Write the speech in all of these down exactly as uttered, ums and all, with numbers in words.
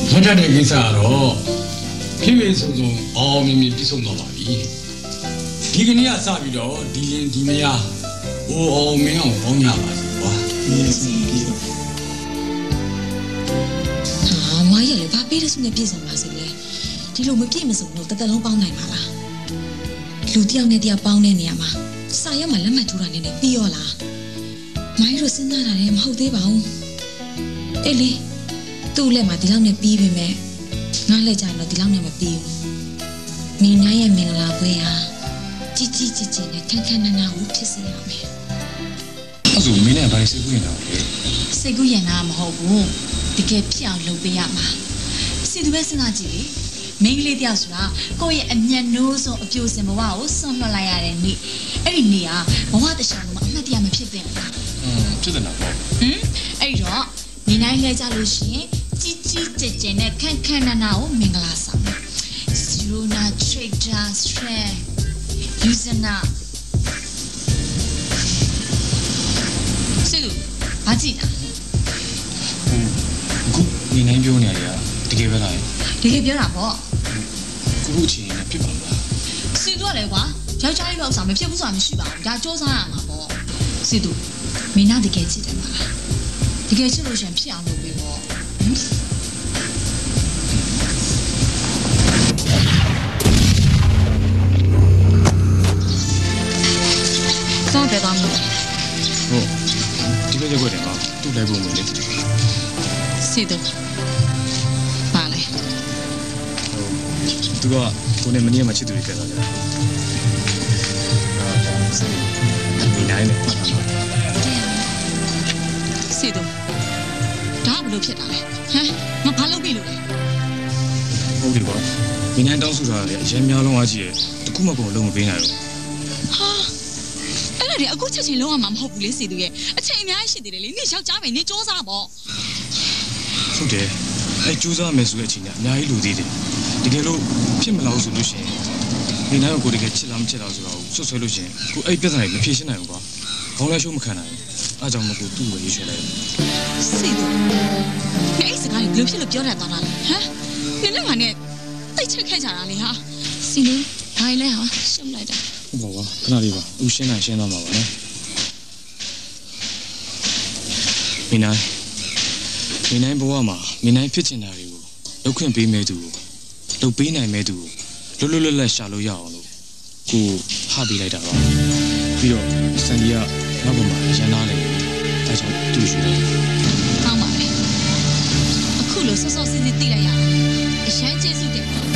他这这个啥咯？平平松松，熬明明比松到哪里？ဒီကနေ့ကစပြီးတော့ဒီရင်ဒီမယားဟိုအောင်မင်းအောင်ပေါင်းကြပါစေကွာဒီစီပြီးဟာမရလေဘာပေးရစုနဲ့ပြည့်စုံပါစေလေဒီလိုမပြည့်မစုံတော့တသက်လုံးပေါင်းနိုင်ပါလားလူတယောက်နဲ့တယောက်ပေါင်းတဲ့နေရာမှာစာရွက်မှာလက်မှတ်ထိုးတာနဲ့ပြီးရောလားမိုင်းတို့စဉ်းစားတာလည်းမဟုတ်သေးပါဘူးအေးလေသူ့လက်မှာဒီလောက်နဲ့ပြီးပြီမဲ့ငါလက်ကြတော့ဒီလောက်နဲ့မပြီးဘူးနေနိုင်ရဲ့မင်္ဂလာပွဲဟာជីជីជីជីနဲ့ခန်းခန်းနာနာကိုဖြစ်စေရမယ်။အဲ့ဆိုမင်းနဲ့ဘာစိတ်ကူးရင်တော့လဲ။စိတ်ကူးရင်တာမဟုတ်ဘူး။တကယ်ဖြစ်အောင်လုပ်ပေးရမှာ။စီသူပဲစဉ်းစားကြည့်လေ။မိန်းကလေးတယောက်ဆိုတာကိုယ့်ရဲ့အမျက်နှိုးဆုံးအပြိုစင်ဘဝကိုဆွန့်လွတ်လိုက်ရတဲ့နေ့။အဲ့ဒီနေ့ကဘဝတခြားမှာအမှတ်တရမဖြစ်သင့်ဘူး။อืมဖြစ်တယ်နော်။ဟင်အဲ့တော့နေနိုင်လဲကြလို့ရှိရင်ជីជីကြဲကြဲနဲ့ခန်းခန်းနာနာကိုမင်္ဂလာဆောင်။ Zero na trader strength Using that. Sidu, what is that? Oh, good. You name your name, yeah. Did you get it? Did you get it? What? Good. You name people. Sidu, what? What? Just try to some people some sheep. Just do some. What? Sidu, me not the get it. The get it was some piano people. sao để tao nói? Ồ, chỉ có cái gì mà tôi lại buồn rồi. Gì đó? Bà này. Ồ, tôi có tôi nên mình mà chỉ tôi cái đó rồi. À, sao? Mình này này. Gì đó? Đó là lúc chết này. Hả? Mà phá lúc gì lúc này? Không đi qua. Mình này đang suy ra đấy. Xem nhau long gì? Tôi cũng mà còn long bên này rồi. Ha? အဲ့ဒါအခုချက်ချင်းလုံးဝမမဟုတ်ဘူးလေစီသူရဲ့အချိန်အများကြီးရှိသေးတယ်လေနေယောက်ျားပဲနေစူးစမ်းပေါ့ဟုတ်တယ်အဲစူးစမ်းမယ်ဆိုတဲ့အချိန်ကအများကြီးလိုသေးတယ်တကယ်လို့ဖြစ်မလားဆိုလို့ရှိရင်နေနိုင်ကိုတကယ်ချစ်လားမချစ်လားဆိုတော့ဆွဆွဲလို့ရှိရင်ကိုအဲ့ပြဿနာတွေမဖြေရှင်းနိုင်ဘူးကွာခေါင်းလဲရှုံးမခံနိုင်ဘူးအားကြောင့်မကိုသူ့ကိုရေးချွေလိုက်စီသူနေအဲ့စကားကိုဘယ်လိုဖြစ်လို့ပြောတတ်သွားတာလဲဟမ်ဒီနေ့မှနဲ့တိတ်ချက်ခဲ့ကြတာလေဟာစီနေဘာလဲဟာရှုံးလိုက်တာဟုတ်ပါဘူးခဏလေးပါဦးရှင်းနိုင်ရှင်းသွားမှာပါနော်မင်းနိုင်မင်းနိုင်ဘဝမှာမင်းနိုင်ဖြစ်ချင်တာတွေကိုလုပ်ခွင့်ပေးမဲ့သူကိုလုပ်ပေးနိုင်မဲ့သူကိုလွတ်လွတ်လပ်လပ်ရှာလို့ရအောင်လို့ကိုဟာပေးလိုက်တာပါပြီးတော့စန်ဒီကနောက်ဘက်မှာရန်သားတယ်အဲကြောင့်သူ့ယူတယ်ကောင်းပါလေအခုလို့ဆော့ဆော့စစ်စစ်သိလိုက်ရအရန်ကျေးဇူးတင်ပါ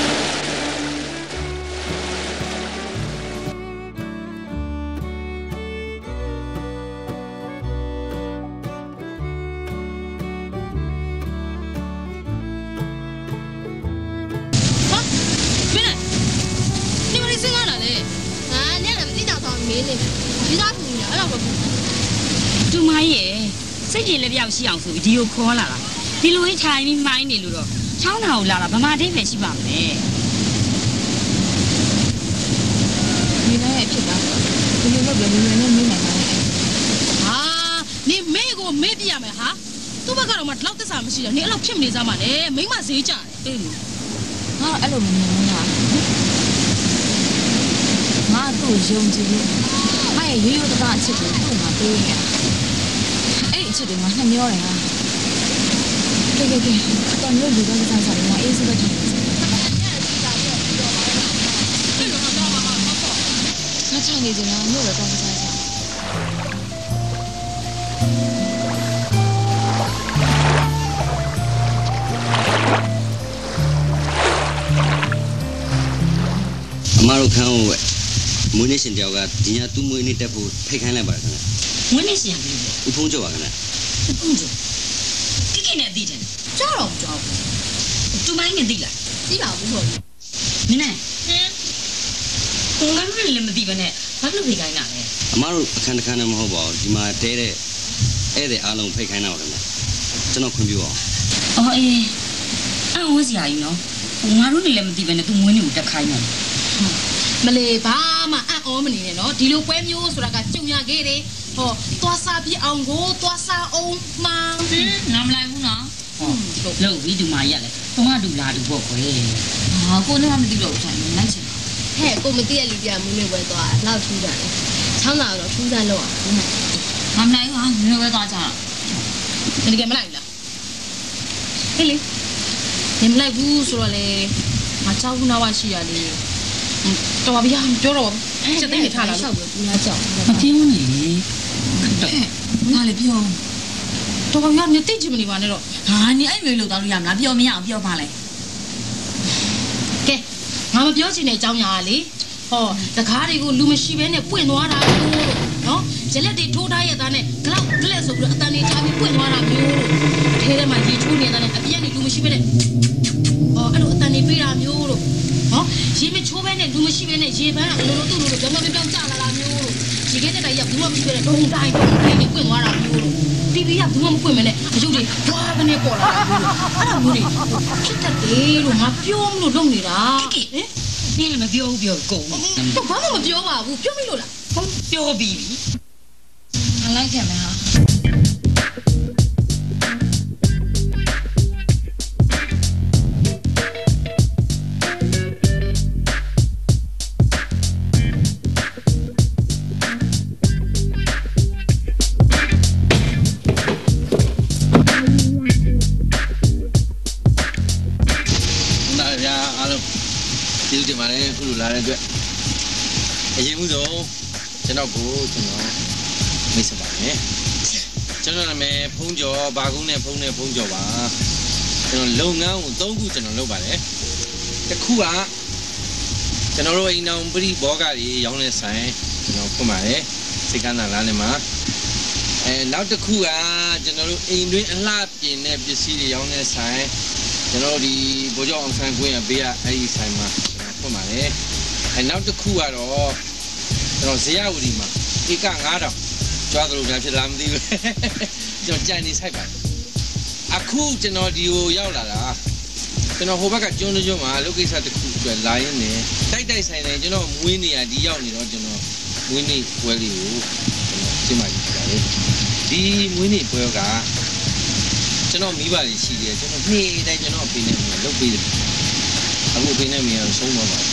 သူမရဲ့စိတ်ကြည်လက်ပြောက်ရှိအောင်ဆိုပြီးဒီကိုခေါ်လာတာဒီလိုကြီးထိုင်ပြီးမိုင်းနေလို့တော့ချောင်းတာကိုလာတာဗမာဒိတ်ပဲရှိပါမယ်ဒီနေ့ဖြစ်တာဒီလိုလုပ်ပြီးနေနေနေနိုင်ပါတယ်ဟာနေမေးကိုမေးပြရမယ်ဟာသူ့ဘက်ကတော့မှဒီလောက်သက်သာမရှိတော့နေအဲ့လောက်ဖြစ်မနေစမ်းပါနဲ့မိမဈေးကြတယ်အေးငါအဲ့လိုမမြင်ဘူးလားငါတို့ယုံကြည်လို့ငါရဲ့ရိုးရိုးသားသားအချစ်ကိုသူ့မှာပေးနေတာအဲ့ဒီအချစ်တွေမှာနှမျောတယ်ဟာကဲကဲကဲတော်လို့လူတော့စားစားနေမှာအေးစပဲထင်တယ်ငါချောင်းနေကြလားမြို့တော့စားစားအမတို့ခန်းကိုမွေးနေ့ရှင်တယောက်ကဒီညသူ့မွေးနေ့တက်ဖို့ဖိတ်ခိုင်းလိုက်ပါတယ်ခင်ဗျမွေးနေ့ရှင်ကလေးဦးဖုံးကျော်ပါခင်ဗျဦးဖုံးကျော်ကိကိနဲ့အသိတယ်ကြားတော့ကြောက်သူမိုင်းငင်သိလားသိပါဘူးဟုတ်မင်းနဲ့ဟင်ဘုံကလည်းမသိပါနဲ့ဘာလို့ဖိတ်ခိုင်းတာလဲအမတို့အခန်းတစ်ခန်းနဲ့မဟုတ်ပါဘူးဒီမှာတဲတဲ့ဧည့်သည်အားလုံးဖိတ်ခိုင်းတာပါခင်ဗျကျွန်တော်ခွင့်ပြုအောင်အော်အေးအော်ဝစီအကြီးနော်ငါတို့နေလည်းမသိပါနဲ့သူမွေးနေ့ကိုတက်ခိုင်းတယ်မလေးဘာမှအံ့ဩမနေနဲ့နော်ဒီလိုပွဲမျိုးဆိုတာကကြုံရခဲ့တယ်ဟောသွားစားပြအောင်ကိုသွားစားအောင်မှဟင်းငါမလိုက်ဘူးနော်လုံပြီးဒီမှာရက်လေတော့ငါဒူလာဒူပေါ့ကွယ်ဟာကိုလည်းမသိတော့ဘူးဆိုင်လိုက်ချင်ဟဲ့ကိုမသိရလီပြမွေးနေ့ဝဲသွားတာလောက်ထူးတာလေချောင်းလာတော့ထူးဆန်းလောက်အောင်မနိုင်ဟာမင်းဝဲသွားကြတာတကယ်မလိုက်လားဟေးလေနေမလိုက်ဘူးဆိုတော့လေငါချောင်းနာဝရှိရလေတော်ပါဗျာပြောတော့စက်သိနေထားလာလို့ဘူးလားကြောက်မပြေဘူးလေငါလည်းပြောတော်ပါဗျာနေတိတ်ချင်မနေပါနဲ့တော့ဟာနေအဲ့လိုလို့တောင်းလို့ရမလားပြောမရအောင်ပြောပါလိုက်ကဲငါမပြောချင်တဲ့အကြောင်းညာလေဟောတကားတွေကိုလူမရှိဘဲနဲ့ပွင့်သွားတာလို့နော်ဂျလက်တွေထိုးထားရတဲ့နဲ့ဂလောက်ဂလက်ဆိုပြီးတော့အတန်တွေချပြီးပွင့်သွားတာမျိုးလို့ထဲထဲမှာရေချိုးနေတဲ့နဲ့အပြည့်နဲ့လူမရှိဘဲနဲ့ဟောအဲ့လိုအတန်တွေပေးတာမျိုးလို့ဟောရေမချိုးဘဲနဲ့လူမရှိဘဲနဲ့ရေပန်းအလိုလိုသူ့လိုလိုကြောင်ကြောင်ကြောင်ကြာလာတာမျိုးလို့ရေခဲတဲ့တိုင်ရဘူးမရှိဘဲနဲ့ဒုံတိုင်းဒုံတိုင်းနဲ့ပွင့်သွားတာမျိုးလို့တီဗီကဘူးမပွင့်မနဲ့အယုတ်တွေဘွားကနေပေါ်လာတာမျိုးလို့အဲ့ဒါမျိုးတွေဖြစ်တတ်တယ်လို့ငါပြောမလို့လုပ်နေတာဟင်你怎么表表狗？我刚刚没表吧，我表没了啦。我表比比。 I like it 吗？ ဒီဒီမှာလည်းခုလိုလာတဲ့အတွက်အရင်ဦးဆုံးကျွန်တော်ကိုကျွန်တော်မိတ်ဆက်ပါမယ်ကျွန်တော်နာမည်ဖုံးကျော်ဘာကုန်းနဲ့ဖုံးနဲ့ဖုံးကျော်ပါကျွန်တော်လုပ်ငန်းကိုသုံးခုကျွန်တော်လုပ်ပါတယ်တစ်ခုကကျွန်တော်တို့အိမ်တော်ပရိဘောဂတွေရောင်းနေဆိုင်ကျွန်တော်ဖွင့်ပါတယ်စိတ်ကန်းသာလားနဲ့မှာအဲနောက်တစ်ခုကကျွန်တော်တို့အိမ်တွင်းအလှပြင်တဲ့ပစ္စည်းတွေရောင်းနေဆိုင်ကျွန်တော်ဒီဗိုလ်ချုပ်အောင်ဆန်းကွင်းရဘေးကအဲ့ဒီဆိုင်မှာဖွင့်ပါတယ်အဲနောက်တစ်ခုကတော့ကျွန်တော်ဇေယျဝတီမှာဧကငါးထောင်ကျွားသလိုများဖြစ်လားမသိဘူးကျွန်တော်ကြံနေဆိုင်ပါတယ်အခုကျွန်တော်ဒီကိုရောက်လာတာကျွန်တော်ဟိုဘက်ကကျွန်းကျွန်းမှာလုပ်ကိစ္စတစ်ခုအတွက်လာရင်းနေတိုက်တိုက်ဆိုင်ဆိုင်ကျွန်တော်မွေးနေရဒီရောက်နေတော့ကျွန်တော်မွေးနေပွဲလေးကိုကျွန်တော်ရှင်းပါကြည့်ပါတယ်ဒီမွေးနေပွဲကကျွန်တော်မိဘတွေရှိတယ်ကျွန်တော်နေ့တိုင်းကျွန်တော်အဖေနဲ့မိလုပ်ပေးတယ်အခုအဖေနဲ့မိကတော့ဆုံးတော့ပါ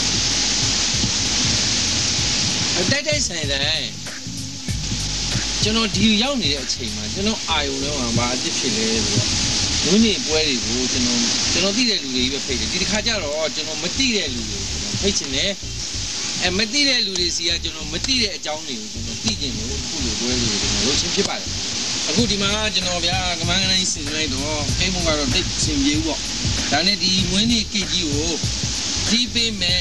အတိုက်တိုက်ဆိုင်တိုင်းကျွန်တော်ဒီရောက်နေတဲ့အချိန်မှာကျွန်တော်အာယုံထဲမှာဘာအဖြစ်ဖြစ်လဲဆိုတော့မွေးနေ့ပွဲတွေကိုကျွန်တော်ကျွန်တော်သိတဲ့လူတွေပဲဖိတ်တယ်ဒီတစ်ခါကျတော့ကျွန်တော်မသိတဲ့လူတွေကျွန်တော်ဖိတ်ချင်တယ်အဲမသိတဲ့လူတွေစီကကျွန်တော်မသိတဲ့အကြောင်းတွေကိုကျွန်တော်သိကျင်လို့အခုလိုပွဲတွေကိုကျွန်တော်လုပ်ချင်းဖြစ်ပါတယ်အခုဒီမှာကျွန်တော်ဗျာကမန်းကန်းစီလိုက်တော့အိမ်မကတော့တိတ်စင်ပြေဘူးပေါ့ဒါနဲ့ဒီမွေးနေ့ကိတ်ကြီးကိုတီးပေးမယ်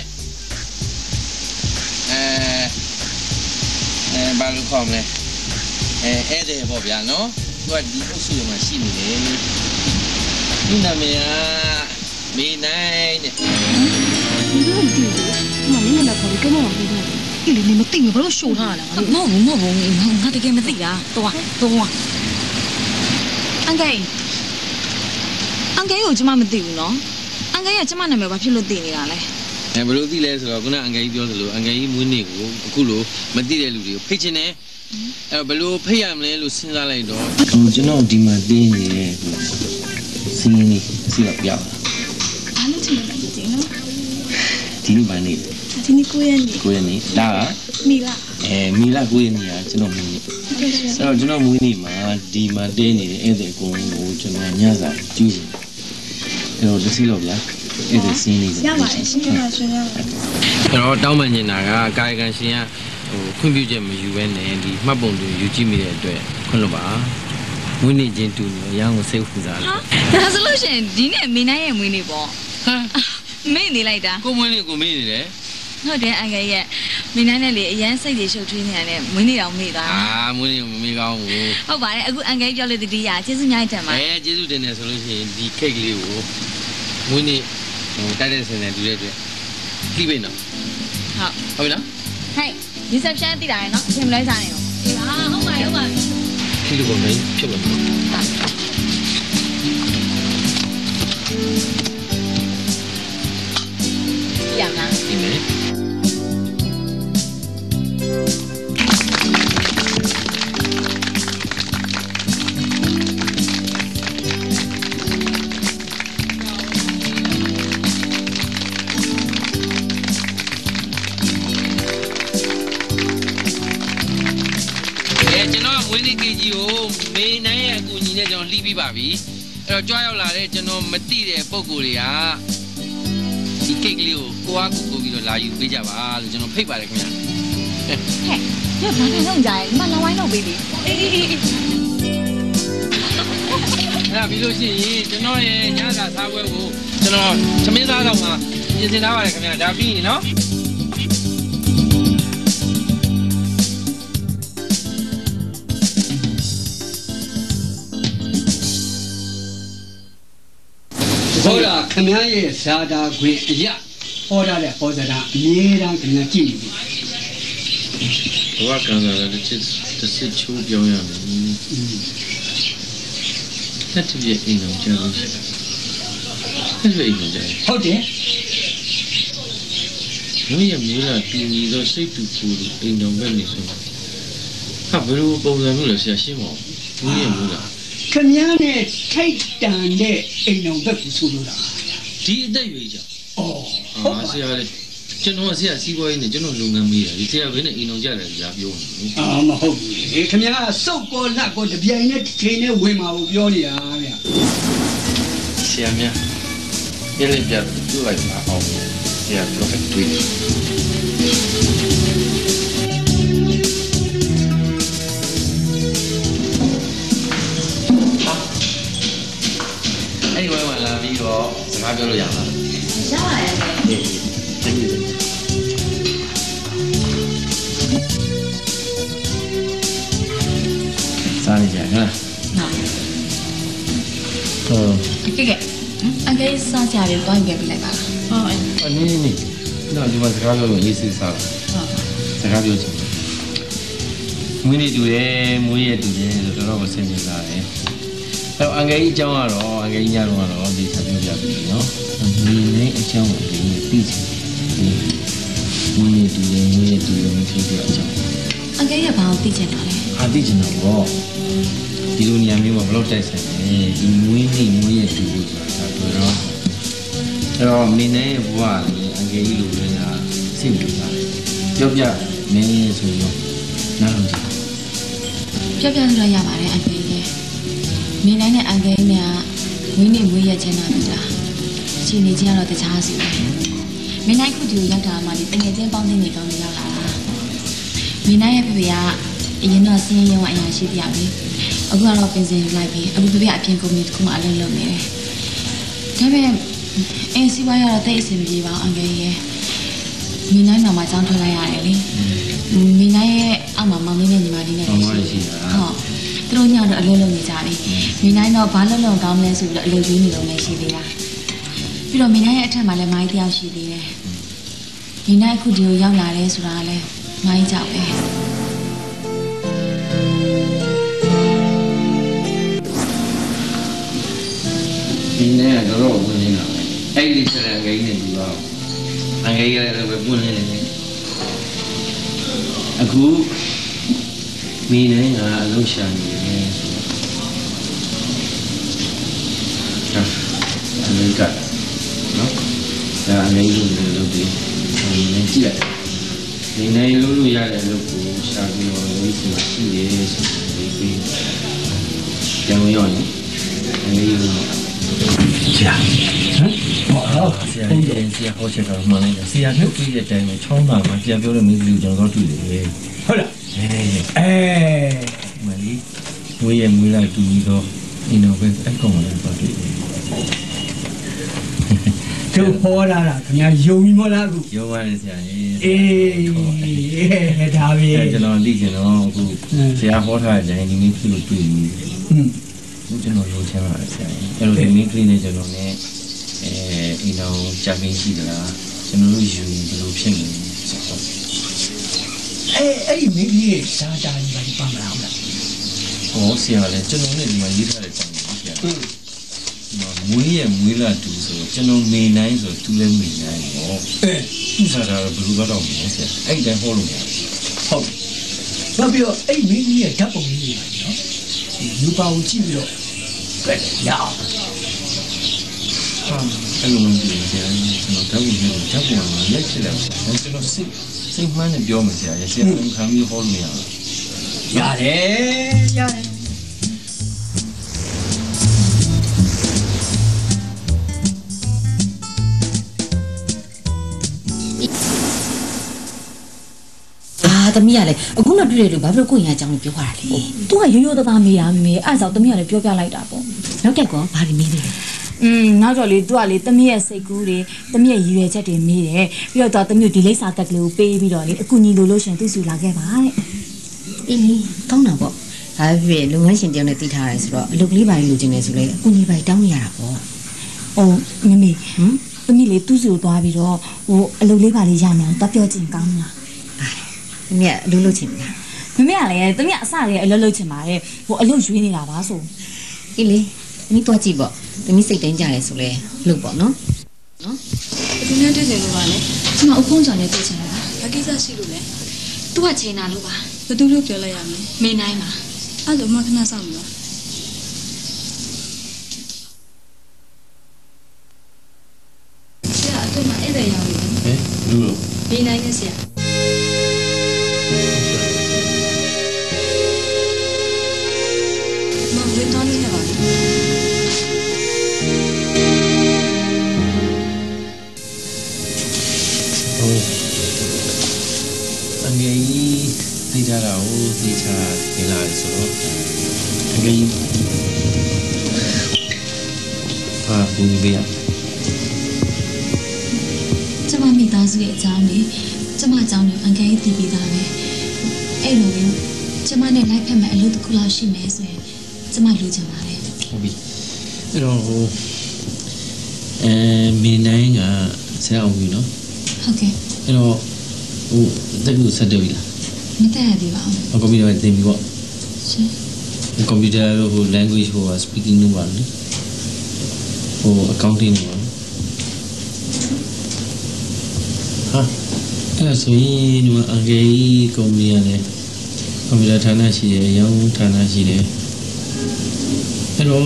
အဲအဲဘာလို့ခေါ်မလဲအဲအဲ့ဒါပေါ့ဗျာနော်သူကဒီအုပ်စုမှာရှိနေတယ်ဒီနာမည်ကမေနိုင်တဲ့ဒီလိုဒီမမင်းလည်းခေါ်ပြီးကမမပြီးတယ်ဒီလေနေမသိဘူးဘာလို့ရှို့ထားရလဲမဟုတ်ဘူးမဟုတ်ဘူးငါတကယ်မသိတာတော့တော့အန်ကယ်အန်ကယ်ကိုကျမမသိဘူးနော်အန်ကယ်ကကျမနာမည်ဘာဖြစ်လို့သိနေတာလဲအဲဘယ်လိုသိလဲဆိုတော့ခုနအန်ကယ်ကြီးပြောသလိုအန်ကယ်ကြီးမွေးနေ့ကိုအခုလိုမသိတဲ့လူတွေကိုဖိတ်ချင်တယ်အဲဘယ်လိုဖိတ်ရမလဲလို့စဉ်းစားလိုက်တော့ဟိုကျွန်တော်ဒီမှာတင်းနေတဲ့ဟိုစီးနေစီးတော့ပြောက်ဘာလို့ချင်လဲဒီနော်ဒီလိုမှနေဒီနေ့ကိုရနေကိုရနေဒါကမီလာအဲမီလာကိုရနေကကျွန်တော်မွေးနေ့ဆိုတော့ကျွန်တော်မွေးနေ့မှာဒီမှာတင်းနေတဲ့ဧည့်သည်ကိုကိုကျွန်တော်ညစာကျူးတယ်အဲ့တော့တစ်စီးတော့ဗျာဧည့်သည်စီးနေတယ်ရပါတယ်ရှင်ရပါရှင်ရပါအဲ့တော့တောင်းပန်နေတာကကာယကံရှင်ကဟိုခွင့်ပြုချက်မယူဘဲနဲ့ဒီမှတ်ပုံတွေယူကြည့်မိတဲ့အတွက်ခွင့်လို့ပါမွေးနေ့ချင်းတူနေရအောင်စိတ်ဖူးစားလိုက်ဒါဆိုလို့ရှင်ဒီနေ့မင်းနိုင်ရဲ့မွေးနေ့ပေါ့ဟာမေ့နေလိုက်တာကိုမွေးနေ့ကိုမေ့နေတယ်ဟုတ်တယ်အန်ကယ်ရဲ့မင်းနိုင်နဲ့လေအရန်စိတ်တွေရှုပ်ထွေးနေရတယ်မွေးနေ့တောင်မေ့သွားအာမွေးနေ့မမေ့ကောင်းဘူးဟုတ်ပါတယ်အခုအန်ကယ်ပြောလို့တတိယကျေးဇူးများတင်ပါအဲကျေးဇူးတင်တယ်ဆိုလို့ရှိရင်ဒီခိတ်ကလေးကိုမွေးနေ့ဟိုတိုက်တဲ့ဆင်တဲ့တူတဲ့အတွက်ပြီးပြီနော်ဟုတ်ဟုတ်ပြီနော်ဟဲ့ reception တိတာရယ်နော်အချိန်မလဲစားနေတော့ဒီပါဟုတ်ပါဟုတ်ပါဒီလိုပဲဖြစ်မှာပေါ့ရမလားဒီမယ်တော်လှီးပြီးပါပြီအဲ့တော့ကြွားရောက်လာတဲ့ကျွန်တော်မသိတဲ့ပုံကိုယ်တွေကဒီကိတ်ကလေးကိုကိုအားကိုကိုပြီးတော့လာယူပေးကြပါလို့ကျွန်တော်ဖိတ်ပါတယ်ခင်ဗျာဟဲ့ညဘာနဲ့လုံးကြရဲဒီမှာလောင်းဝိုင်းလုပ်ပေးပြီအေးအေးအေးအဲ့ဒါပြီးလို့ရှိရင်ကျွန်တော်ရဲ့ညစာစားပွဲကိုကျွန်တော်သမင်းသားဆောင်မှာပြင်ဆင်ထားပါတယ်ခင်ဗျာဒါပြီးရင်နော်ဟုတ်လားခင်ဗျားရဲ့ဇာတာခွင်အရာဟောတာတဲ့ဟောတာအမြဲတမ်းခင်ဗျားကြည့်နေပြီဘဝကံလာတဲ့ချစ်တစ်စစ်ချိုးပြောင်းရမယ်တက်တည်းအိမ်အောင်ကြားလို့ရှိတယ်တက်တည်းအိမ်အောင်ကြားဟုတ်တယ်မင်းရဲ့မင်းကတူညီသောစိတ်တူကိုယ်အိမ်တော်ပဲနေဆိုဟာဘယ်လိုပုံစံမျိုးလဲဆရာရှင်းပါဦးမင်းရဲ့မင်းကခင်ဗျားနဲ့ထိုက်တန်တဲ့အိမ်တော်ဘက်ကိုဆိုလိုတာဒီအသက်ရွေးကြအော်ဟာဆရာလေကျွန်တော်ဆရာစီးပွားရေးနဲ့ကျွန်တော်လုပ်ငန်းမေးတာဒီဆရာဘယ်နဲ့အိမ်တော်ကြတယ်ကြာပြောနေအာမဟုတ်ဘူးလေခင်ဗျားကစုပ်ကောလက်ကောတပြိုင်နဲ့ချိန်နဲ့ဝင်มาဖို့ပြောနေတာဗျာဆရာများပြည့်ပြတ်ပြလိုက်ပါအောင်ဆရာပြောတဲ့တွေ့အဲ့ဒီဝိုင်းမှာလာပြီးတော့စကားပြောလို့ရမှာရပါတယ်ဟေးတကယ်စားရကြဟမ်ဟုတ်ကဲ့ကဲအကဲစားကြတယ်တွိုင်းခဲ့ပြလိုက်ပါလားဟုတ်အနည်းနည်းတော့ဒီမှာစကားပြောလို့ရေးစစ်စားဟုတ်စကားပြောချင်မွေးနေတူတယ်မွေးရတူတယ်ဆိုတော့တော့ဆင်ပြေလာတယ်အဲ့တော့အငယ်ကြီးအကြောင်းကတော့အငယ်ကြီးညတော့ကတော့ဒီဆက်ပြောပြပြီနော်ဒီနေ့အကြောင်းကိုဒီနေ့ပြီးချင်တယ်မွေးနေတူတယ်မွေးရတူတယ်မဖြစ်တဲ့အကြောင်းအငယ်ကြီးကဘာကိုသိချင်တာလဲအာသိချင်တော့ဘောဒီလိုနေရာမျိုးမှာဘယ်လိုတိုက်ဆိုင်လဲဒီမွေးနေမွေးရတူလို့ဆိုတာတွေ့တော့အဲ့တော့မင်းနဲ့ဘဝလည်းအငယ်ကြီးလိုလည်းလားစိတ်ဝင်စားပြောပြမင်းဆိုတော့နားလုံးကြပြောပြလို့ရပါတယ်အငယ်ကြီးမင်းနိုင်တဲ့အငယ်ကြီးကမွေးနေမွေးရချင်တာပြီလားအချိန်ကြီးကတော့တခြားစီပဲမင်းနိုင်ခုဒီကိုရောက်တာမှဒီတငယ်ချင်းပေါင်းသိနေကောင်းနေရောက်လာတာမင်းနိုင်ရဲ့ဖေဖေကအရင်တော့စင်းရုံအရာရှိပြပြီအခုကတော့ပင်စင်လိုက်ပြီအခုဖေဖေအပြင်ကုမ္ပဏီတစ်ခုမှအလုပ်လုပ်နေတယ်ဒါပေမဲ့အင်းစီဝါရတော့တိတ်အဆင်ပြေပါအငယ်ကြီးမင်းနိုင်တော့မှကြောင်းထွက်လိုက်ရတယ်လေမင်းနိုင်ရဲ့အောက်မှာမောင်လေးနဲ့ညီမလေးနဲ့ရှိတယ်ဟုတ်သူတို့ညတော့အလုပ်လုပ်နေကြပြီမင်းနိုင်တော့ဘာလုပ်လို့ကောင်းလဲဆိုပြီးတော့အလုပ်ကြီးနေလို့လည်းရှိသေးတာပြီးတော့မင်းနိုင်ရဲ့အထက်မှာလည်းမိုင်းတယောက်ရှိသေးတယ်မင်းနိုင်အခုဒီကိုရောက်လာတယ်ဆိုတာကလည်းမိုင်းကြောက်ပဲဒီနေ့ကတော့ဝင်နေတာအဲ့ဒီဆက်အငယ်ကြီးနဲ့ဒီပါအငယ်ကြီးလည်းပဲပွင့်နေတယ်အခုမင်းနဲ့ကအလုပ်ရှာနေတယ်ဆိုတော့အမေကနော်ဒါအငယ်ကြီးကိုလုပ်ပြီးမင်းနဲ့ကြည့်လိုက်မင်းနဲ့လုပ်လို့ရတဲ့အလုပ်ကိုရှာပြီးတော့လုပ်စီမှာရှိတယ်ဆိုပြီးပြီးပြန်ဝင်ရောနေအငယ်ကြီးကိုဆရာဟမ်ဟုတ်ဆရာကြီးဆရာဟောချက်တော့မှန်လိုက်တယ်ဆရာထုတ်ပြီးတဲ့အတိုင်းပဲချောင်းတာမှာပြန်ပြောတဲ့မိန်းကလေးကိုကျွန်တော်တို့တွေ့တယ်ဟုတ်လားအဲအဲမလီဝေးရမွေးလိုက်တူပြီးတော့အင်းတော့ပဲအကောင်လည်းပတ်တွေ့တယ်တို့ဟောတာလားခင်ဗျာယုံပြီးမလားအခုယုံပါတယ်ဆရာကြီးအေးဒါပဲကျွန်တော်သိချင်တော့အခုဆရာဟောထားတဲ့အတိုင်းဒီနေ့ဖြစ်လို့တွေ့ပြီอืมကျွန်တော်ရိုးချင်ပါတယ်ဆရာကြီးအဲ့လိုဒီမိန်းကလေးနဲ့ကျွန်တော်နဲ့အဲအင်းတော့ကြာမင်းရှိသလားကျွန်တော်တို့ယူရင်ဘယ်လိုဖြစ်နေလဲဆိုတော့အဲအဲ့ဒီမိန်းကလေးရဲ့စာတာကြီးပါပါမလားဟုတ်လားဟောဆရာလည်းကျွန်တော်နဲ့ဒီမှာရေးထားတဲ့ကြောင်းကိုဆရာอืมမွေးရမွေးလာတူဆိုကျွန်တော်မေနိုင်ဆိုသူလည်းမေနိုင်ပေါ့အဲသူစားတာဘယ်လိုကတော့မလဲဆရာအဲ့ဒီတိုင်းဟောလို့ရတယ်ဟုတ်နောက်ပြီးတော့အဲ့မိန်းကလေးရဲ့ဓာတ်ပုံလေးတွေပါနော်လူပါကိုကြည့်ပြီးတော့ကဲရအောင်အဲ့လိုမျိုးကြီးဆရာကျွန်တော်ဓာတ်ပုံလေးဓာတ်ပုံမှာလက်ချက်လိုက်ကျွန်တော်စိတ်စိတ်မှန်းနဲ့ပြောမှဆရာရဆရာကခံပြီးဟောလို့ရတယ်ရတယ်ရတယ်သမီးကလည်းအခုတော့တွေ့တယ်လို့ဘာဖြစ်လို့ကိုရင်အကြောင်းကိုပြောတာလဲ။ तू ကရိုးရိုးသားသားမေးတာမေးအဲ့ဒါဆိုသမီးကလည်းပြောပြလိုက်တာပေါ့။နောက်တက်ကောဘာတွေမေးနေလဲ။อืมနောက်တော့လေ तू ကလေသမီးရဲ့စိတ်ကူးတွေသမီးရဲ့ရည်ရွယ်ချက်တွေမေးတယ်။ပြီးတော့ तू သမီးကိုဒီလိပ်စာကက်ကလေးကိုပေးပြီးတော့လေအကူညီလိုလို့ရှင်သူ့စုလာခဲ့ပါတဲ့။အေးကောင်းတာပေါ့။ဒါဖြစ်လုပ်ငန်းရှင်တယောက်နဲ့တည်ထားရဲဆိုတော့အလုပ်ကလေးပါလို့ကျင်နေဆိုလေအကူညီပါတောင်းနေရတာပေါ့။ဟုတ်မမေဟမ်သမီးလေသူ့စုသွားပြီးတော့ဟိုအလုပ်လေးပါလေးရမယ်တော့ပြောချင်ကောင်းလား။သမီးကအလုပ်လုပ်ချင်တာ။မမေကလည်းသမီးကအစတည်းကအလုပ်လုပ်ချင်ပါတယ်။ဟိုအလုပ်ရွေးနေတာပါဆို။အေးလေသမီးတော့ကြည့်ပေါ့။သမီးစိတ်တိုင်းကြရဲဆိုလေလုပ်ပေါ့နော်။နော်။ဒီနေ့တည်းတယ်လို့ပါလေ။ကျွန်တော်အဖုံးကြောင့်လည်းတွေ့ချင်တာ။ဘာကိစ္စရှိလို့လဲ။ तू ကချိန်တာလို့ပါ။ဘယ်သူလို့ပြောလိုက်ရမလဲ။မေနိုင်ပါ။အဲ့လိုမှခဏဆောင်မလား။ဆရာအဲ့မှာအဲ့ဒါရောက်ပြီ။ဟဲ့လူလို့မေနိုင်နဲ့ဆရာ။မဝေတောင်းနေပါဘူး။သိကြတာကိုသိချာနေလာတယ်ဆိုတော့အကြီးဟာဘူးဘေးရကျမမိသားစုရဲ့အကြောင်းလေးကျမအကြောင်းလေးအန်ကယ်ကြီးသိပြီးသားပဲအဲ့လိုလေကျမနဲ့လိုက်ဖက်မဲ့အလုပ်တစ်ခုလောက်ရှိမယ်ဆိုရင်ကျမလူချင်ပါတယ်ဟုတ်ပြီအဲ့တော့ဟိုအဲမင်းနိုင်ကဆရာအောင်ပြီနော်ဟုတ်ကဲ့အဲ့တော့ဟိုတက်ကူဆက်တယ်ပြီလားမတက်ရသေးပါဘူးကွန်ပျူတာသင်ပြီပေါ့ရှင်ကွန်ပျူတာဟို language ဟို speaking လို့ပါလေဟို accounting လို့ပါဟာအဲ့ဒါဆိုရင်ဒီမှာအင်္ဂလိပ်ကုမ္ပဏီရတယ်ကွန်ပျူတာဌာနရှိတယ်ရောင်းဌာနရှိတယ်အဲ့တော့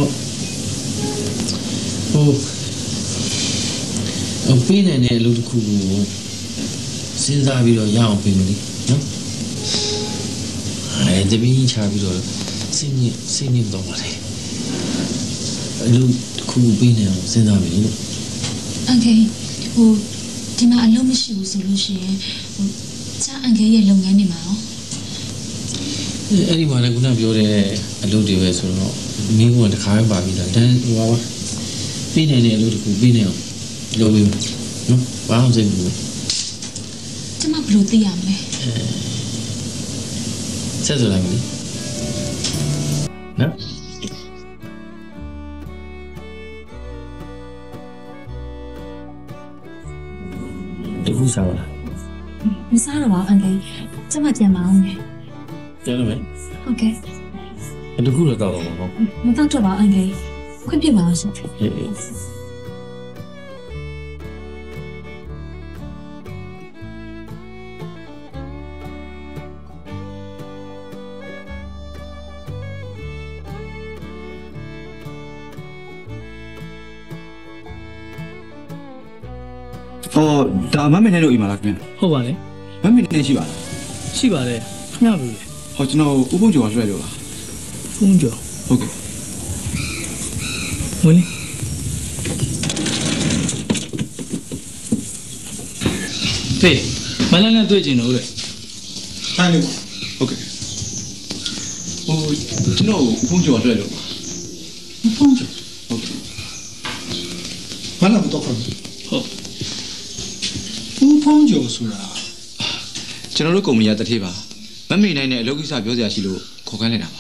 ဟိုအပေးနိုင်တဲ့အလုပ်တစ်ခုကိုစဉ်းစားပြီးတော့ရအောင်ပြင်မယ်လေနော်အဲတပင်းချပြီးတော့စိတ်ညစ်စိတ်ညစ်တော့ပါလေအလုပ်တစ်ခုပေးနေအောင်စဉ်းစားမယ်လို့အန်ကယ်ဟိုဒီမှာအလုပ်မရှိဘူးဆိုလို့ရှိရင်ဟိုချာအန်ကယ်ရဲ့လုပ်ငန်းတွေမှာရောအဲ့ဒီမှာလည်းခုနပြောတဲ့အလုပ်တွေပဲဆိုတော့မင်းကတခါပဲပါပြီလားတန်းဟိုပါပေးနေတဲ့အလုပ်တစ်ခုပေးနေအောင်လုပ်ပြီးနော်ဘာအောင်စိတ်ဘူးကျမဘယ်လိုသိရမလဲဆက်ဆိုလိုက်မလို့နော်တခုစားလားမစားတော့ပါအန်ကယ်ကျမပြန်မအောင်မယ်ပြန်လို့မယ်ဟုတ်ကဲ့တခုတော့တော့ပါဘောမတော့တော့ပါအန်ကယ်ခွင့်ပြပါအောင်ရှင်အေးဟောဒါမမေနဲ့တို့အိမ်မှာလားခင်ဗျဟုတ်ပါလေမမေနဲ့ရှိပါလားရှိပါတယ်ခင်ဗျာလို့လေဟောကျွန်တော်ဥပုံကျော်ကလွှဲလို့လားဖုန်းကျော်ဟုတ်ကဲ့ဝင်လေဖေးမလန်းနဲ့တွေ့ကျင်လို့လေဟိုင်းလေဟုတ်ကဲ့ဟိုကျွန်တော်ဥပုံကျော်ကလွှဲလို့ဖုန်းကျော်ဟုတ်ကဲ့ဘာလို့တော့ခေါ်ဟုတ်ဦးဖုံးကျော်ဆိုတာကျွန်တော်တို့ကုမ္ပဏီကတထေးပါမမေနိုင်တဲ့အလုပ်ကိစ္စပြောစရာရှိလို့ခေါ်ခိုင်းလိုက်တာပါ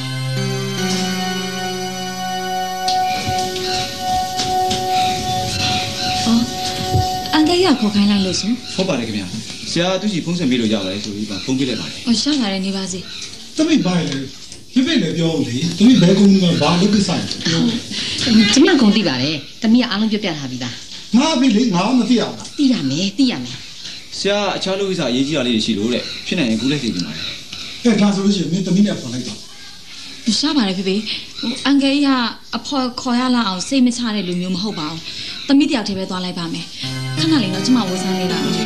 အော်အန်ကယ်ကခေါ်ခိုင်းလိုက်လို့ဆိုဟုတ်ပါတယ်ခင်ဗျာဆရာသူကြီးဖုန်းဆက်မေးလို့ရပါတယ်ဆိုပြီးဖုန်းပြလိုက်ပါတယ်အော်ရှာလာတယ်နေပါစေသမီးဘာလဲဖေဖေလည်းပြောလေသမီးဘယ်ကုမ္ပဏီကဘာလုပ်ကိစ္စလဲပြောကျမကုန်သိပါတယ်သမီးကအားလုံးပြပြထားပြီးသားငါပြီလေငါမသိရဘူးလားသိရမယ်သိရမယ်ဆရာအခြားလူကိစ္စအရေးကြီးတာလေးတွေရှိလို့တဲ့ဖြစ်နိုင်ရင်ကူးလိုက်စီတင်ပါတယ်အဲဒါဆိုလို့ရှိရင်မင်းသမီးနဲ့ဖုန်းလိုက်တော့ရှားပါတယ်ဖေဖေဟိုအန်ကယ်ကအဖေါ်ခေါ်ရလာအောင်စိတ်မချတဲ့လူမျိုးမဟုတ်ပါဘူးသမီးတယောက်တည်းပဲသွားလိုက်ပါမယ်ခဏလေးတော့ကျမဝေစားနေတာလာ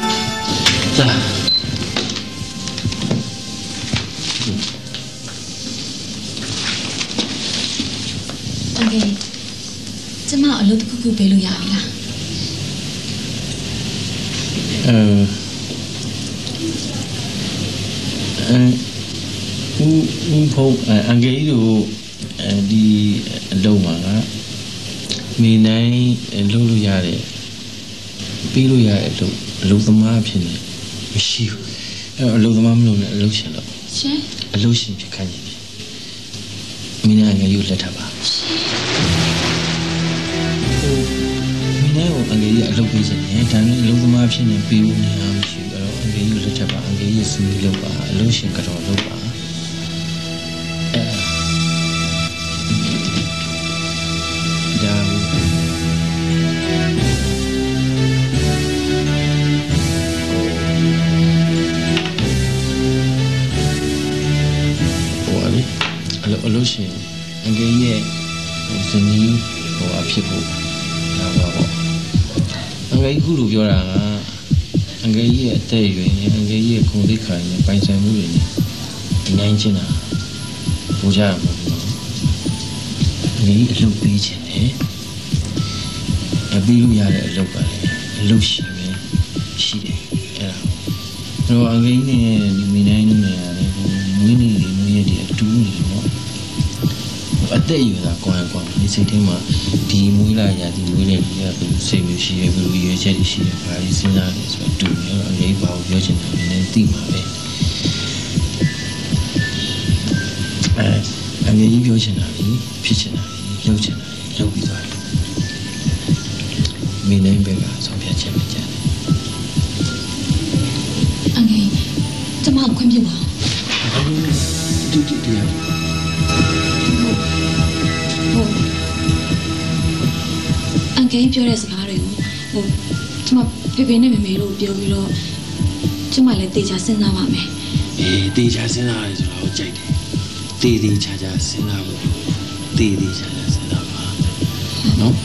အန်ကယ်ကျမအလုပ်တစ်ခုခုပေးလို့ရပြီလားအဲဖုန်းအန်ဂေးတို့ဒီအလုံးမှာကမိနိုင်လုံးလို့ရတယ်ပြီးလို့ရတဲ့အလုပ်အလုပ်သမားဖြစ်နေမရှိဘူးအဲ့တော့အလုပ်သမားမလို့လည်းအလုပ်ရှင်တော့ရှင်အလုပ်ရှင်ဖြစ်ခိုင်းနေတယ်မိနိုင်အန်ဂေးကိုလက်ထပ်ပါမိနိုင်ကိုအန်ဂေးကအလုပ်ပေးချင်တယ်ဒါနဲ့အလုပ်သမားဖြစ်နေပြီးဦးနေအောင်မရှိဘူးအဲ့တော့အန်ဂေးကိုလက်ထပ်ပါအန်ဂေးရဲ့စီးလုပ်ပါအလုပ်ရှင်ကတော့လုပ်ပါအလို့ရှိရင်အငယ်ရဲ့ဇနီးဟိုအဖြစ်ဖို့လာပါပေါ့အငယ်ခုလိုပြောတာကအငယ်ရဲ့အသက်အရွယ်နဲ့အငယ်ရဲ့ခုံသိက္ခာနဲ့ပိုင်ဆိုင်မှုတွေနဲ့နိုင်ချင်တာပူကြရမှာပေါ့အငယ်အလုပ်ပေးချင်တယ်အပြီးလို့ရတဲ့အလုပ်ပါလေအလုပ်ရှိမယ်ရှိတယ်အဲ့ဒါတော့အငယ်နဲ့ဒီမိနိုင်နေရတယ်ဟိုမွေးနေ့တွေမွေးရက်တွေအတူနေပေါ့အသက်အရွယ်ကကွာကွာဒီစိတ်ထဲမှာဒီမွေးလာရဒီမွေးနေပြီကဘယ်လိုစိတ်မျိုးရှိရဲဘယ်လိုရွေးချက်တွေရှိရဲဘာတွေစဉ်းစားလဲဆိုတော့တူနေတော့အလေးပါကိုပြောချင်တာလည်းသိမှာပဲအဲအငယ်ကြီးပြောချင်တာကြီးဖြစ်ချင်တာကြီးလုပ်ချင်တာကြီးလုပ်ပြီးသွားတယ်မိနိုင်ဘက်ကဆောင်ဖြတ်ချက်မကြတယ်အငယ်ကျမခွင့်ပြုပါတူတူတရားအန်ကယ်ပြောတဲ့စကားတွေကိုဟိုကျမဖေဖေနဲ့မေမေတို့ပြောပြီးတော့ကျမလည်းတေချာစဉ်းစားပါမယ်အေးတေချာစဉ်းစားရတယ်ဆိုတာကိုကြိုက်တယ်တေတေချာချာစဉ်းစားဖို့တေတေချာချာစဉ်းစားပါနော်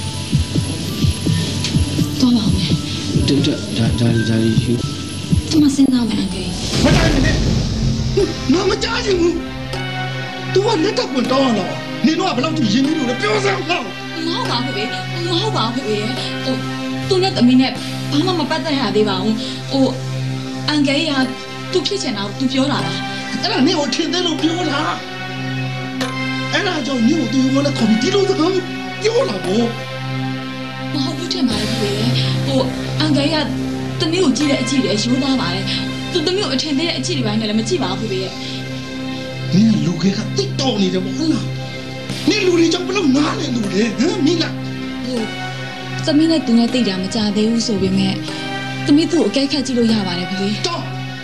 တော့ပါမယ်တူတူဒါဒါဒါယူကျမစဉ်းစားမယ်အန်ကယ်မတိုင်းနဲ့ငါမကြားချင်ဘူး तू ကလက်တော့ကွန်တောင်းအောင်နင်တို့ကဘယ်လောက်ထိရင်းနှီးလို့လဲပြောစမ်းတော့မဟုတ်ပါဘူးဖေမဟုတ်ပါဘူးဖေဟိုသူနဲ့တမီးနဲ့ဘာမှမပတ်သက်ရသေးပါဘူးဟိုအန်ကယ်ကသူဖြစ်ချင်တာကိုသူပြောတာပါအဲ့ဒါနင်ကိုထင်သေးလို့ပြောတာအဲ့ဒါကြောင့်နင်ကိုသူကလည်းခေါ်ပြီးဒီလိုစကားပြောလာပေါ့မဟုတ်ဘူးထင်ပါလေဖေဟိုအန်ကယ်ကတမီးကိုကြည့်တဲ့အကြည့်တွေရိုးသားပါတယ်သူတမီးကိုအထင်သေးတဲ့အကြည့်တွေပိုင်းနဲ့လည်းမကြည့်ပါဘူးဖေရဲ့နင်လူကြီးကတိတ်တော်နေတယ်ပေါ့ဟုတ်လားနင်လူတွေကြောင့်ဘလို့နားလဲလူတွေဟမ်မိလားဟိုသမီးနဲ့သူနဲ့တိတ်တာမကြသေးဘူးဆိုပေမဲ့သမီးသူ့အကဲခတ်ကြည့်လို့ရပါတယ်ဖေတော့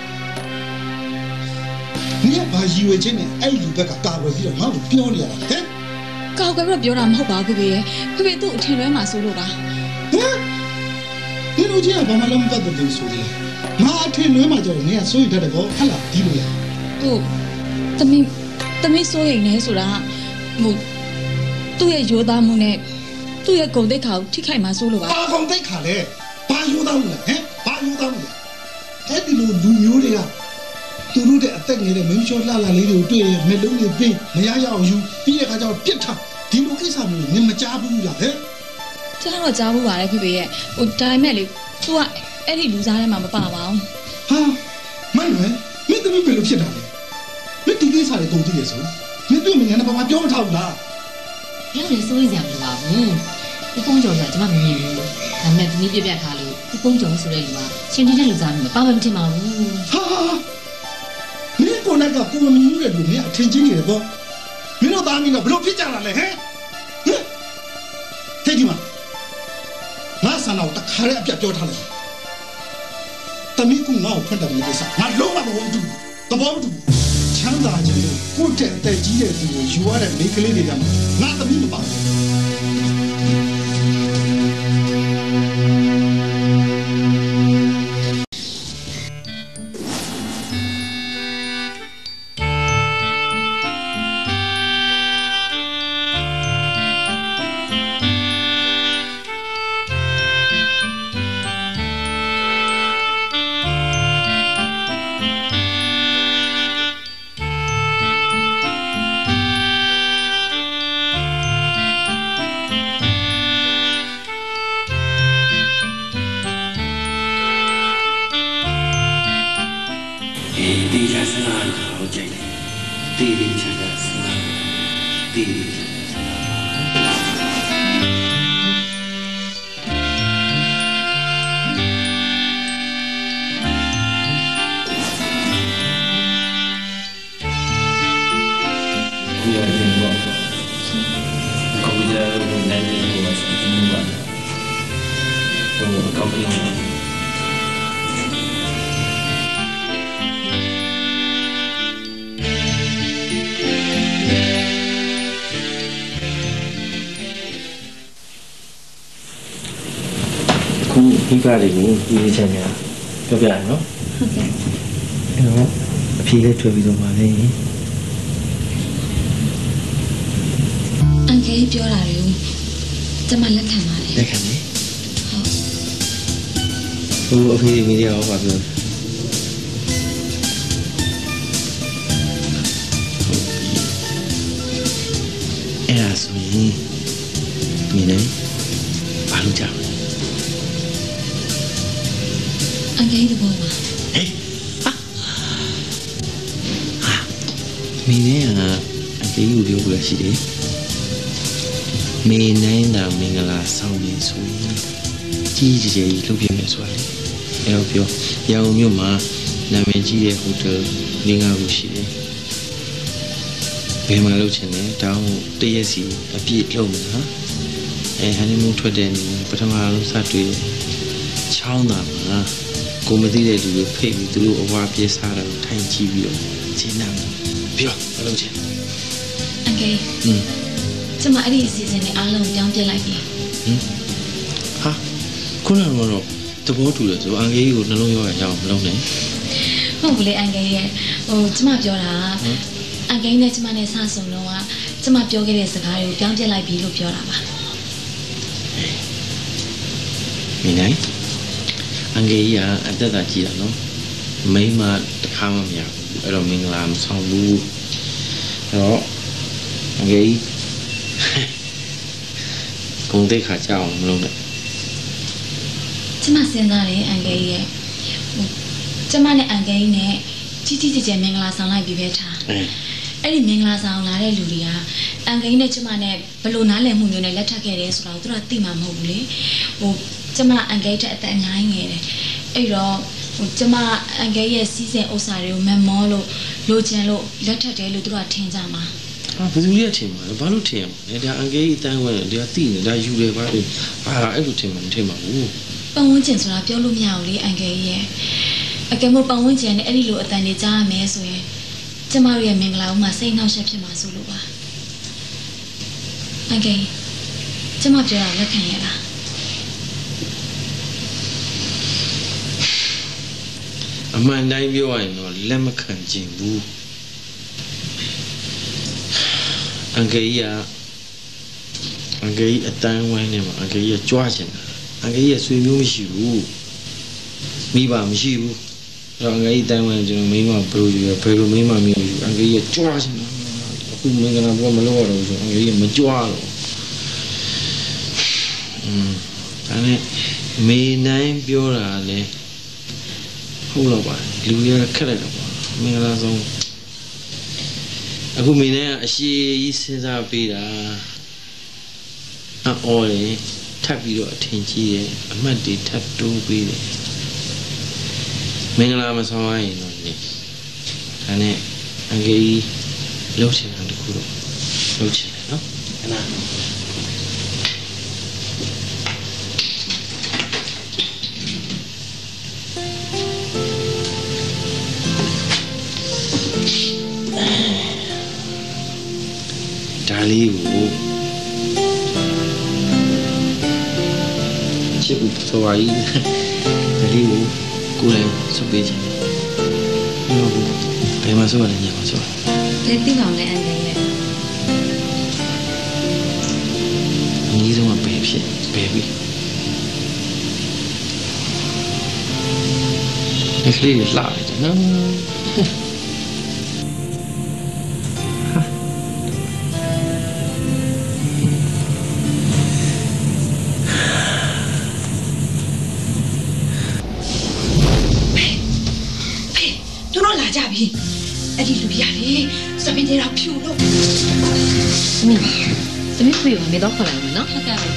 နင်ကဘာယူဝဲချင်းနဲ့အဲ့လူဘက်ကကာကွယ်ပြီးတော့ငါ့ကိုပြောနေရတာဟမ်ကာကွယ်ပြီးတော့ပြောတာမဟုတ်ပါဘူးဖေရဲ့ဖေဖေသူ့အထင်လွဲမှာဆိုလို့ပါဟမ်နင်တို့ကြီးကဘာမှလည်းမပတ်သက်ဘူးဆိုတယ်ငါအထင်လွဲမှာကြောင့်နင်ကစိုးရိမ်တတ်တယ်ကောဟဟလားဒီလိုလေဟိုသမီးသမီးစိုးရိမ်နေဆိုတာဟိုသူ့ရဲ့ရိုးသားမှုနဲ့သူ့ရဲ့ဂုဏ်သိက္ခာကိုထိခိုက်မှာစိုးလို့ပါဘာဂုဏ်သိက္ခာလဲဘာရိုးသားမှုလဲဟမ်ဘာရိုးသားမှုလဲအဲ့ဒီလိုလူမျိုးတွေကသူတို့တဲ့အသက်ငယ်တဲ့မင်းချောလှလှလေးတွေကိုတွေ့ရင်မျက်လုံးတွေပိတ်မရရအောင်ယူပြီးတဲ့အခါကျတော့ပြစ်ထားဒီလိုကိစ္စမျိုးနင်မကြားဘူးလားဟဲ့ကြားတော့ကြားဘူးပါတယ်ဖေဖေရဲ့ဟိုဒါပေမဲ့လေသူကအဲ့ဒီလူစားထဲမှာမပါပါဘူးဟာမင်းလည်းမင်းသမီးဘယ်လိုဖြစ်တာလဲမင်းဒီကိစ္စတွေကုန်သိရဆိုမင်းတို့မငန်းနဲ့ဘာမှပြောမထားဘူးလားပြောတယ်စိုးရိမ်ကြမလို့ပါဘူးဥပုံကျော်ဆိုတာကျမမမြင်ဘူးဒါပေမဲ့ဒီနေ့ပြပြထားလို့ဥပုံကျော်ဆိုတဲ့လူကရှင်နေတဲ့လူစားမျိုးပါမမထင်ပါဘူးဟာမင်းကိုနိုင်ကကိုမမြင်ဘူးတဲ့လူမင်းအထင်ကြီးနေတယ်ပေါ့မင်းတို့သားမင်းကဘယ်လိုဖြစ်ကြတာလဲဟမ်ဟမ်ထိတ်ဒီမှာငါဆန္ဒကိုတခါရဲအပြတ်ပြောထားလိုက်တမီးကငါ့ကိုဖွင့်တယ်ဒီကိစ္စငါလုံးဝမဟုတ်ဘူးသဘောမတူချမ်းသာခြင်းကိုယ့်တဲ့အသက်ကြီးတဲ့သူကိုယူရတဲ့မိန်းကလေးတွေကငါသမီးမပါဘူးဒီချာစနာကိုကြိုက်တယ်တေးလေးချာချာစဉ်းစားတေးလေးဒီအရင်ကကွန်ပျူတာကိုနိုင်နေလို့ဆိုပြီးမှဟိုကော်မတီဒီကားလေးကိုဒီလိုချင်များပြောပြရနော်ဟုတ်ကဲ့အဲ့တော့အဖြေလေးထွက်ပြီးတော့မှလည်းအန်ကယ်ပြောတာတွေကိုကျမလက်ခံပါတယ်လက်ခံတယ်ဟုတ်ဟိုအဖေမီဒီယာရောပါပြောအဲ့ဒါဆိုရင်မင်းလည်းဘာလို့ကြောက်အန်ကယ်ဒီဘောမှာဟေးဟာမင်းလည်းအန်ကယ်ကိုပြောလို့ရှိတယ်မင်းနိုင်တာမင်္ဂလာဆောင်ပြီးဆိုရင်ကြီးကြီးကြီးလုပ်ပြမယ်ဆိုတာလေအဲ့တော့ပြောရန်ကုန်မြို့မှာနာမည်ကြီးတဲ့ဟိုတယ်လင်းကားကိုရှိတယ်ဘယ်မှာလုပ်ချင်လဲတောင်းတရက်စီအပြည့်လုပ်မယ်ဟာအဲဟန်နီမူးထွက်တဲ့ပထမဆုံးစတွေ့ချောင်းတာမှာကိုမသိတဲ့လူတွေဖိတ်ပြီးသူတို့အဝါပြေးစားတာကိုထိုင်ကြည့်ပြီးတော့ရှင်းနာပြောမလုပ်ချင်အန်ကယ်อืมကျမအဲ့ဒီအစီအစဉ်နဲ့အားလုံးပြောင်းပြလိုက်ပြီဟင်ဟာခုနကတော့သဘောတူတယ်ဆိုအန်ကယ်ကြီးကိုနှလုံးရောဂါရအောင်မလုပ်နဲ့ဟုတ်ဘူးလေအန်ကယ်ရဲ့ဟိုကျမပြောတာအန်ကယ်နဲ့ကျမနဲ့စဆုံတော့ကကျမပြောခဲ့တဲ့စကားတွေကိုပြောင်းပြလိုက်ပြီလို့ပြောတာပါမင်းနိုင်အန်ကယ်ကြီးကအသက်သာကြီးတာနော်မိန်းမတစ်ခါမှမရဘူးအဲ့တော့မင်္ဂလာမဆောင်ဘူးအဲ့တော့အန်ကယ်ကြီးဂုံတိတ်ခါကြအောင်မလုပ်နဲ့ကျမစဉ်းစားတယ်အန်ကယ်ရဲ့ကျမနဲ့အန်ကယ်နဲ့ကြီးကြီးကျယ်ကျယ်မင်္ဂလာဆောင်လိုက်ပြီးပဲထားအဲ့ဒီမင်္ဂလာဆောင်လာတဲ့လူတွေကအန်ကယ်နဲ့ကျမနဲ့ဘလို့နားလည်မှုမျိုးနဲ့လက်ထပ်ခဲ့တယ်ဆိုတော့သူတို့ကသိမှာမဟုတ်ဘူးလေဟိုကျမအန်ကယ်တဲ့အသက်အများကြီးငယ်တယ်အဲ့တော့ဟိုကျမအန်ကယ်ရဲ့စီးစင်ဥစ္စာတွေကိုမမောလို့လိုချင်လို့လက်ထပ်တယ်လို့သူတို့ကထင်ကြမှာဟာဘယ်သူလဲထင်မှာလဲဘာလို့ထင်ရမလဲဒါအန်ကယ်ကြီးအတန်းဝင်တယ်ဒါသိနေဒါယူတယ်ဘာလို့အာအဲ့လိုထင်မှမထင်ပါဘူးပတ်ဝန်းကျင်ဆိုတာပြောလို့မရဘူးလေအန်ကယ်ကြီးရဲ့အကယ်လို့ပတ်ဝန်းကျင်နဲ့အဲ့ဒီလိုအတန်တွေကြားရမယ်ဆိုရင်ကျမတို့ရဲ့မင်္ဂလာဦးမှာစိတ်နှောက်ယှက်ဖြစ်မှာဆိုလို့ပါအန်ကယ်ကျမပြောတာလက်ခံရလားအမှန်တိုင်းပြောရရင်တော့လက်မခံချင်ဘူးအန်ကယ်ကြီးကအန်ကယ်ကြီးအတန်းဝိုင်းနေမှာအန်ကယ်ကြီးကကြွားချင်တာအန်ကယ်ကြီးကဆွေမျိုးမရှိဘူးမိဘမရှိဘူးအဲ့တော့အန်ကယ်ကြီးအတန်းဝိုင်းကျွန်တော်မိမဘယ်လိုယူရဘယ်လိုမိမမျိုးယူအန်ကယ်ကြီးကကြွားချင်တာအခုမင်္ဂလာဘုရားမလို့ရတော့ဆိုအန်ကယ်ကြီးကမကြွားတော့อืมဒါနဲ့မေနိုင်ပြောတာလေဟုတ်တော့ပါလူရခက်လိုက်တော့ပါမင်္ဂလာဆုံးအခုမင်းနဲ့အရှိကြီးစဉ်းစားပေးတာအော်လေထပ်ပြီးတော့အထင်ကြီးတယ်အမှတ်တွေထပ်တိုးပေးတယ်မင်္ဂလာမဆောင်ရရင်တော့လေဒါနဲ့အင်္ဂလိပ်လှုပ်ချင်တာတခုတော့လှုပ်ချင်တယ်နော်ခဏဒါလေးကိုချစ်ဖို့ဆိုပါ၏ဒါလေးကိုကိုယ်လည်းစုပ်ပေးချင်တယ်ဟုတ်ဘူးဘယ်မှာဆိုရလဲညမှာဆိုလက်သိအောင်လည်းအန်ကယ်ရဲ့အနည်းဆုံးပဲဖြစ်ပဲပြီအခလေးလှတယ်နော်ကြပြီအဲ့ဒီလူရတယ်စပင်းတွေတော့ဖြူလို့သမီးသမီးဖေကမေတော့ခေါ်လိုက်မယ်နော်ဟုတ်ကဲ့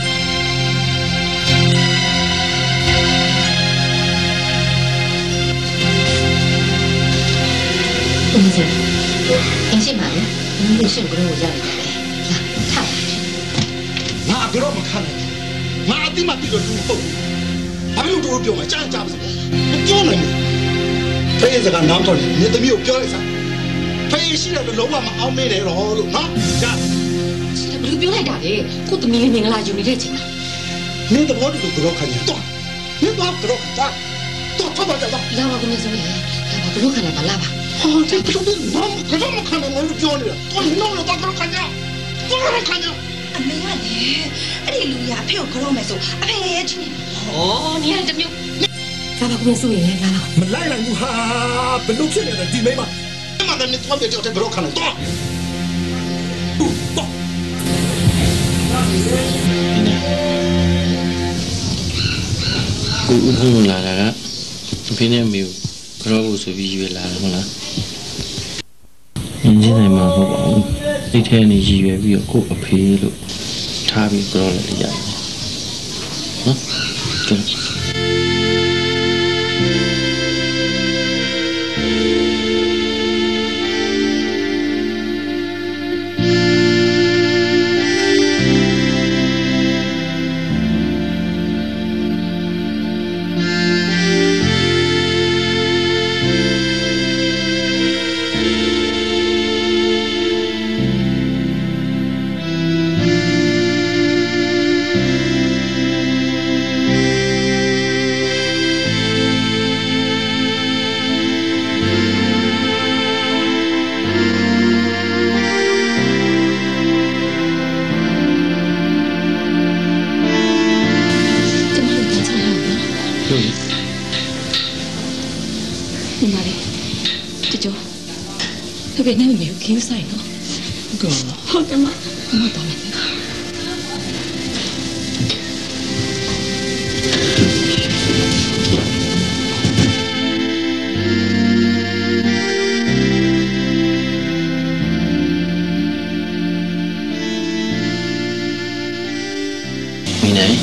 သမီးကြီးအင်းရှိပါလေသမီးတို့ရှင်းကတော့ရရတယ်လာထားငါကတော့မခံနိုင်ငါအတိမတိတော့လူမဟုတ်ဘူးဘာလို့တို့ပြောမှာကြားကြားပါစမပြောနိုင်ဘူးဖေးစကားနားထောင်နေသမီးကိုပြောလိုက်စမ်းဖေးရှိတယ်လုံးဝမအောင်မေးတယ်တော့လို့နော်ကြားဘယ်လိုပြောလိုက်တာလဲကိုသမီးလေးမင်္ဂလာယူနေတဲ့ချိန်မှာနင်းတော့တို့ကတော့ခံရတော့နင်းတော့ကတော့ကြားတော့တော့တော့လာပါကုန်စိုးရေလာပါဘလို့ခံရပါလာပါဟောဒီဘလို့နော်ကတော့မခံနိုင်ဘူးပြောနေတာတော့နော်တော့ကတော့ခံရတော့ကတော့ခံရအမေကလည်းအဲ့ဒီလူရအဖေကိုကြောက်မယ်ဆိုအဖေရဲ့ချင်းဩနေရတမျိုးလာပါကုန်စိုးရေလာပါမလိုက်နိုင်ဘူးဟာဘလို့ဖြစ်နေလဲဒီမိမမမနဲ့တော့ပြတော့ကတော့ခံရတော့ကိုဦးဖုံးလာတာကအဖေနဲ့မေကိုကြောဖို့ဆိုပြီးရွေးလာတယ်ဟုတ်လားအင်းကြီးနိုင်မှာမဟုတ်ပါဘူးစိတ်ထဲနေရည်ရွယ်ပြီးတော့ကိုအဖေလို့ထားပြီးကြောလိုက်ရတယ်နော်ကဲဘယ်နဲ့မေကိုခင်းဆိုင်နော်ကောဟုတ်တယ်မမတော်မယ်မင်းနိုင်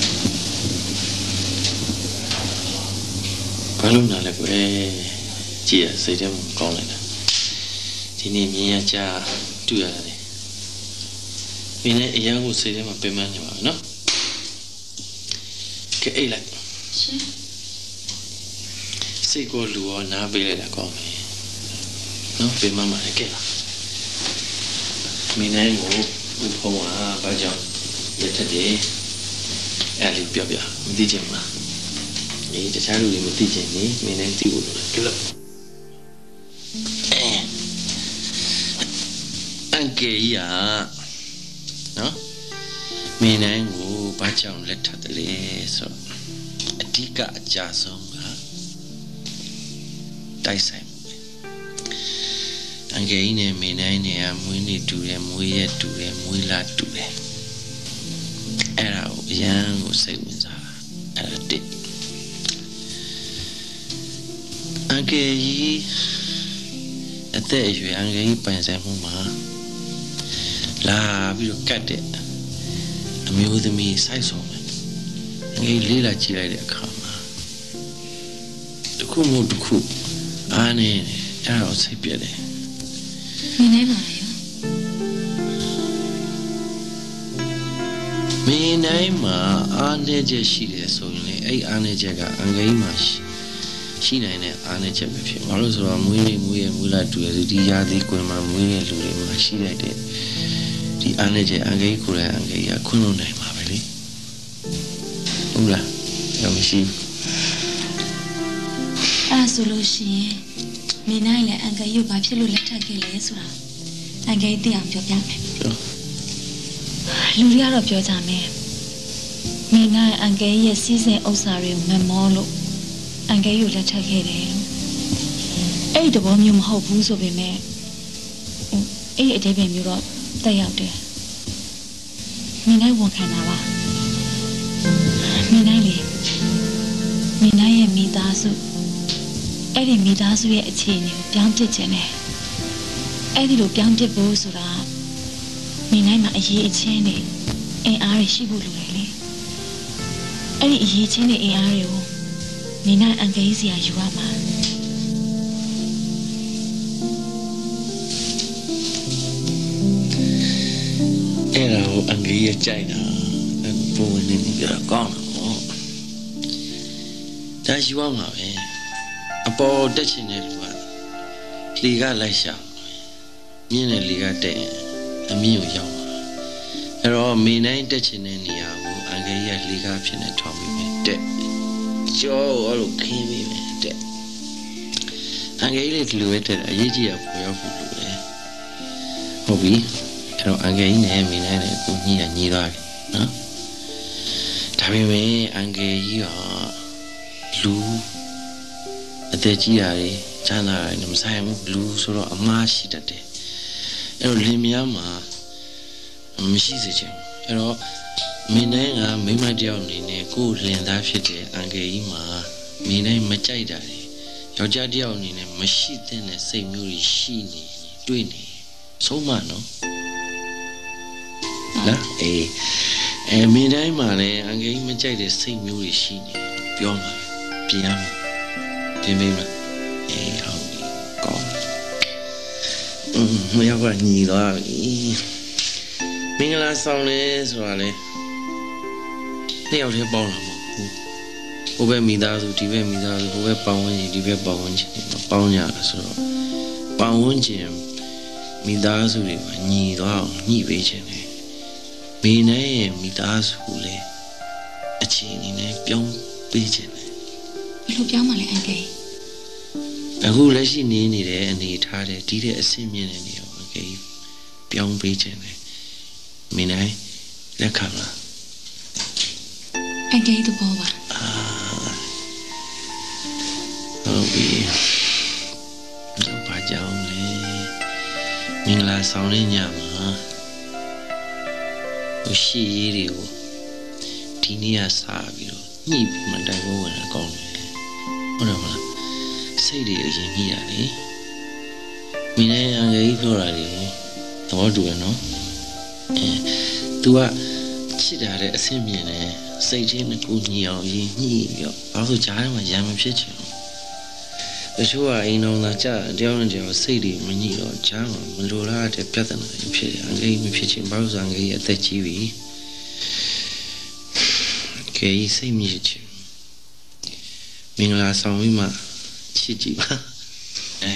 ဘာလို့နားလဲကွယ်ကြည်ရစိတ်ထဲမှာကောင်းလိုက်တာဒီနေ့မြင်ရကြတွေ့ရတယ်မင်းနဲ့အရန်ကိုစိတ်ထဲမှာပင်ပန်းနေပါနော်ကဲအိတ်လိုက်ရှင်စိတ်ကိုလူရောနားပေးလိုက်တာကောင်းပြီနော်ပင်ပန်းပါလေကဲမင်းနဲ့ကိုဦးဖုံးကဘာကြောင့်လက်ထက်တယ်အဲ့လေးပြောပြမသိချင်ဘူးလားအေးတခြားလူတွေမသိချင်နေမင်းနဲ့သိဖို့လိုတယ်ကဲလို့အန်ကေကြီးอ่ะเนาะမင်းနိုင်ကိုဘာကြောင့်လက်ထပ်တယ်လဲဆိုတော့အဓိကအကြဆုံးကတိုက်ဆိုင်မှုပဲအန်ကေကြီးနဲ့မင်းနိုင်နဲ့ကမွေးနေ့တူတယ်မွေးရက်တူတယ်မွေးလာတူတယ်အဲ့ဒါကိုအရန်ကိုစိတ်ဝင်စားတာအဲ့ဒါတစ်အန်ကေကြီးအသက်အရွယ်အန်ကေကြီးပိုင်ဆိုင်မှုမှာလာပြီးတော့ကတ်တဲ့အမျိုးသမီးစိုက်ဆုံးပဲငယ်လေးလာကြည့်လိုက်တဲ့အခါမှာတခုမို့တခုအားနေအဲ့တော့စိတ်ပြက်တယ်မင်းနိုင်ပါရောမင်းနိုင်မှာအားနေချက်ရှိတယ်ဆိုရင်လေအဲ့အားနေချက်ကအင်္ဂလိပ်မှာရှိရှိနိုင်တဲ့အားနေချက်ပဲဖြစ်ဘာလို့ဆိုတော့မွေးနေမွေးရမွေးလာတူရဒီရာသီကွင်မှာမွေးရလူတွေမှာရှိလိုက်တဲ့ဒီအားနေချက်အင်္ဂလိပ်ကိုယ်တိုင်အင်္ဂလိပ်ကခွင့်လို့နိုင်ပါပဲလေဟုတ်လားအဲ့မရှိအဲ့ဆိုလို့ရှိရင်မင်းနိုင်လည်းအင်္ဂလိပ်ကိုဘာဖြစ်လို့လက်ထပ်ခဲ့လဲဆိုတာအင်္ဂလိပ်သိအောင်ပြောပြမယ်လူတွေကတော့ပြောကြမယ်မင်းနိုင်အင်္ဂလိပ်ရဲ့စီးစိမ်ဥစ္စာတွေကိုမမောလို့အင်္ဂလိပ်ကိုလက်ထပ်ခဲ့တယ်လို့အဲ့ဒီတဘောမျိုးမဟုတ်ဘူးဆိုပေမဲ့အဲ့ဒီအတိတ်ပဲမျိုးတော့တက်ရောက်တယ်မင်းနိုင်ဝန်ခံတာပါမင်းနိုင်လေမင်းနိုင်ရဲ့မိသားစုအဲ့ဒီမိသားစုရဲ့အခြေအနေကိုပြောင်းပြစ်ခြင်းနဲ့အဲ့ဒီလိုပြောင်းပြစ်ဖို့ဆိုတာမိနိုင်မှာအရေးအချင်းနဲ့အင်အားရရှိဖို့လိုတယ်လေအဲ့ဒီအရေးချင်းနဲ့အင်အားတွေကိုမိနိုင်အန်ကယ်ကြီးစီကယူရမှာအဲ့ဒါကိုအန်ကယ်ကြီးကြိုက်တာပုံဝင်နေပြတော့ကောင်းတော့ဒါယူရမှာပဲအပေါ်တက်ချင်တဲ့လူကလေကလိုက်ရှာမြင်းနဲ့လေကတက်အမြင့်ကိုရောက်လာအဲ့တော့မေနိုင်တက်ချင်တဲ့နေရာကိုအန်ကယ်ကြီးကလေကဖြစ်နေထောင်းပြီးမယ်တက်ကြောအဲ့လိုခင်းပြီးမယ်တက်အန်ကယ်ကြီးလည်းဒီလိုပဲတက်အရေးကြီးရပေါ်ရောက်ဖို့လိုတယ်ဟုတ်ပြီအဲ့တော့အန်ကယ်ကြီးနဲ့မေနိုင်နဲ့ကိုညှိရညှိသွားပြီနော်ဒါပေမဲ့အန်ကယ်ကြီးကလူအသက်ကြီးရတယ်ချမ်းသာတယ်မဆိုင်ဘူးလူဆိုတော့အမားရှိတတ်တယ်အဲ့တော့လင်မယားမှာမရှိစေချင်ဘူးအဲ့တော့မင်းနိုင်ကမိမတယောက်အနေနဲ့ကိုယ်လင်သားဖြစ်တဲ့အန်ကယ်ကြီးမှာမင်းနိုင်မကြိုက်တာလေယောက်ျားတယောက်အနေနဲ့မရှိတဲ့စိတ်မျိုးကြီးရှိနေတွေ့နေဆုံးမနော်လားအေးအဲမင်းနိုင်မှာလည်းအန်ကယ်ကြီးမကြိုက်တဲ့စိတ်မျိုးကြီးရှိနေပြောမှာပြင်ရမှာပြင်ပေးမှာအေးဟုတ်ပြီကောင်းอืมမရောက်ပါညီတော့မင်္ဂလာဆောင်လဲဆိုတာလေနှစ်ယောက်တည်းပေါင်းလာမှာဟိုဘက်မိသားစုဒီဘက်မိသားစုဟိုဘက်ပေါင်းဝင်ဒီဘက်ပေါင်းဝင်ပေါင်းကြတာဆိုတော့ပေါင်းဝင်ခြင်းမိသားစုတွေမှာညီတော့ညှိပေးခြင်းလေမိနဲ့ရဲ့မိသားစုလေအခြေအနေနဲ့ပြောင်းပေးခြင်းလေဘယ်လိုပြောင်းမှလဲအန်ကယ်အခုလက်ရှိနေနေတဲ့အနေထားတဲ့ဒီတဲ့အဆင့်မြင့်တဲ့နေရာအန်ကယ်ပြောင်းပေးခြင်းလေမင်းနိုင်လက်ခံလားအန်ကယ်တို့ပေါ်ပါအာဟုတ်ပြီတော့ဘာကြောင့်လဲမင်္ဂလာဆောင်တဲ့ညမှာဟိုရှိရည်တွေကိုဒီနေ့ကစားပြီးတော့ညှိပြီးမှတိုင်ဖို့ဝင်တာကောင်းတယ်ဟုတ်တယ်မလားစိတ်တွေအရင်ညှိရလေမင်းနဲ့အန်ကယ်ကြီးပြောတာလေသဘောတူရနော်အဲ तू ကချစ်တာတဲ့အဆင့်မြင်တယ်စိတ်ချင်းကိုညှိအောင်ရင်ညှိပြီးတော့ဘာလို့ကြားထဲမှာရံမဖြစ်ချင်ဘူးတချို့ကအိမ်တော်သာကြာတယောက်နဲ့တယောက်စိတ်တွေမညှိတော့ကြားမှာမလိုလားတဲ့ပြဿနာတွေဖြစ်တယ်အန်ကယ်ကြီးမဖြစ်ချင်ဘာလို့ဆိုအန်ကယ်ကြီးအသက်ကြီးပြီကဲစိတ်မြင့်ချင်မင်္ဂလာဆောင်ပြီးမှချစ်ကြည့်ပါအဲ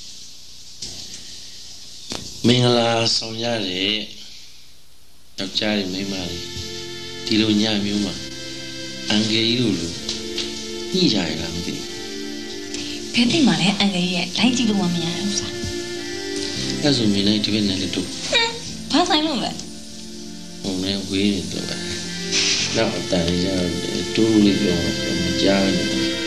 မင်္ဂလာဆောင်ရတယ်ယောက်ျားတွေမိန်းမတွေဒီလိုညမျိုးမှာအန်ကယ်ကြီးတို့လိုညှိကြရလားမသိဘူးဘယ်သိမှလဲအန်ကယ်ရဲ့လိုက်ကြည့်လို့မရဘူးစားအဲ့ဆိုမင်းလည်းဒီဘက်နဲ့လည်းတို့ဘာဆိုင်လို့လဲဟိုနဲ့ဝေးနေတော့နောက်အတန်ရတူးလေးပြောမကြားဘူး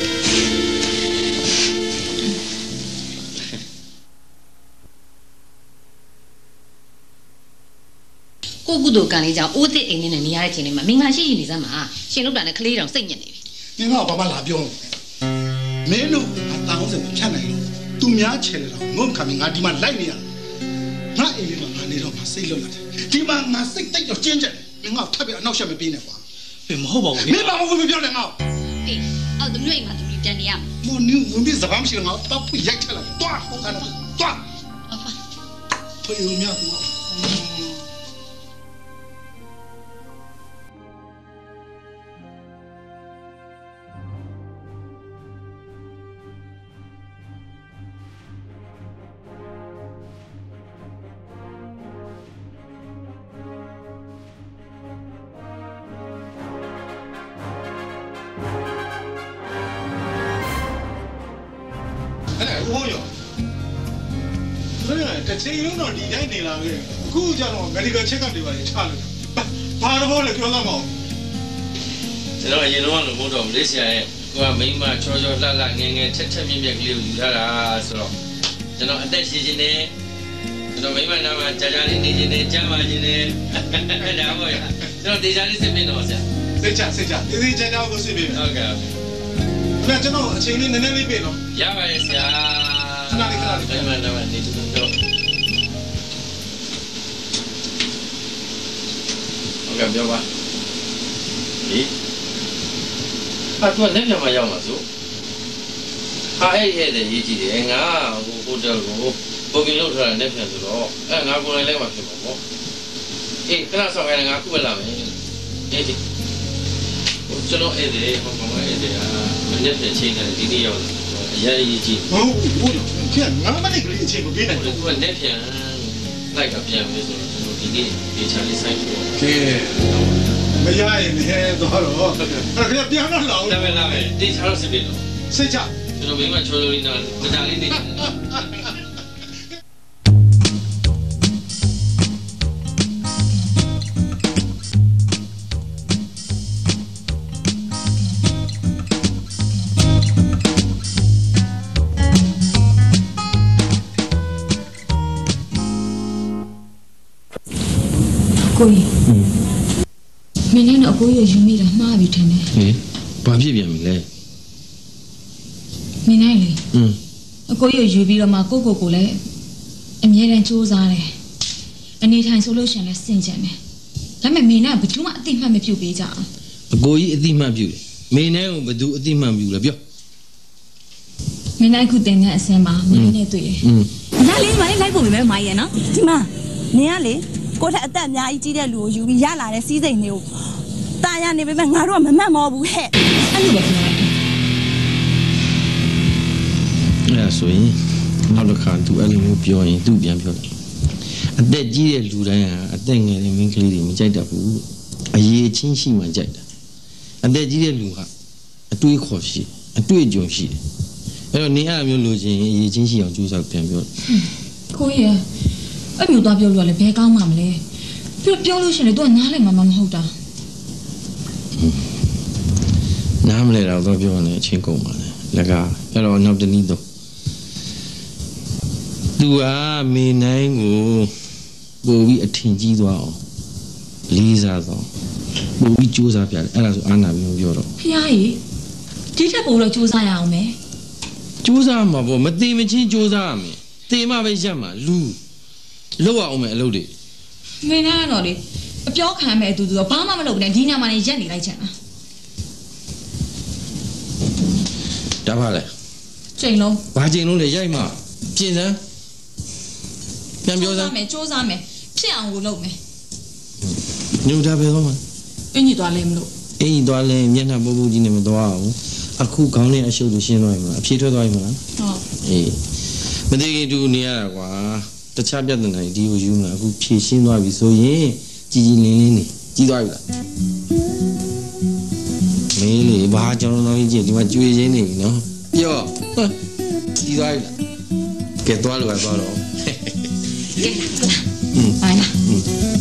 ကိုကုသိုလ်ကံလေးကြောင့်အိုးတစ်အိမ်နဲ့နေရတဲ့ချိန်လေးမှာမင်္ဂလာရှိရှိနေစမ်းမှာရှင်တို့တာနဲ့ကလေးတောင်စိတ်ညစ်နေပြီမင်းကဘာမှလာပြောမင်းတို့အတောင်းစမဖြတ်နိုင်လို့သူများချေတယ်တော့ငုံခမင်းငါဒီမှာလိုက်နေရငါအိမ်လေးမှာငါနေတော့ငါစိတ်လွတ်လာတယ်ဒီမှာငါစိတ်တိတ်တော့ကျဉ်းကျက်တယ်မင်းကထပ်ပြီးအနောက်ရှက်မပေးနဲ့ကွာဘယ်မဟုတ်ပါဘူးမင်းဘာမှမပြောနဲ့ငါအေးအော်သူတို့အိမ်မှာသူတို့တန်နေရမှာမော်နူးဝင်ပြီးစကားမရှိတော့ငါပတ်ပူရိုက်ထက်လာတွားဟိုကတော့တွားအဖဖေးဦးမြတ်ကွာတချိန်လုံးတော့ဒီတိုင်းနေလာခဲ့အခုကျတော့ medical check up တွေပါလေချလို့ဘာလို့လဲပြောသားမအောင်ကျွန်တော်အရင်တော့လို့မဟုတ်တော့ဘူးလေဆရာရဲ့ကိုကမိန်းမချောချောလှလှငယ်ငယ်ချက်ချက်မြက်မြက်ကလေးကိုယူထားတာဆိုတော့ကျွန်တော်အသက်ရှင်ရှင်နဲ့ကျွန်တော်မိန်းမနာမှာကြာကြာလေးနေရှင်နဲ့ကြမ်းပါရှင်နဲ့အဲ့ဒါပေါ့ရကျွန်တော်တေချာလေးစစ်ပြတော့ဆရာစိတ်ချစိတ်ချတေးသေးချာချာကိုစစ်ပြဟုတ်ကဲ့那真的，请你奶奶那边咯。 ရပါရဲ့ဆရာခဏလေးခဏလေးခဏလေးနေတူတော့ဟုတ်ကဲ့ပြောပါဟေးဟာသူကလက်ပြန်မရောက်မှာစို့ဟာအဲ့အဲ့တဲ့ရေးကြည့်တယ်ငါဟိုဟိုတယ်ကိုဘုတ်ကင်လောက်ထားတာလက်ပြန်ဆိုတော့အဲ့ငါကိုယ်တိုင်လဲမှာဖြစ်မှာပေါ့အေးခဏဆောင်ခိုင်းငါခုပဲလာမယ်အေးဒီကျွန်တော်အဲ့တဲ့ဟောကောင်အဲ့တဲ့ဟာမနေ့ပြန်ချိန်တယ်ဒီနေ့ရောက်အရေးအကြီးဟုတ်ဟုတ်ခင်ဗျာငါမနေ့ကလေးအချိန်ကိုပေးနိုင်တယ်သူကလက်ပြန်လိုက်ကပြန်ပြီဆိုတော့ဒီနေ့ဒီချာလေးဆိုင်ပြီးကဲမရရင်လည်းတော့တော့ခင်ဗျာပြန်တော့လာအောင်လာမယ်လာမယ်ဒီချာတော့စစ်ပြီတော့စိတ်ချကျွန်တော်မိမချိုးလို့နေတော့မကြလေးနေကိုကြီးမင်းနဲ့အကိုရယူမိတာမှားပြီထင်တယ်ဟေးဘာဖြစ်ပြန်ပြီလဲမင်းနဲ့လေอืมအကိုရယူပြီးတော့မှကိုကိုကိုလည်းအမြဲတမ်းစူးစမ်းတယ်အနေထိုင်ဆိုလို့ရှင်လည်းစင်ကြံတယ်ဒါပေမဲ့မင်းနဲ့ဘယ်သူမှအသိမှတ်မပြုတ်ပေးကြအောင်အကိုကြီးအသိမှတ်ပြုတယ်မင်းနဲ့ဘယ်သူအသိမှတ်ပြုလဲပြောမင်းနဲ့ခုတင်တဲ့အစင်းမှာမင်းနဲ့တွေ့ရอืมဒါလေးမလေးလိုက်ဖို့ပဲမိုင်းရနော်ဒီမှာနင်ကလေကိုထက်အသက်အများကြီးကြီးတဲ့လူကိုယူပြီးရလာတဲ့စီးစိမ်တွေကိုတာရနေပေမဲ့ငါတို့ကမမှတ်မောဘူးဟဲ့အဲ့လိုပဲခင်ဗျာအဲ့ဆိုရင်နောက်တစ်ခါသူအဲ့လိုမျိုးပြောရင်သူပြန်ပြောတယ်အသက်ကြီးတဲ့လူတိုင်းဟာအသက်ငယ်တဲ့မိန်းကလေးတွေမကြိုက်တတ်ဘူးအရေးချင်းရှိမှကြိုက်တာအသက်ကြီးတဲ့လူဟာအတွေးခေါ်ရှိအတွေ့အကြုံရှိတယ်အဲ့တော့နေအဲ့လိုမျိုးလိုချင်အရေးချင်းရှိအောင်ကြိုးစားပြန်ပြောတယ်ကိုရအဲ့မျိုးသွားပြောလို့လည်းဘယ်ကောင်းမှမလဲပြောပြောလို့ရှိရင်တော့နားလည်းမမမဟုတ်တာနားမလဲတော့ပြောနေအချင်းကုန်ပါလေလက်ကအဲ့တော့နောက်တနည်းတော့သူကမေနိုင်ကိုပို့ပြီးအထင်ကြီးသွားအောင်လေးစားတော့ပို့ပြီးကြိုးစားပြတယ်အဲ့ဒါဆိုအာနာမျိုးပြောတော့ဖျားကြီးဒီထက်ပို့တော့ကြိုးစားရအောင်မယ်ကြိုးစားမှာပေါ့မသိမချင်းကြိုးစားရမယ်တေမပဲရက်မှာလူလောက်အောင်မယ်အလုပ်တွေမင်းနဲ့တော့လေအပြောခံမဲ့အတူတူတော့ဘာမှမလုပ်ဘူးနဲ့ဒီညမှာနေရက်နေလိုက်ချင်တာဒါပါလေချိန်လုံးဘာချိန်လုံးလဲရိုက်မှာပြင်စမ်းပြန်ပြောစမ်းမယ်စူးစမ်းမယ်ဖြစ်အောင်ကိုလုပ်မယ်ညူတာပဲတော့မှာအင်းကြီးသွားလဲမလို့အင်းကြီးသွားလဲမျက်နှာပိုးပိုးကြီးနဲ့မသွားအောင်အခုခေါင်းနဲ့အရှုပ်လို့ရှင်းသွားပြီမလားအဖြေထွက်သွားပြီမလားဟုတ်အေးမသိခင်တူနေရတာကွာတခြားပြဿနာတွေဒီကိုယူမှာအခုဖြေရှင်းသွားပြီဆိုရင်ကြည်ကြည်လင်းလင်းနေကြီးသွားပြီလားမင်းလေဘာကျွန်တော်တို့ကြီးဒီမှာကြွေရင်းနေပြီနော်ပြောကြီးသွားပြီလားကဲသွားလို့ပဲသွားတော့ကဲอืมไปนะอืม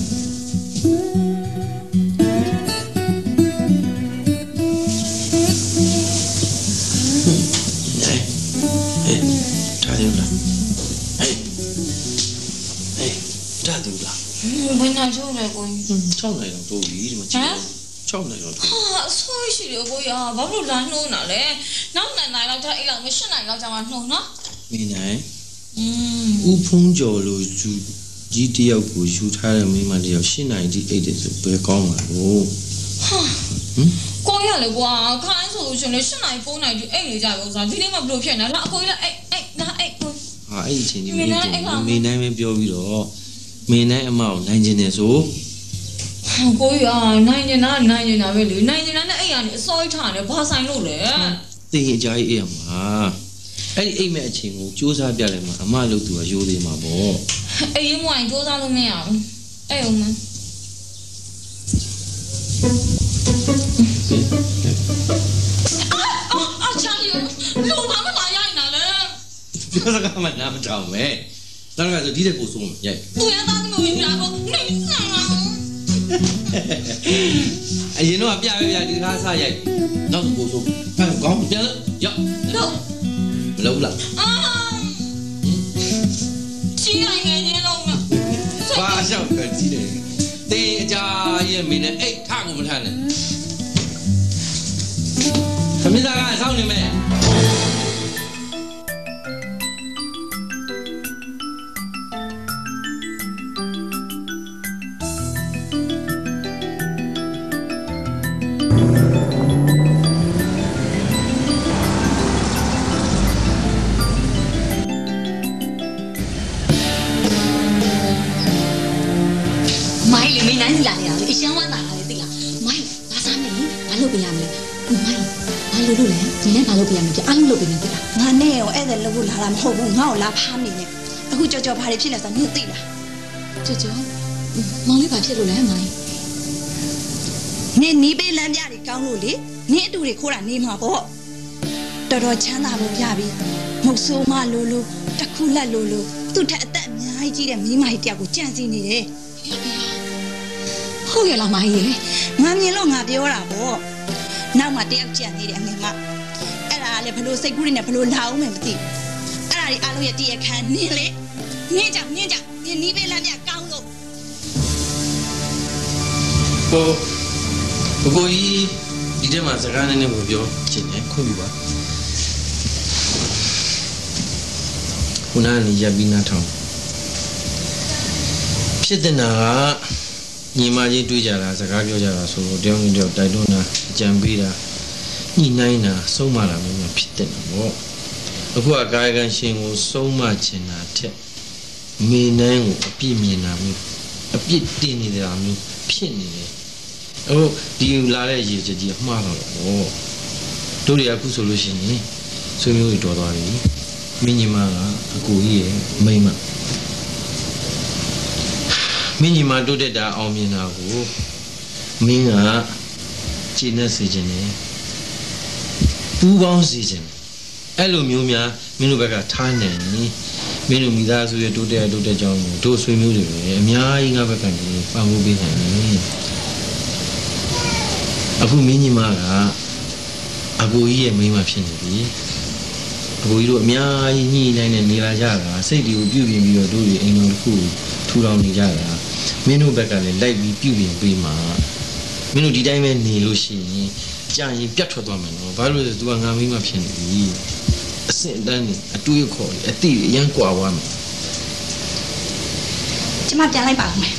ဘယ်နာချိုးလဲကိုကြီး၆နိုင်တော့တိုးပြီဒီမှာ၆နိုင်တော့တိုးဟာအဆိုးရှိတယ်ကိုကြီးဟာဘာလို့လမ်းနှိုးတာလဲနောက်နိုင်နိုင်လောက်ထားအိတ်လောက်မရှင်းနိုင်လောက်ကြာမှနှိုးနော်မင်းနိုင်อืมဦးဖုံးကျော်လို့ယူကြီးတယောက်ကိုယူထားတဲ့မိန်းမတယောက်ရှင်းနိုင်ဒီအိတ်တယ်ဆိုဘယ်ကောင်းမှာလို့ဟာဟမ်ကိုရလေကွာခိုင်းဆိုလို့ရှင်လေရှင်းနိုင်ဖုံးနိုင်ဒီအိတ်နေကြရောစားဒီနေ့မှဘလို့ဖြစ်နေလားအကိုကြီးလည်းအိတ်အိတ်ဒါအိတ်ကိုဟာအဲ့အချိန်ဒီမင်းနိုင်မင်းပြောပြီးတော့မင်းနိုင်အမောင်နိုင်ကျင်တယ်ဆိုဟောကိုရနိုင်ကျင်တာနိုင်ကျင်တာပဲလေနိုင်ကျင်တာနဲ့အဲ့ရနေအစောကြီးထားတယ်ဘာဆိုင်လို့လဲသိရင်အကြာကြီးအေးရမှာအဲ့ဒီအိမ်မဲ့အချိန်ကိုစူးစမ်းပြလိုက်မှာအမလို့သူကရိုးသေးမှာပေါ့အေးရင်ဝိုင်းစူးစမ်းလို့မရဘူးအဲ့အောင်မအာအာချာလီလူဘာမှလာရနေတာလဲပြောစကားမှနားမထောင်ပဲတော့ကဆိုဒီတဲ့ကိုဆုံးရိုက်သူရသားသမီးဝင်လာတော့နေစမ်းအရင်တော့ပြပြပြဒီကားစားရိုက်နောက်ကိုဆုံးဖန်ကောင်းပြန်ရောက်တော့မလုပ်လားအာချီနိုင်ငယ်ချင်းလုံးလားဘာရှောက်ကြည့်တယ်တင်းအကြာရဲ့မင်းနဲ့အိတ်ထကိုမထမ်းနဲ့ခသမီးသားကစောင့်နေမယ်ဟုတ်ဘူးငါ့ကိုလာဖားနေတယ်အခုကြော်ကြော်ဘာတွေဖြစ်လဲဆိုတာနင်သိလားကြော်ကြော်မောင်လေးဘာဖြစ်လို့လဲမိုင်းနင်နီးပေးလမ်းပြတွေကောင်းလို့လေနင်အတူတွေခိုးတာနေမှာပေါ့တော်တော်ချမ်းသာဖို့ပြပြီမုတ်ဆိုးမလိုလိုတခုလက်လိုလိုသူ့ထက်အသက်အများကြီးကြီးတဲ့မိမကြီးတယောက်ကိုကြံစီနေတယ်ဟုတ်ရလားမိုင်းရေငါမြင်လို့ငါပြောတာပေါ့နောက်မှတယောက်ကြံနေတယ်အမေမအဲ့ဒါလည်းဘလို့စိတ်ကူးနေနဲ့ဘလို့လာအောင်မသိအဲ့ဒါတွေအားလုံးရဲ့တည့်ရခန်းနင်းလေနင်းကြောင်နင်းကြောင်နင်းနီးပေးလမ်းပြကောင်းလို့ကိုကိုကြီးဒီထဲမှာစကားနည်းနည်းမပြောချင်တယ်ခွင့်ပြုပါခုနကနေရပ်ပြီးနားထောင်ဖြစ်တဲ့နာကညီမချင်းတွေ့ကြတာစကားပြောကြတာဆိုတော့တယောက်နဲ့တယောက်တိုက်တွန်းတာအကြံပေးတာညှိနှိုင်းတာဆုံးမတာမျိုးဖြစ်တဲ့နာပေါ့အခုအကာယကံရှင်ကိုဆုံးမချင်တာထက်မေနိုင်ကိုအပြစ်မြင်တာမျိုးအပြစ်တင်နေတာမျိုးဖြစ်နေတယ်အခုဒီလာတဲ့ရေချက်ကြီးအမှားတော့တော့တို့တွေအခုဆိုလို့ရှိရင်ဆွေမျိုးတွေတော်သွားပြီမင်းညီမကအကူကြီးရဲ့မိန်းမမင်းညီမတို့တဲ့တာအောင်မြင်တာကိုမင်းကကျင့်နေစေခြင်းနဲ့ပူပေါင်းစေခြင်းအဲ့လိုမျိုးများမင်းတို့ဘက်ကထားနေနီးမင်းတို့မိသားစုရဲ့တိုးတက်တိုးတက်ကြောင်းကိုတို့ဆွေမျိုးတွေပဲအများကြီးငါဘက်ကနေပံ့ပိုးပေးနိုင်တယ်အခုမင်းညီမကအကိုကြီးရဲ့မိန်းမဖြစ်နေပြီအကိုကြီးတို့အများကြီးညှိနှိုင်းနေနေလာကြတာစိတ်တွေကိုပြုပြင်ပြီးတော့တို့တွေအိမ်တော်တစ်ခုထူထောင်နေကြတာမင်းတို့ဘက်ကလည်းလိုက်ပြီးပြုပြင်ပေးမှာမင်းတို့ဒီတိုင်းပဲနေလို့ရှိရင်ကြာရင်ပြတ်ထွက်သွားမယ်နော်ဘာလို့လဲဆို तू ကငါမိန်းမဖြစ်နေပြီအစင်တန်းနေအတူရခေါ်အတိအရန်ကွာသွားမယ်ကျမပြန်လိုက်ပါဦးမယ်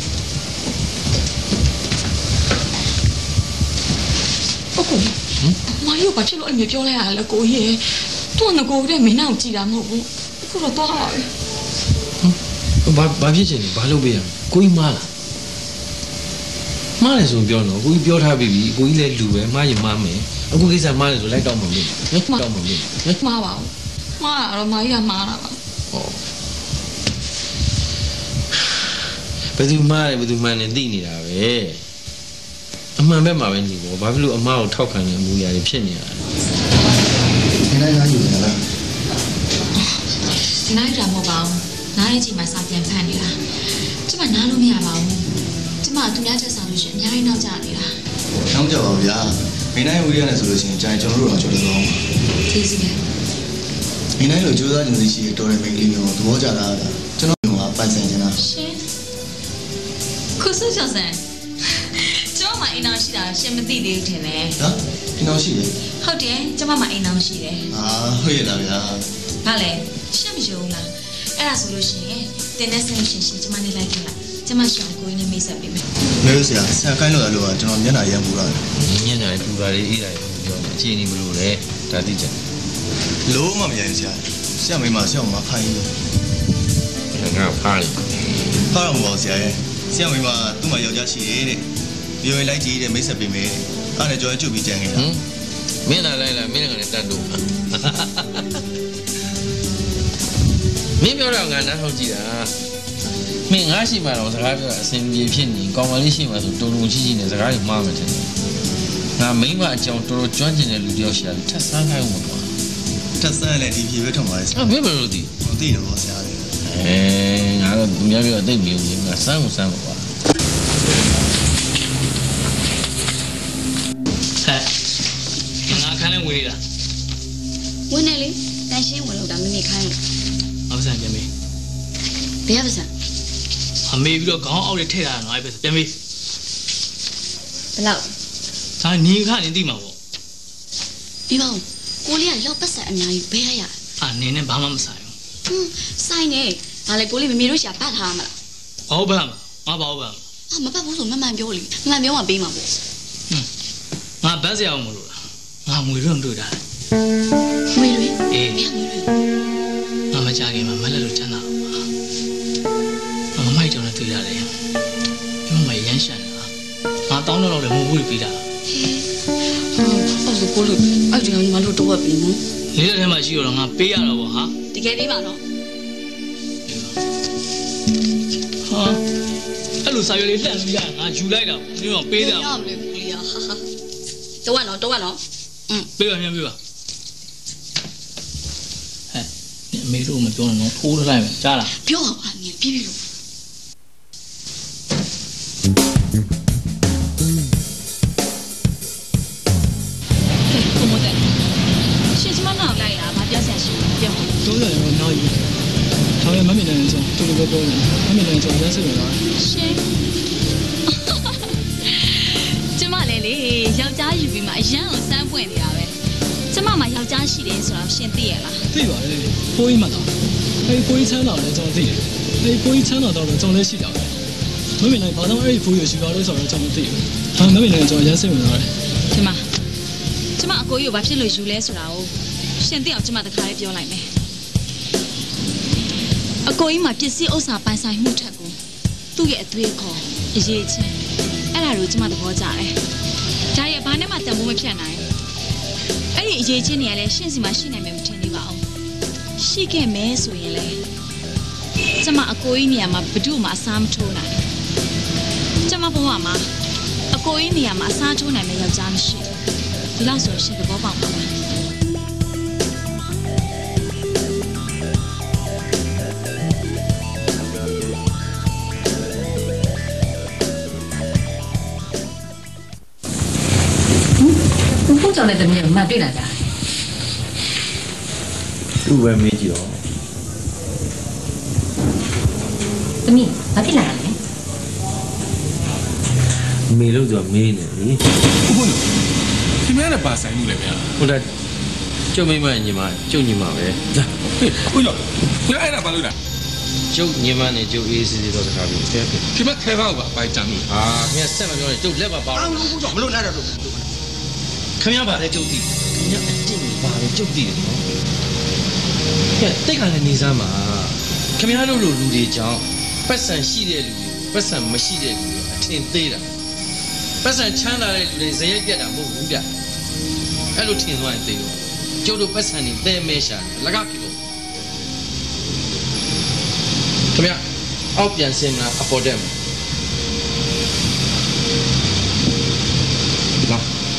ဟုတ်ကဲ့မာရီဘာဖြစ်လို့အမေပြောလိုက်ရလဲကိုကြီးရဲ့သူ့ငကိုတဲ့မင်းအောင်ကြည်တာမဟုတ်ဘူးအခုတော့သွားပါပြီဘာဘာဖြစ်ချင်လဲဘာလုပ်ပေးရမလဲကိုကြီးမားလားမားတယ်ဆိုပြောတော့ကိုကြီးပြောထားပြီကိုကြီးလည်းလူပဲမားရင်မားမယ်အခုကိစ္စမားတယ်ဆိုလိုက်တော့မှမလို့တောက်မှမလို့မားပါဦးမားတော့မားကြီးကမားတာပါဟောဘယ်သူမားတယ်ဘယ်သူမှန်တယ်သိနေတာပဲအမှန်ပဲမှာပဲညီဘောဘာဖြစ်လို့အမားကိုထောက်ခံနေအမူအရာတွေဖြစ်နေရလဲဒီနိုင်သားယူနေလားဒီနိုင်ကြမဟုတ်ပါဘူးနားရဲ့ချိန်မှာစာပြန်ဖတ်နေတာကျမနားလို့မရပါဘူးကျမသူများချက်ဆောင်လို့ရှိရင်အများကြီးနောက်ကျနေတာနောက်ကျပါဗျာမင်းနိုင်ဝေးရတယ်ဆိုလို့ရှိရင်ကြာကျွန်တော်တို့တော့ကျော်တော်အောင်ကျေးဇူးပဲမင်းနိုင်လိုကြိုးစားနေစီရှိတော်တဲ့မိန်းကလေးမျိုးသဘောကျတာကျွန်တော်ကပိုင်ဆိုင်နေတာရှင်ခုစချောစံကျွန်မအိမ်အောင်ရှိတာရှင်မသိသေးဘူးထင်တယ်ဟမ်အိမ်အောင်ရှိတယ်ဟုတ်တယ်ကျွန်မမအိမ်အောင်ရှိတယ်အာဟုတ်ရလားဗျာဟာလေရှက်မယုံလားအဲ့ဒါဆိုလို့ရှိရင်တင်တဲ့ဆင်းရှင်ရှင်ကျွန်မနေလိုက်ခဲ့လိုက်ကျွန်မရှောင်းကိုရင်းနဲ့မိတ်ဆက်ပေးမယ်မေဆရာဆရာကိုင်းလို့လို့ကျွန်တော်မျက်နှာရမ်းပူတာညညပူတာလေးအေးတာပြောတယ်အခြေအနေမလို့လေဒါသိကြလုံးမမရရင်ဆရာဆရာမိမဆရာမဖိုင်းငါဖားတယ်ဖားတော့မဟုတ်ဆရာရဲ့ဆရာမိမသူ့မှာယောက်ျားရှိတယ်တဲ့ပြောရင်လိုက်ကြည့်တဲ့မိတ်ဆက်ပေးမယ်အဲ့ဒါကြော်ကျွတ်ပြီးကြံခဲ့တာမင်းလာလိုက်လာမင်းကလည်းတတ်တော့မင်းပြောတော့ငါနားထောင်ကြည့်တာမင်းငါရှိမှတော့စကားပြောအဆင်ပြေဖြစ်နေကောင်းပါလိမ့်ရှိမှဆိုတုံတုံချင်းချင်းနဲ့စကားတွေမှားမယ်တဲ့ငါမိမအကြောင်းတော်တော်ကျွမ်းကျင်တဲ့လူတယောက်ရှိတာထပ်ဆန်းခိုင်းဦးမှာထပ်ဆန်းလည်းဒီပြေပဲထုံပါလေဆရာဘယ်လိုသိမသိတော့ဆရာလေအဲငါတော့သူများပြောအသိမီဘူးငါစမ်းကိုစမ်းပါကွာဟဲ့ငါခန်းနဲ့ဝင်နေတာဝင်နေလေတန်ရှင်းဝင်လို့ဒါမိမိခိုင်းလို့အပစံပြန်မေးဘယ်ရပစံအမေပြီးတော့ခေါင်းအောက်တွေထည့်တာနော်အဲ့ပစံပြန်မေးဘယ်လောက်ဒါညီခါနေသိမှာပေါ့တပြီးပါဦးကိုလေးကလောက်ပတ်ဆက်အများကြီးဘယ်ရရအာနင်းနဲ့ဘာမှမဆိုင်ဘူးဟွန်းဆိုင်နေဒါလေကိုလေးမမေတို့ရှာပတ်ထားမှာလားဘာဟုတ်ပါမလားငါဘာဟုတ်ပါအာမပတ်ဘူးဆိုမမှန်ပြောလေမမှန်ပြောမှပေးမှာပေါ့ဟွန်းငါဘတ်စရအောင်မလို့လားငါငွေရွံ့တွေ့တာငွေရွံ့အေးငွေရွံ့ငါမကြခင်မှာမလက်လို့ချမ်းသာတော့ပါငါမိုက်ကြောင်နဲ့တွေ့ရတယ်ပြောမှရမ်းရှမ်းတာငါတောင်းတော့လည်းမဟုတ်ဘူးပြီးတာအဲ့ဒါကိုလို့အဲ့ဒီမလို့တော့ပြီနော်လေးတဲ့ထဲမှာရှိတော့ငါပေးရတော့ဗောဟာတကယ်ပေးပါတော့ဟာအဲ့လိုစာရွက်လေးလှန်လို့ရငါယူလိုက်တာနင်းတော့ပေးတာရမလို့ကိုလေးဟာဟာတော့နော်တော့နော်อืมပေးပါမြန်ပေးပါဟဲ့အမေတို့မပြောနဲ့နော်ထိုးလိုက်မယ်ကြားလားပြောပါပါမြန်ပြပြလို့都在那哪里？他们满面的人种，都是个高人，满面的人种认识的啦。 是。ကျမလည်းလေယောက်ျားယူပြီးမှအရန်ကိုစမ်းပွင့်နေတာပဲကျမမှယောက်ျားရှိတယ်ဆိုတော့ရှင်သိရလားသိပါလေဖိုးကြီးမှတော့အဲ့ဖိုးကြီးချမ်းသာတယ်ကျွန်တော်သိတယ်အဲ့ဖိုးကြီးချမ်းသာတော့ကျွန်တော်လည်းရှိတာပဲမမေနိုင်ဘာတော့အဲ့ဖိုးကြီးရှိပါလို့ဆိုတော့ကျွန်တော်သိတယ်ဟာမမေနိုင်ကျွန်တော်ရမ်းစိတ်ဝင်စားတယ်ကျမကျမအကိုကြီးကိုဘာဖြစ်လို့ယူလဲဆိုတာကိုရှင်သိအောင်ကျမတခါလေးပြောလိုက်မယ်အကိုကြီးမှာပစ္စည်းဥစ္စာပိုင်ဆိုင်မှုထက်ကိုသူ့ရဲ့အသွေးခေါ်အရေးချင်းအဲ့ဒါကိုကျမသဘောကျတယ်ဒါရဲ့ဘာနဲ့မှတန်ဖိုးမဖြတ်နိုင်အဲ့ဒီအရေးချင်းတွေကလည်းရှင့်စီမှာရှိနိုင်မယ်မထင်သေးပါဘူးရှိခဲ့မယ်ဆိုရင်လေကျမအကိုကြီးနေရာမှာဘယ်သူမှအစားမထိုးနိုင်ကျမဘဝမှာအကိုကြီးနေရာမှာအစားထိုးနိုင်မယ့်ယောက်ျားမရှိဒီလောက်ဆိုရှင်သဘောပေါက်ပါလားဘုကြောင့်လည်းတမီးကမှတွေ့လာကြတယ်သူ့ပဲမေးကြည့်တော့တမီးဘာဖြစ်လာလဲမေလို့ဆိုမေးနေလေဟုတ်ဘူးခင်ဗျားလည်းပါဆိုင်မှုလေဗျာဟုတ်တယ်ကျုပ်မိမညီမကျုပ်ညီမပဲဟုတ်ရောခင်ဗျားအဲ့ဒါဘာလို့လဲကျုပ်ညီမနဲ့ကျုပ်အေးစီစီတော့တခါပြီးခင်ဗျားခဲကောက်ပါပိုင်တမ်းလို့ဟာခင်ဗျားဆက်မပြောနဲ့ကျုပ်လက်ပါပါအောင်လို့ဘုကြောင့်မလို့နိုင်တော့ခင်ဗျားပါလေကျုပ်သိခင်ဗျားအတင်းကြီးပါလေကျုပ်သိတယ်နော်ကဲတိတ်ခါလည်းနေစားမှာခင်ဗျားတို့လိုလူတွေကြောင့်ပတ်စံရှိတဲ့လူတွေပတ်စံမရှိတဲ့လူတွေအထင်သေးတာပတ်စံချမ်းသာတဲ့လူတွေဇယက်ပြတ်တာမဟုတ်ဘူးဗျအဲ့လိုထင်သွားရင်သိတော့ကျုပ်တို့ပတ်စံနေတဲမဲရှာလကဖြစ်လို့ခင်ဗျားအောက်ပြန်ဆင်းမလားအပေါ်တက်မလား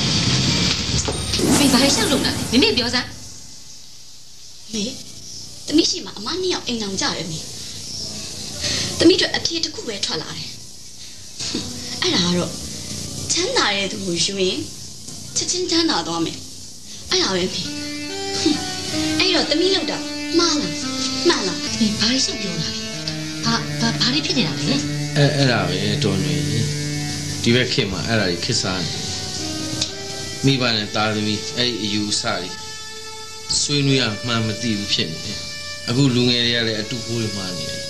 မေဘာရှောက်လို့လားနင်နေပြောစမ်းမေတမီးရှိမှာအမနှစ်ယောက်အိမ်အောင်ကြတယ်မေတမီးတို့အဖြေတစ်ခုပဲထွက်လာတယ်အဲ့ဒါကတော့ချမ်းသာတဲ့သူကိုယူရင်ချက်ချင်းချမ်းသာသွားမယ်အဲ့ဒါပဲမေအဲ့တော့တမီးလောက်တာမှားလားမှန်လားမေဘာရှောက်ပြောတာလဲဘာဘာဘာတွေဖြစ်နေတာလဲအဲ့အဲ့ဒါပဲတော်နေဒီဘက်ခေတ်မှာအဲ့ဒါကြီးခစ်စားနေမိဘနဲ့တာသမီအဲ့ဒီအယူအဆတွေဆွေးနွေးရမှန်မသိဘူးဖြစ်နေတယ်အခုလူငယ်တွေကလည်းအတူကိုးတွေမှားနေတယ်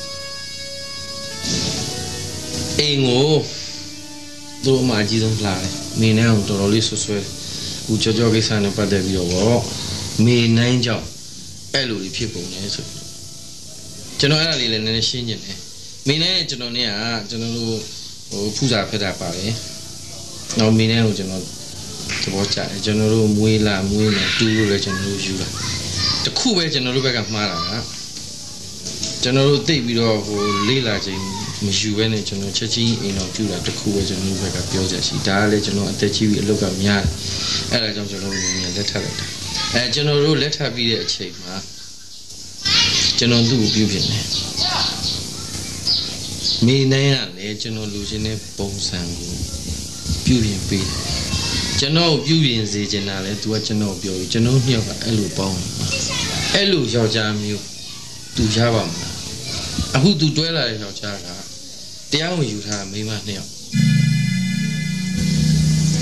အိမ်ကိုတို့အမအကြီးဆုံးလာတယ်မိနဲ့အောင်တော်တော်လေးဆွဆွဲအခုကြောကြောကိစ္စနဲ့ပတ်သက်ပြီးတော့ဗောမိနိုင်ကြောင့်အဲ့လိုတွေဖြစ်ပုံလဲဆိုကျွန်တော်အဲ့ဒါလေးလည်းနည်းနည်းရှင်းကျင်တယ်မိနဲ့ကျွန်တော်နဲ့ကကျွန်တော်တို့ဟိုဖူးစာဖက်တာပါတယ်နောက်မိနဲ့ကိုကျွန်တော်သဘောကျတယ်ကျွန်တော်တို့မွေးလာမွေးနေတူလို့လည်းကျွန်တော်တို့ယူလာတခုပဲကျွန်တော်တို့ဘက်ကမှားတာကကျွန်တော်တို့သိပြီးတော့ဟိုလေးလာခြင်းမယူဘဲနဲ့ကျွန်တော်ချက်ချင်းအိမ်တော်ပြူလာတခုပဲကျွန်တော်တို့ဘက်ကပြောကြရှိဒါကလည်းကျွန်တော်အသက်ကြီးပြီးအလုပ်ကများတယ်အဲ့ဒါကြောင့်ကျွန်တော်တို့ငယ်လက်ထပ်လိုက်တာအဲကျွန်တော်တို့လက်ထပ်ပြီးတဲ့အချိန်မှာကျွန်တော်သူ့ကိုပြုပြင်တယ်မိနိုင်ရလေကျွန်တော်လူချင်းတဲ့ပုံစံကိုပြုပြင်ပေးတယ်ကျွန်တော်ပြုပြင်စေချင်တာလဲ तू ကကျွန်တော်ပြောပြီးကျွန်တော်နှစ်ယောက်ကအဲ့လိုပေါင်းအဲ့လိုယောက်ျားမျိုး तू ရပါမလားအခု तू တွဲလာတဲ့ယောက်ျားကတရားဝင်ယူထားမိန်းမနှစ်ယောက်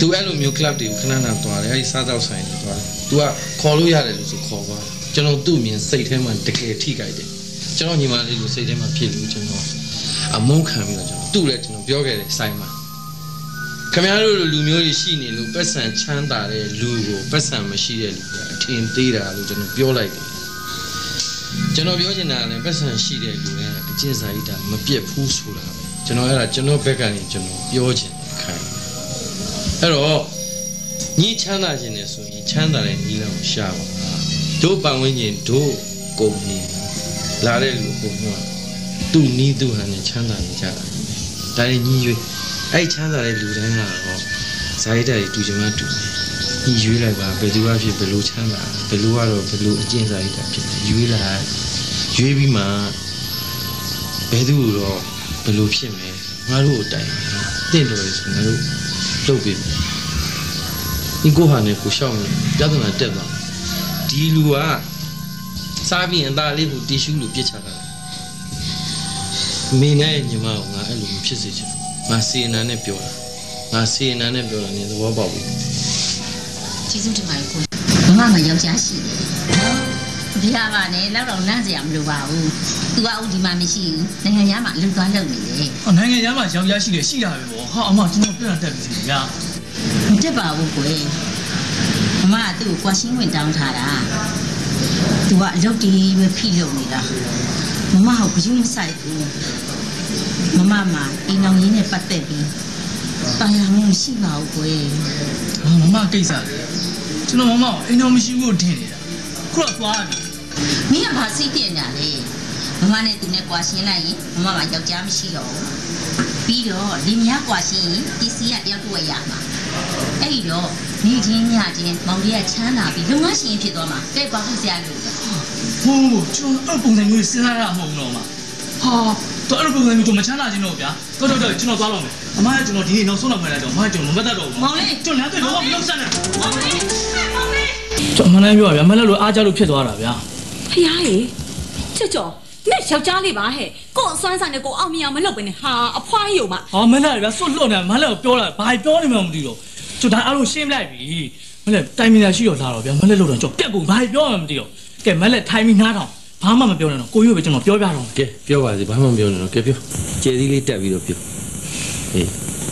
သူအဲ့လိုမျိုး club တွေကိုခဏခဏသွားတယ်အဲ့ဒီစားတောက်ဆိုင်တွေသွားတယ် तू ကခေါ်လို့ရတယ်လို့ဆိုခေါ်သွားကျွန်တော်သူ့မြင်စိတ်ထဲမှာတကယ်ထိကြိုက်တယ်ကျွန်တော်ညီမလေးကိုစိတ်ထဲမှာဖြစ်လို့ကျွန်တော်အမုန်းခံပြီးတော့ကျွန်တော်သူ့လည်းကျွန်တော်ပြောခဲ့တယ်ဆိုင်မှာခင်ဗျားတို့လူမျိုးတွေရှိနေလို့ပတ်စံချမ်းသာတဲ့လူကိုပတ်စံမရှိတဲ့လူကအထင်သေးတာလို့ကျွန်တော်ပြောလိုက်တယ်ကျွန်တော်ပြောချင်တာလည်းပတ်စံရှိတဲ့လူတွေကအကျင့်စာရိတ္တမပြတ်ဘူးဆိုတာပဲကျွန်တော်အဲ့ဒါကျွန်တော်ဘက်ကနေကျွန်တော်ပြောချင်တယ်ခိုင်းအဲ့တော့ညီချမ်းသာခြင်းနဲ့ဆိုရင်ချမ်းသာတဲ့ညီလောက်ရှာပါတို့ပတ်ဝန်းကျင်တို့ကုန်နေလာတဲ့လူကိုကသူ့နီးသူ့ဟန်နဲ့ချမ်းသာနေကြတာဒါလည်းညီရွေးအဲ့ချမ်းသာတဲ့လူတိုင်းကတော့ဇာတိတွေတူချင်မှတူတယ်ညီရွေးလိုက်ပါဘယ်သူကဖြစ်ဘယ်လိုချမ်းသာဘယ်လိုကတော့ဘယ်လိုအကျင့်ဇာတိတာဖြစ်ရွေးလိုက်ရွေးပြီးမှဘယ်သူတော့ဘယ်လိုဖြစ်မယ်ငါတို့အတိုင်းတင့်တော်ရဆိုငါတို့လုပ်ပြီးဒီကိုဟာနဲ့ကိုရှောင်းနေပြဿနာတက်သွားဒီလူကစားပြီးရင်သားလေးကိုတီရှူးလို့ပြစ်ချတာမင်းနဲ့ညီမကငါအဲ့လိုမဖြစ်စေချင်ငါစေနာနဲ့ပြောတာငါစေနာနဲ့ပြောတာနေသဘောပေါက်ပြီကျေးဇူးတင်ပါတယ်ကိုမမမယောက်ျားရှိတယ်ဒီဟာကလည်းလောက်တော့လန့်စရာမလိုပါဘူးသူကဦးဒီမှာမရှိဘူးနိုင်ငံသားမှာလူသွားလုပ်နေတယ်ဟောနိုင်ငံသားမှာယောက်ျားရှိတယ်ရှိတာပဲပေါ့ဟာအမကျွန်တော်ပြန်တက်ပြီစီညာမတက်ပါဘူးကိုမမကသူ့ကိုကွာရှင်းဝင်တောင်းထားတာသူကအလုပ်တီးပဲဖိလုပ်နေတာမမကဘယ်ယူမဆိုင်ဘူးမမမှာအိမ်အောင်ရင်းနဲ့ပတ်သက်ပြီးတာယာမှုမရှိပါဘူးကိုဟာမမကိစ္စလေကျွန်တော်မမအိမ်အောင်မရှိဘူးထင်နေတာခုတော့သွားပြီမင်းကဘာစိတ်ပြနေတာလဲမမနဲ့သူနဲ့ကွာရှင်းလိုက်ရင်မမကယောက်ျားမရှိတော့ဘူးပြီးတော့ဒီများကွာရှင်းရင်ပစ္စည်းကတယောက်တော့ရမှာအဲ့ဒီတော့နေချင်းညချင်းမောင်လေးကချမ်းသာပြီးလုံငန်းရှင်ဖြစ်သွားမှာကြိုက်ပါဖို့ဆရာလို့ဟိုးကျွန်တော်အပုံစံမျိုးစဉ်းစားရမှာမဟုတ်တော့မှာဟာတော့အဲ့လိုပုံစံမျိုးကျွန်တော်မချမ်းသာခြင်းတော့ဗျာတော်တော်တော်ကျွန်တော်သွားတော့မယ်အမကကျွန်တော်ဒီနေ့နောက်ဆုံးတော့မှလိုက်တော့အမကကျွန်တော်မမတ်တော့ဘူးမောင်လေးကျွန်တော်လည်းတော့မလုပ်စမ်းနဲ့မောင်လေးမောင်လေးကျွန်တော်မလည်းပြောပါဗျာမလည်းလို့အားကြလို့ဖြစ်သွားတာဗျာဖယားရေကြော့ကြော့လက်ယောက်ျားလေးပါဟဲ့ကို့အစွမ်းဆိုင်နဲ့ကိုအောင်မြအောင်မလုပ်ဘဲနဲ့ဟာအဖွားကြီးုံမဟာမလည်းဗျာစွတ်လွတ်နေမလည်းပြောတာဘာပြောနေမှမသိတော့ကျွန်တော်အားလုံးရှင်းလိုက်ပြီမလည်းတိုင်မီနာရှိတော့လာတော့ဗျာမလည်းလို့တော့ကျွန်တော်ပြက်ကုန်ဘာပြောမှမသိတော့ကဲမလည်းထိုင်ပြီးနားထောင်ဘာမှမပြောနဲ့တော့ကိုကြီးပဲကျွန်တော်ပြောပြတော့ကဲပြောပါစေဘာမှမပြောနဲ့တော့ကဲပြောကျဲသီးလေးတက်ပြီးတော့ပြောအေး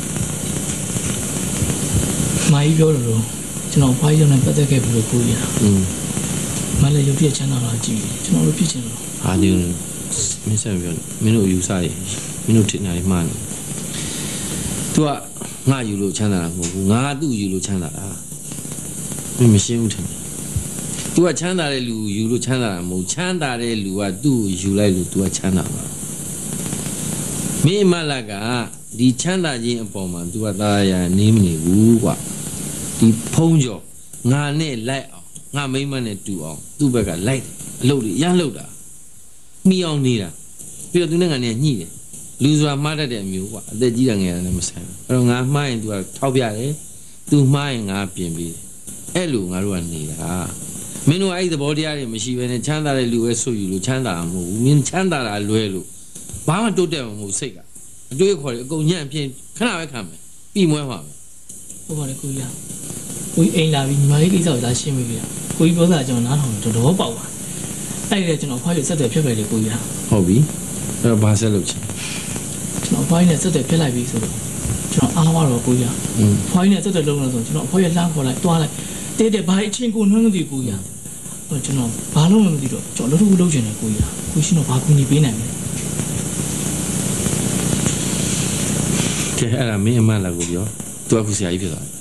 မာကြီးပြောလို့ကျွန်တော်ဖွားရုံနဲ့ပတ်သက်ခဲ့ပြီလို့ကိုကြီးอ่ะอืมမလည်းရုပ်ပြည့်ချမ်းသာတာကြည့်ကျွန်တော်တို့ဖြစ်ချင်လို့ဟာဒီမင်းဆက်ပြောမင်းတို့ယူစားရမင်းတို့ထင်တာလေးမှားနေ तू ကငါယူလို့ချမ်းသာတာမဟုတ်ဘူးငါသူ့ယူလို့ချမ်းသာတာမင်းမရှင်းဘူးထင်တယ် तू ကချမ်းသာတဲ့လူယူလို့ချမ်းသာတာမဟုတ်ချမ်းသာတဲ့လူကသူ့ယူလိုက်လို့ तू ကချမ်းသာမှာမင်းမလကဒီချမ်းသာခြင်းအပေါ်မှာ तू ကသားရနေမနေဘူးကွာဒီဖုံးကြော်ငါနဲ့လိုက်အောင်ငါမိမနဲ့တူအောင်သူ့ဘက်ကလိုက်အလုပ်တွေရမ်းလုပ်တာမိအောင်နေတာပြီးတော့ तू နဲ့ငါနဲ့ညှိတယ်လူစွာမှားတတ်တဲ့အမျိုးကွာအသက်ကြီးတာငယ်တာလည်းမဆိုင်ဘူးအဲ့တော့ငါမှားရင် तू ကထောက်ပြတယ် तू မှားရင်ငါပြင်ပေးတယ်အဲ့လိုငါတို့ကနေတာမင်းတို့အဲ့ဒီသဘောတရားတွေမရှိဘဲနဲ့ချမ်းသာတဲ့လူပဲဆွယူလို့ချမ်းသာမှာမဟုတ်ဘူးမင်းချမ်းသာတာလွဲလို့ဘာမှတိုးတက်မှာမဟုတ်စိတ်ကအတွေ့အခေါ်တွေအကုန်ညံ့ပြင်ခဏပဲခံမယ်ပြီးမွဲမှာပဲဟုတ်ပါတယ်ကိုကြီးကိုကြီးအိမ်လာပြီးညီမလေးကိစ္စကိုလာရှင်းပေးပြကိုကြီးပြောတာကျွန်တော်နားထောင်တော့တော့ပေါက်ပါအဲ့ဒါကျွန်တော်ဖွားရဆက်တယ်ဖြစ်ခဲ့တယ်ကိုကြီးဟုတ်ပြီအဲ့တော့ဘာဆက်လုပ်ချင်ကျွန်တော်ဖွားရနဲ့ဆက်တယ်ဖြစ်လိုက်ပြီဆိုတော့ကျွန်တော်အားမတော့ကိုကြီးဖွားရနဲ့ဆက်တယ်လုံးလို့ဆိုကျွန်တော်ဖွားရလှမ်းခေါ်လိုက်တွားလိုက်တဲတဲဘာအချင်းကိုနှွှမ်းမသိကိုကြီးကျွန်တော်ဘာလို့မှမသိတော့ကျွန်တော်လှုပ်လှုပ်လုပ်ချင်တယ်ကိုကြီးကိုရှင်တော့ဘာကူညီပေးနိုင်မလဲကဲအဲ့ဒါမင်းအမလာကိုပြောသူကခုဆရာကြီးဖြစ်သွား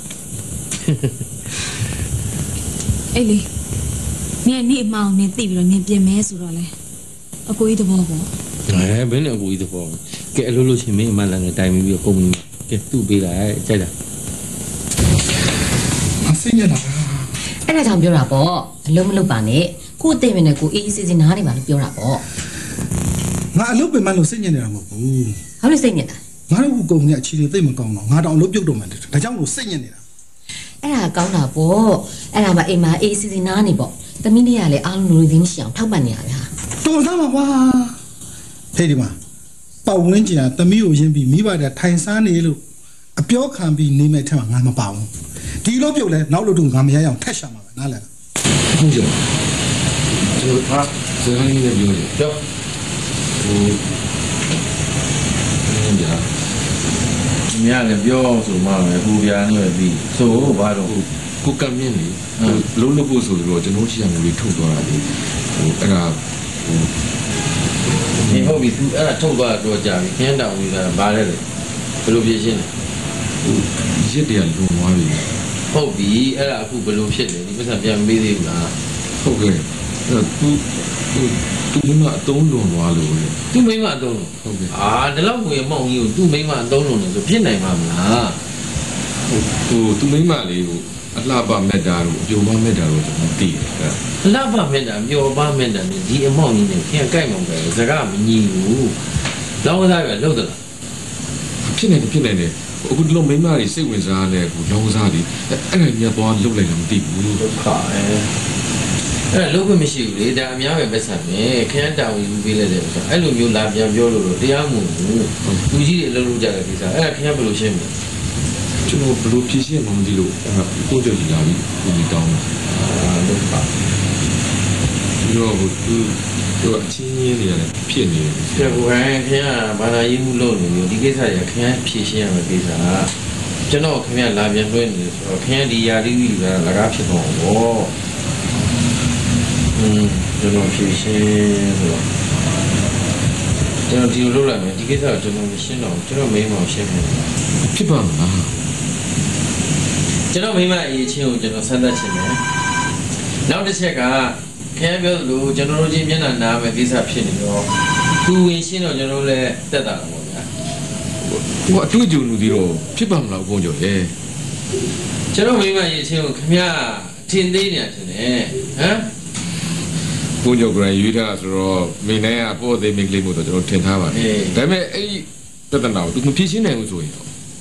အေးလေနင်နေ့အမောင်နဲ့သိပြီးတော့နင်ပြင်မဲဆိုတော့လေအကိုကြီးသဘောပေါ့အဲဘယ်နဲ့အကိုကြီးသဘောကဲအလုပ်လုပ်ချင်မင်းအမလာနဲ့တိုင်ပြီးတော့ကုမ္ပဏီမှာကဲသူ့ပေးလိုက်ကြိုက်တာအဆင်းရတာအဲ့ဒါကြောင့်ပြောတာပေါ့အလုံးမလုပ်ပါနဲ့ကို့အသိမနဲ့ကိုအေးအေးဆေးဆေးနားနေပါလို့ပြောတာပေါ့ငါအလုပ်ပင်မလို့စိတ်ညစ်နေတာမဟုတ်ဘူးဘာလို့စိတ်ညစ်တာငါတို့ကုမ္ပဏီအခြေအနေသိမကောင်းတော့ငါတောင်အလုပ်ပြုတ်တော့မှတယ်ဒါကြောင့်လို့စိတ်ညစ်နေတာအဲ့ဒါကောင်းတာပေါ့အဲ့ဒါမှအိမ်မှာအေးအေးဆေးဆေးနားနေပေါ့သမီးလေးကလည်းအားလုံးလူသိမရှိအောင်ထောက်ပံ့နေရတာတော်သားပါကွာဖေးဒီမှာပတ်ဝန်းကျင်ကသမီးကိုရင်းပြီးမိဘတဲ့ထိုင်စားနေလို့အပြောခံပြီးနေမဲ့ထက်မှာငါမပါဘူးဒီလိုပြုတ်လဲနောက်လို့တော့ငါမရအောင်ထက်ရှာမှာပဲနားလည်လားဟုတ်ကြကျွန်တော်ဟာစကားလေးနဲ့ပြောတယ်ပြောဟိုနင်းကြမြားလည်းပြောအောင်ဆိုမှပဲဟိုပြားနဲ့ပြီးဆိုဘာတော့ကိုကမြင့်လေလုံးလို့ဖို့ဆိုတော့ကျွန်တော်ရှိရမျိုးလေးထုတ်သွားတာလေဟိုအဲ့ဒါဟိုဒီဟုတ်ပြီသူအဲ့ဒါထုတ်သွားတော့ကြာပြီခင်းတောင်ကြီးတာဘာလဲလေဘယ်လိုပြရှင်းလဲဟိုရစ်တရားလုံသွားပြီဟုတ်ပြီအဲ့ဒါအခုဘယ်လိုဖြစ်လဲဒီပတ်စံပြန်မေးသေးဘူးလားဟုတ်ကဲ့အဲ့သူသူသူမိမအတုံးလွန်သွားလို့လေသူမိမအတုံးဟုတ်ကဲ့အာဒီလောက်ကိုရမောင်ကြီးကိုသူမိမအတုံးလွန်လို့ဆိုဖြစ်နိုင်မှာမလားဟိုဟိုသူမိမလေးကိုအလှပမေတ္တာတို့အပြုံမမေတ္တာတို့ကျွန်တော်သိတယ်အလှပမေတ္တာမျောပါမေတ္တာနဲ့ဒီအမောင်ကြီးနဲ့ခင်ကြိုက်မှောင်ပဲစကားမညီဘူးလောင်းစားပဲလှုပ်သလားဖြစ်နေတယ်ဖြစ်နေတယ်အခုဒီလိုမိမတွေစိတ်ဝင်စားလဲအခုလောင်းစားတယ်အဲ့ဒါကြီးကတော့လှုပ်လိုက်လည်းမသိဘူးဒုက္ခအဲအဲ့လှုပ်ခွင့်မရှိဘူးလေဒါအများပဲပတ်စံပဲခင်တာဝန်ယူပေးလိုက်တယ်ဆိုအဲ့လိုမျိုးလာပြန်ပြောလို့တော့တရားမဟုတ်ဘူးလူကြီးတွေအလုပ်လုပ်ကြတဲ့ကိစ္စအဲ့ဒါခင်ဗျဘယ်လိုရှင်းမလဲကျွန်တော်ဘယ်လိုဖြေရှင်းမှမသိလို့အဲ့ဒါကိုကြည့်လာပြီကိုဒီတောင်းအာဒုက္ခဒီတော့သူသူအချင်းချင်းတွေလည်းဖြစ်နေတယ်ဆရာကခင်ဗျာဘာသာရေးမှုလုပ်နေလို့ဒီကိစ္စရခင်ဗျာဖြေရှင်းရမယ့်ကိစ္စကျွန်တော်ခင်ဗျာလာပြန်လွှဲနေတယ်ဆိုတော့ခင်ဗျာဒီယာတိကလကားဖြစ်တော့ဘောอืมကျွန်တော်ဖြေရှင်းဆိုတော့ကျွန်တော်ဒီလိုလုပ်လိုက်မယ်ဒီကိစ္စကကျွန်တော်မရှင်းတော့ကျွန်တော်မိန်းမကိုရှင်းမယ်ဖြစ်ပါမလားကျွန်တော်မိန်းမအရေးချင်းကိုကျွန်တော်ဆန်းသက်ချင်တယ်နောက်တစ်ချက်ကခင်ဗျားပြောသလိုကျွန်တော်တို့ချင်းမျက်နှာနားမယ်ကိစ္စဖြစ်နေတော့သူဝင်ရှင်းတော့ကျွန်တော်လည်းတက်တာတော့ဗျာဟိုအတွေ့အကြုံလူဒီတော့ဖြစ်ပါမလားဘုန်းကျော်ရဲ့ကျွန်တော်မိန်းမအရေးချင်းကိုခင်ဗျားထင်သေးနေတယ်ထင်တယ်ဟမ်ဘုန်းကျော်ကရွေးထားဆိုတော့မိန်းနိုင်ကပို့သေးမိကလေးမို့တော့ကျွန်တော်ထင်ထားပါတယ်ဒါပေမဲ့အဲ့ဒီပြဿနာကိုသူမဖြေရှင်းနိုင်ဘူးဆိုရင်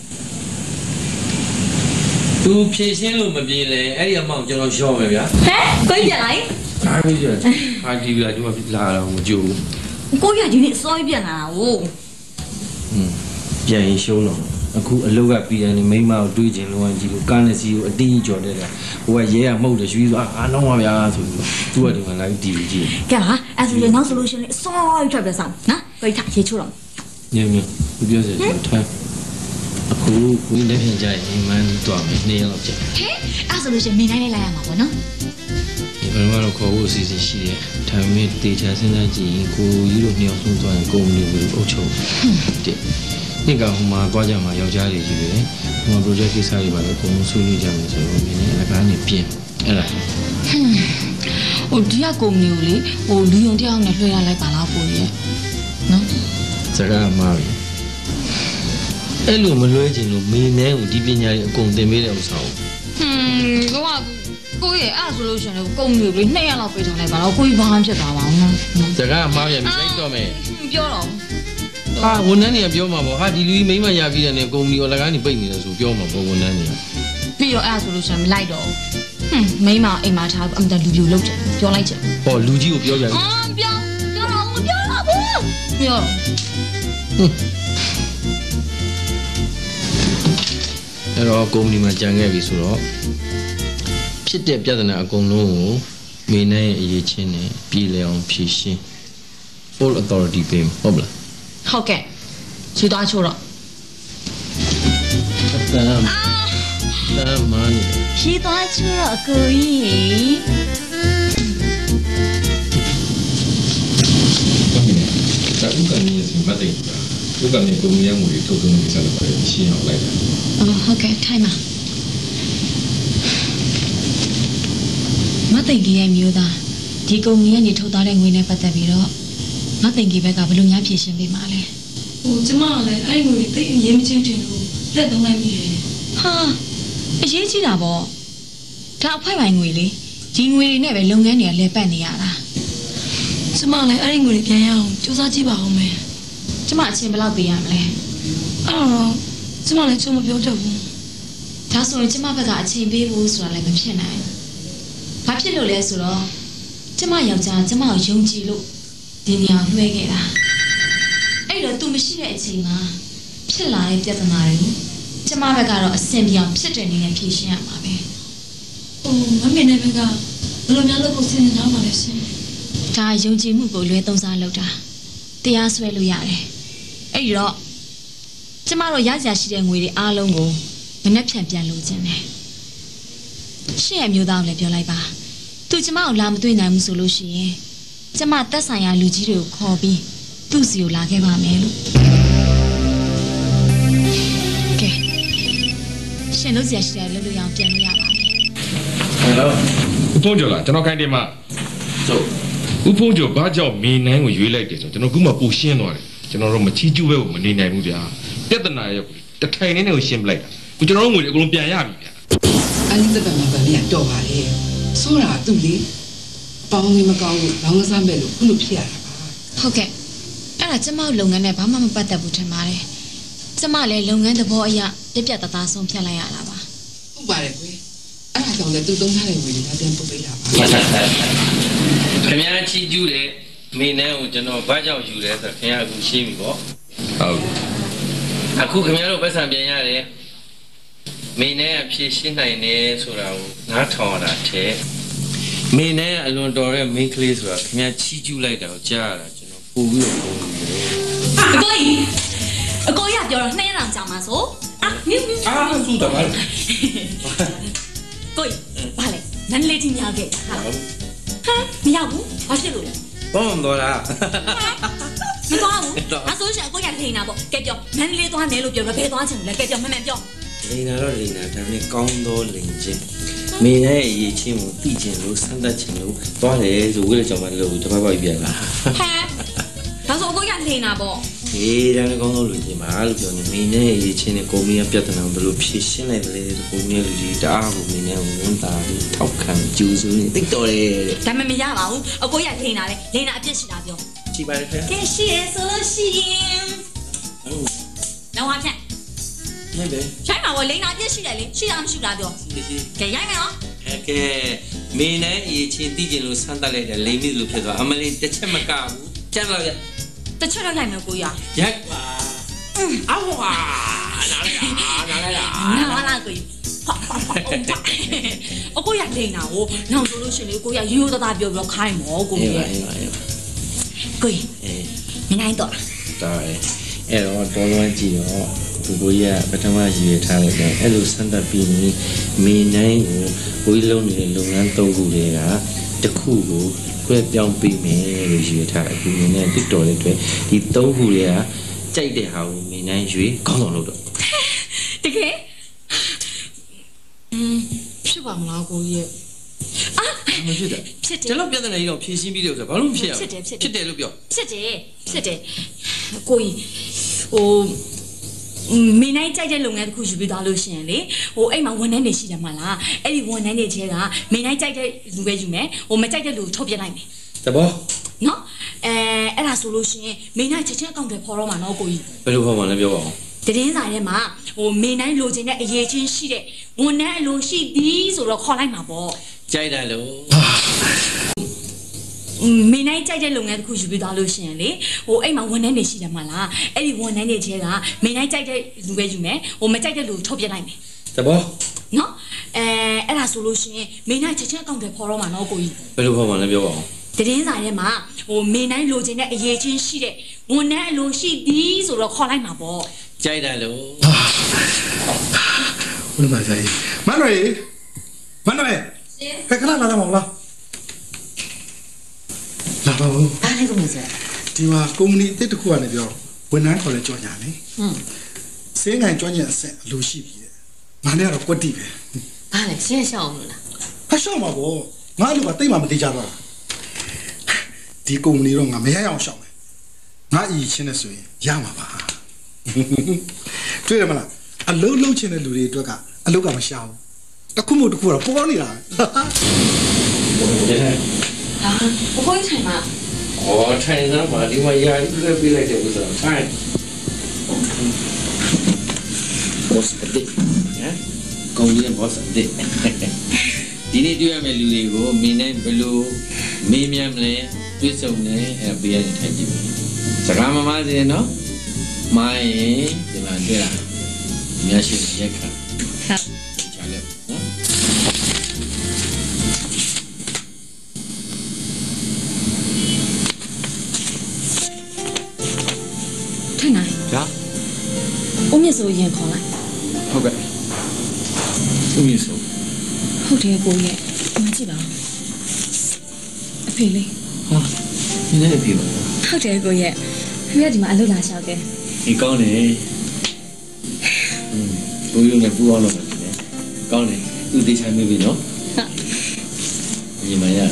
သူဖြေရှင်းလို့မပြေလဲအဲ့ဒီအမောင်ကျွန်တော်ရှော့မယ်ဗျာဟဲ့ကိုပြန်လိုက်အားမကြီးဟာဒီလာဒီမှာလာတော့မကြိုးကိုရဒီနေ့အစောကြီးပြန်လာတာဟိုอืมပြန်ရင်ရှုံးတော့အခုအလုတ်ကပြည်တယ်နေမိမကိုတွေးကျင်လုံးဝကြီးလို့ကားနဲ့စီကိုအတင်းကြီးကြော်တယ်လေဟိုကရဲကမှုတ်တယ်ရွှေဆိုအာနောင်းပါဗျာဆိုပြီးသူကဒီမှာလာပြီးတီဗီကြည့်ကဲဟာအဲ့ဆိုရင်နောက် solution လေးအစောကြီးထွက်ပြဆောင်နော်ကိုထားရေချိုးတော့ညညသူပြောစရာထားအခုဝင်းလက်ဖြန်ကြရင်မန်းတော့မယ်နေရောက်ကြဟဲ့အဲ့ဆိုလို့ရှိရင်မင်းနိုင်လိုက်ရမှာပေါ့နော်ဒီဘယ်မှာတော့ခေါ်ဖို့အစီအစဉ်ရှိတယ်ဒါပေမဲ့တေချာစဉ်းစားကြည့်ရင်ကိုကြီးတို့နှစ်ယောက်ဆုံးသွားရင်ကုမ္ပဏီကိုအုပ်ချုပ်တဲ့ဒီကောင်ဟိုမှာသွားကြမှာယောက်ျားတွေကြီးပဲဟိုမှာ project ကိစ္စတွေပါလေအကုန်လုံးဆွေးနွေးကြမယ်ဆိုတော့မင်းလည်းအကားနဲ့ပြင်အဲ့ဒါဟိုဒီကကုမ္ပဏီကိုလေဟိုလူယုံတယောက်နဲ့လွှဲရလိုက်ပါလားကိုရဲ့နော်စကားမှားပြီအဲ့လိုမလွှဲချင်လို့မင်းနဲ့ကိုဒီပညာတွေအကုန်သင်ပေးတဲ့ဥစ္စာကိုဟွန်းကောကိုရဲ့အဲ့ဆိုလို့ရှင်လေကုမ္ပဏီကိုလေနှစ်ရက်လောက်ပေးထားလိုက်ပါတော့ကိုကြီးဘာမှဖြစ်သွားပါအောင်နော်စကားမှားပြန်ပြီလိုက်တော့မယ်ပြောတော့ဟာဝန်ထမ်းတွေကပြောမှာပေါ့ဟာဒီလူကြီးမိမရပြီးတဲ့နဲ့ကုမ္ပဏီကိုလကားနေပိတ်နေတယ်ဆိုပြောမှာပေါ့ဝန်ထမ်းတွေကပြီးတော့အဲ့ဆိုလို့ရှင်မလိုက်တော့ဟွန်းမိမအိမ်မှာထားအမှန်တလူလူလောက်တယ်ပြောလိုက်ချက်ဟောလူကြီးကိုပြောပြန်ပြီအော်ပြောပြောတော့မပြောတော့ဘူးပြောဟွန်းအဲ့တော့ကုမ္ပဏီမှာကြံခဲ့ပြီဆိုတော့ဖြစ်တဲ့ပြဿနာအကုန်လုံးကိုမိနိုင်ရဲ့အရေးချင်းနဲ့ပြည်လည်အောင်ဖြေရှင်း full authority ပေးဟုတ်မလားဟုတ်ကဲ့ချီသွားချိုးတော့တမ်းတမ်းမန်ချီသွားချိုးတော့အကိုကြီးဒါဥက္ကဋ္ဌရဲ့မတ်တဲ့ဥက္ကဋ္ဌကိုမြင်မှုတွေထုတ်သွင်းနေစားလို့ပါတယ်ရှင်းအောင်လိုက်တာအော်ဟုတ်ကဲ့ထိုင်ပါမသိင်ကြီးရဲ့မျိုးသားဒီကုမ္ပဏီကနေထုတ်သားတဲ့ငွေနဲ့ပတ်သက်ပြီးတော့မသိင်ကြီးဘက်ကဘယ်လိုများဖြေရှင်းပေးမှာလဲဟိုကျမကလည်းအဲ့ငွေတွေသိအရေးမချင်းတင်လို့လက်သုံးလိုက်မိတယ်ဟာအရေးကြီးတာပေါ့ဒါအဖိုက်ပိုင်ငွေလေဒီငွေတွေနဲ့ပဲလုပ်ငန်းတွေကလဲပတ်နေရတာကျမလည်းအဲ့ဒီငွေတွေပြန်ရအောင်စူးစမ်းကြည့်ပါဦးမယ်ကျမအချင်းဘယ်လောက်ပေးရမလဲအဲ့တော့ကျမလည်းချုံမပြောတတ်ဘူးဒါဆိုရင်ကျမဘက်ကအချင်းပေးဖို့ဆိုတာလည်းမဖြစ်နိုင်ဘာဖြစ်လို့လဲဆိုတော့ကျမယောက်ျားကျမကိုယုံကြည်လို့ဒီနေရာလွှဲခဲ့တာအဲ့တော့ तू မရှိတဲ့အချိန်မှာဖြစ်လာတဲ့ပြဿနာတွေကိုကျမဘက်ကတော့အဆင်ပြေအောင်ဖြစ်တဲ့နေနဲ့ဖြေရှင်းရမှာပဲဟိုမမေနဲ့ဘက်ကဘယ်လိုများလုပ်ဖို့စဉ်းစားထားပါလဲရှင်ဒါယုံကြည်မှုကိုလွဲသုံးစားလုပ်တာတရားစွဲလို့ရတယ်အဲ့ဒီတော့ကျမတို့ရကြရှိတဲ့ငွေတွေအားလုံးကိုမနှက်ဖြန်ပြန်လို့ခြင်းတယ်ရှင့်ရဲ့မျိုးသားကိုလည်းပြောလိုက်ပါသူကျမကိုလာမတွေ့နိုင်ဘူးဆိုလို့ရှိရင်ကျမတက်ဆိုင်ရာလူကြီးတွေကိုခေါ်ပြီးသူ့စီကိုလာခဲ့ပါမယ်လို့ကဲရှင်တို့ကြာရှိတဲ့လုပ်လို့ရအောင်ပြန်လို့ရပါမယ်ဟယ်လိုဦးဖုန်းကျော်လားကျွန်တော်ခိုင်းတယ်မဆိုဦးဖုန်းကျော်ဘာကြောင့်မေနိုင်ကိုရွေးလိုက်တယ်ဆိုကျွန်တော်ခုမှပူရှင်းသွားတယ်ကျွန်တော်တို့မချီးကျူးပဲကိုမနေနိုင်ဘူးဗျာပြဿနာရဲ့တထိုင်နေနေကိုရှင်းပလိုက်တာကိုကျွန်တော်တို့ငွေတွေအကုန်လုံးပြန်ရပြီဗျာအဲ့ဒီတက်တာမှာလည်းတော့ပါလေဆိုတာသူ့လေပေါင်းနေမကောင်းလို့လောင်းကစားမဲ့လို့ခုလိုဖြစ်ရတာပါဟုတ်ကဲ့အဲ့ဒါကျမလုပ်ငန်းနဲ့ဘာမှမပတ်သက်ဘူးထင်ပါတယ်ကျမလည်းလုပ်ငန်းသဘောအရပြပြတသားဆုံးဖြတ်လိုက်ရတာပါဟုတ်ပါတယ်ကွယ်အဲ့ဒါကြောင့်လည်းသူသုံးထားတဲ့ငွေတွေဒါပြန်ပုတ်ပေးတာပါခင်ဗျားချီးကျူးတယ်မေနန်းကိုကျွန်တော်ဘာကြောင့်ယူလဲဆိုတော့ခင်ဗျားအခုရှင်းပြီပေါ့ဟုတ်အခုခင်ဗျားတို့ပတ်စံပြန်ရတယ်မေနန်းကဖြည့်ရှင်းနိုင်တယ်ဆိုတာကိုနားထောင်ရတာတဲ့မေနန်းအလွန်တော်တဲ့မိန်းကလေးဆိုတာခင်ဗျားချီးကျူးလိုက်တာကိုကြားရတာကျွန်တော်ပို့ပြီးတော့ပုံနေတယ်အကိုကြီးအကိုရပြောတော့နှစ်ရက်တောင်ကြာမှာဆိုအာမြင်းအာဆူတာပါကိုကြီးဘာလဲနန်းလေးချင်းများခဲ့ဟာဟာမရဘူးဘာဖြစ်လို့လဲဘောင်းတော့လားမသွားဘူးအဆိုးရှင်အကိုရထိန်တာပေါ့ကဲပြောနန်းလေးသွားနေလို့ပြောဘယ်သွားချင်လဲကဲပြောမှန်မှန်ပြောလိန်နာတော့လိန်နာဒါနဲ့ကောင်းသောလိန်ချင်းမင်းရဲ့အရေးချင်းကိုသိချင်လို့ဆန်းသက်ချင်လို့သွားတယ်ဆိုဝိရကြောင်မလို့တပတ်ပတ်ပြန်လာဟဲဒါဆိုအကိုရလိန်နာပေါ့အေးဒါနဲ့ကောင်းသောလိန်ချင်းပါလို့ပြောနေမင်းရဲ့အရေးချင်းနဲ့ကိုမင်းရဲ့ပြဿနာကိုဘယ်လိုဖြေရှင်းလိုက်လဲကိုမင်းလူကြီးတအားကိုမင်းနဲ့ဝန်တာပြီးထောက်ခံကြိုးစုနေတိတ်တော်တယ်ဒါမှမရပါဘူးအကိုရလိန်နာလေလိန်နာအပြစ်ရှိတာပြောကြည့်ပါလေကဲရှိရဆိုလို့ရှိရင်နောက်ဟာဖြတ်ရိုက်ပဲရိုက်မှာပေါ့လိန်နာပြည့်ရှိတယ်လေရှိတာမရှိတာပြောကဲရိုက်မယ်နော်ကဲမင်းနဲ့အရေးချင်းသိကျင်လို့ဆန်းတက်လိုက်တယ်လိန်မိလို့ဖြစ်သွားအမလေးတစ်ချက်မကဘူးကျန်တော့ရတစ်ချက်တော့ရိုက်မယ်ကိုရရိုက်ပါအော်ဟာနားလိုက်နားလိုက်နားလိုက်ကိုအကိုရလိန်နာကိုနောက်ဆိုလို့ရှိရင်လေကိုရရိုးရိုးသားသားပြောပြောခိုင်းမောကိုရကိုရမင်းနိုင်တော့တာအဲ့တော့တော်လွန်ကြည့်တော့သူကိုရပထမရည်ထားလိုက်တယ်အဲ့လိုဆန်းသက်ပြီးနေမေနိုင်ကိုဝီးလုံးနေတဲ့လုပ်ငန်းသုံးခုတွေကတစ်ခုကိုခွဲပြောင်းပေးမယ်လို့ရည်ထားတယ်အခုနေနဲ့တစ်တော်တဲ့အတွက်ဒီသုံးခုတွေကကြိုက်တဲ့ဟာကိုမေနိုင်ရွေးကောင်းဆောင်လုပ်တော့တကယ်ဖြစ်ပါမလားကိုကြီးအာမဖြစ်တယ်ဖြစ်တယ်ကျွန်တော်ပြဿနာကြီးတော့ဖြေရှင်းပြီးတယ်ဆိုတာဘာလို့ဖြစ်ရလဲဖြစ်တယ်ဖြစ်တယ်လို့ပြောဖြစ်တယ်ဖြစ်တယ်ကိုကြီးဟိုမင်းနိုင်ကြိုက်တဲ့လုပ်ငန်းတစ်ခုယူပြီးသွားလို့ရှိရင်လေဟိုအဲ့မှာဝန်ထမ်းတွေရှိတယ်မလားအဲ့ဒီဝန်ထမ်းတွေချဲကမင်းနိုင်ကြိုက်တဲ့လူပဲယူမယ်ဟိုမကြိုက်တဲ့လူကိုထုတ်ပြလိုက်မယ်တဘောနော်အဲအဲ့ဒါဆိုလို့ရှိရင်မင်းနိုင်ချက်ချင်းအကောင့်တွေဖော်တော့မှာနော်ကိုကြီးဘယ်လိုဖော်မှာလဲပြောပါဦးတည်င်းစာထဲမှာဟိုမင်းနိုင်လိုချင်တဲ့အရေးချင်းရှိတဲ့ဝန်ထမ်းအလိုရှိသည်ဆိုတော့ခေါ်လိုက်မှာပေါ့ကြိုက်တယ်လို့မင်းနိုင်ကြိုက်တဲ့လုပ်ငန်းတစ်ခုယူပြီးသွားလို့ရှိရင်လေဟိုအဲ့မှာဝန်ထမ်းတွေရှိတယ်မလားအဲ့ဒီဝန်ထမ်းတွေချဲကမင်းနိုင်ကြိုက်တဲ့လူပဲယူမယ်ဟိုမကြိုက်တဲ့လူကိုထုတ်ပြလိုက်မယ်တဘောနော်အဲအဲ့ဒါဆိုလို့ရှိရင်မင်းနိုင်ချက်ချင်းအကောင့်တွေဖော်တော့မှာနော်ကိုကြီးဘယ်လိုဖော်မှာလဲပြောပါဦးတည်င်းစာထဲမှာဟိုမင်းနိုင်လိုချင်တဲ့အရေးချင်းရှိတဲ့ဝန်ထမ်းအလိုရှိသည်ဆိုတော့ခေါ်လိုက်မှာပေါ့ကြိုက်တယ်လို့ဘယ်မှာဆိုင်မန်နွေမန်နွေခက်ခဏလာတော့မလားလာပါဦးအားလည်းကုန်စေဒီမှာကုမ္ပဏီအသစ်တစ်ခုကနေပြောဝန်ထမ်းခေါ်လဲကြော်ညာလေဟွန်းစင်းကန်ကြော်ညာအဆက်အလိုရှိပြီတဲ့ငါနဲ့ကတော့ကွက်တိပဲဘာလဲရှင်းရှောင်းလို့လားဟာရှောင်းပါဘောငါ့လူကတိတ်မှမသိကြတော့ဒီကုမ္ပဏီတော့ငါမရရအောင်ရှောင်းမယ်ငါအီချင်းနဲ့ဆိုရင်ရမှာပါတွေ့ရမလားအလုံးလုံးချင်းတဲ့လူတွေအတွက်ကအလုပ်ကမရှာဘူးတခုမှတခုတော့ပေါ်နေတာဟာဘိုးထိုင်မှာအော်ထိုင်သားပါဒီမှာယာရီပြပြလိုက်တယ်ဥစ္စာထိုင် boss တဲ့နော်ကောင်းကြီး boss တဲ့ဒီနေ့တွေ့ရမယ့်လူတွေကိုမင်းနဲ့ဘယ်လိုမေးမြန်းမလဲတွေ့ဆုံလဲအဲပေးရထိုင်ကြည့်စကားမမစင်နော်မိုင်းဒီမှာတွေ့လားများရှိတဲ့ရက်ခါဟုတ်ချာလက်နော်ထိုင်နိုင်ဒါဦးမြတ်စိုးရင်ခေါ်လိုက်ဟုတ်ကဲ့ဦးမြင့်စိုးဟုတ်တယ်ကိုရဲ့မကြည့်ပါဘူးအဖေလေးဟာဒီနေ့အဖေပါဟုတ်တယ်ကိုရဲ့ဖေကဒီမှာအလုပ်လာလျှောက်တယ်ဒီကောင်းတယ်อืมကိုရုံနဲ့ပူအောင်လုပ်မယ်လေကောင်းတယ်သူတေချာမေးပြီနော်ဟုတ်ညီမရ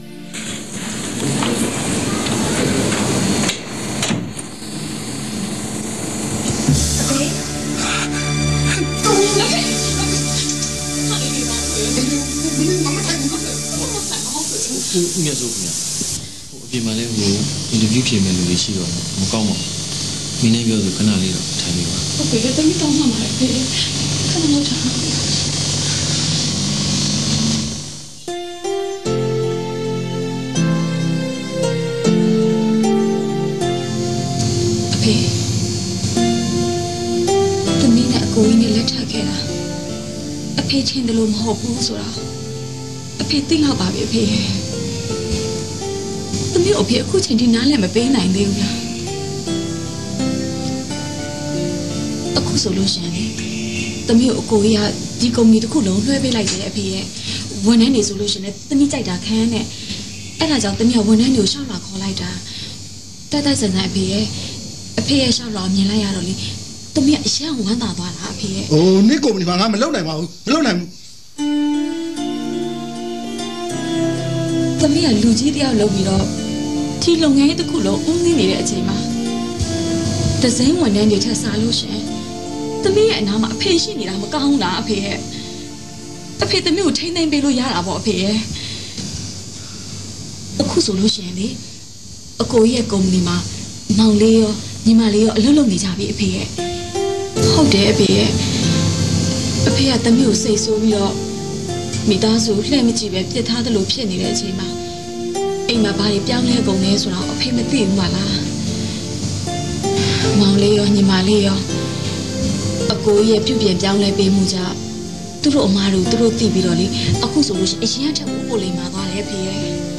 ဦးမြတ်စိုးခင်ဗျာဟိုအပြင်မှာလည်းဟိုအင်တာဗျူးဖြေမယ်လူတွေရှိတော့မကောင်းပါဘူးမင်းလည်းပြောဆိုခဏလေးတော့ထိုင်နေပါဟုတ်ကဲ့တမီးတောင်းမှမှာလေခဏလောက်ထားအဖေတမီးနဲ့အကိုကြီးနဲ့လက်ထပ်ခဲ့တာအဖေချင်းတယ်လို့မဟုတ်ဘူးဆိုတော့အဖေသိတော့ပါပြီအဖေတမီးအဖေအခုချိန်ထိနားလည်မပေးနိုင်သေးဘူးလားအခုဆိုလို့ရှင်လေတမီးအကိုကြီးကဒီကုမ္ပဏီတစ်ခုလုံးလွှဲပေးလိုက်တယ်အဖေရဲ့ဝန်ထမ်းနေဆိုလို့ရှင်လေတမီးကြိုက်တာခန်းနဲ့အဲ့ဒါကြောင့်တမီးကဝန်ထမ်းတွေကိုရှောက်လာခေါ်လိုက်တာတက်တက်ဆန်ဆန်အဖေရဲ့အဖေရဲ့ရှောက်လာမြင်လိုက်ရတော့လေတမီးကအရှမ်းဝမ်းသာသွားတာအဖေရဲ့။အိုးနေ့ကုမ္ပဏီမှာငါမလုပ်နိုင်ပါဘူး။မလုပ်နိုင်ဘူး။တမီးကလူကြီးတယောက်လုပ်ပြီးတော့ဒီလုပ်ငန်းတစ်ခုလုံးဦးနေနေတဲ့အချိန်မှာဒဇင်းဝန်ထမ်းတွေထက်စားလို့ရှင်တမီးရဲ့အနာမှာအဖေရှိနေတာမကောင်းလားအဖေရဲ့အဖေတမီးကိုထိမ့်သိမ့်ပေးလို့ရတာပေါ့အဖေရဲ့အခုဆိုလို့ရှင်လေအကိုကြီးရဲ့ကုမ္ပဏီမှာမောင်လေးရောညီမလေးရောအလုပ်လုပ်နေကြပြီအဖေရဲ့ဟုတ်တယ်အဖေရဲ့အဖေကတမီးကိုစိတ်ဆိုးပြီးတော့မိသားစုလှည့်မကြည့်ပဲပြစ်ထားသလိုဖြစ်နေတဲ့အချိန်မှာအိမ်မှာဘာတွေပြောင်းလဲကုန်လဲဆိုတော့အဖေမသိဘူးမလားမောင်လေးရောညီမလေးရောအကိုကြီးရဲ့ပြုပြင်ပြောင်းလဲပေးမှုကြောင့်သူတို့အမားတို့သူတို့သိပြီးတော့လေအခုဆိုလို့ရှိရင်အရင်ကထပ်ဖို့လိမ့်မှာသွားတယ်အဖေရဲ့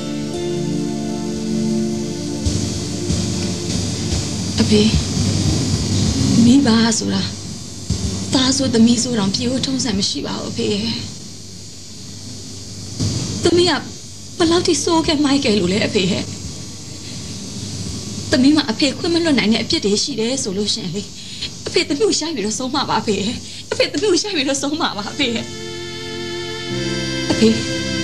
အဖေမိဘဆိုတာတာဆိုသမီးဆိုတော့ပြေဖို့ထုံးစံမရှိပါဘူးအဖေရဲ့သမီးကဘယ်လောက်ထိစိုးခဲ့မိုက်ခဲ့လို့လဲအဖေရဲ့သမီးမအဖေခွင့်မလွတ်နိုင်တဲ့အပြစ်တွေရှိတယ်ဆိုလို့ရှင်လေအဖေသမီးကိုရှိုက်ပြီးတော့ဆုံးမပါအဖေရဲ့အဖေသမီးကိုရှိုက်ပြီးတော့ဆုံးမပါအဖေရဲ့အဖေ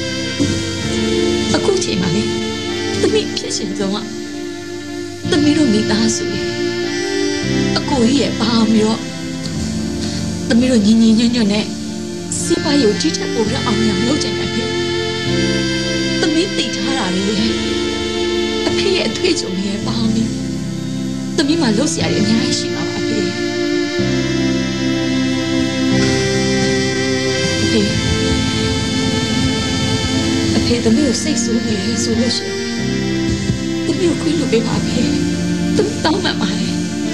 အခုချိန်မှာလေသမီးဖြစ်ရှင်ဆုံးကသမီးတို့မိသားစုရဲ့အကိုကြီးရဲ့ပါအောင်ပြီးတော့သမီးတို့ညီညီညွတ်ညွတ်နဲ့စီးပွားရေးကိုကြီးထက်ပိုပြီးအောင်မြင်လုပ်ကြတယ်အဖေသမီးသိထားတာလေအဖေရဲ့အထွေးကြုံရဲ့ပါအောင်ပြီးသမီးမှလုပ်စရာတွေအများကြီးရှိပါပါအဖေအဖေအဖေသမီးကိုစိတ်ဆိုးနေလေဆိုလို့ရှိရင်သမီးကိုခွင့်လို့ပေးပါအဖေသမီးတောင်းပန်ပါတယ်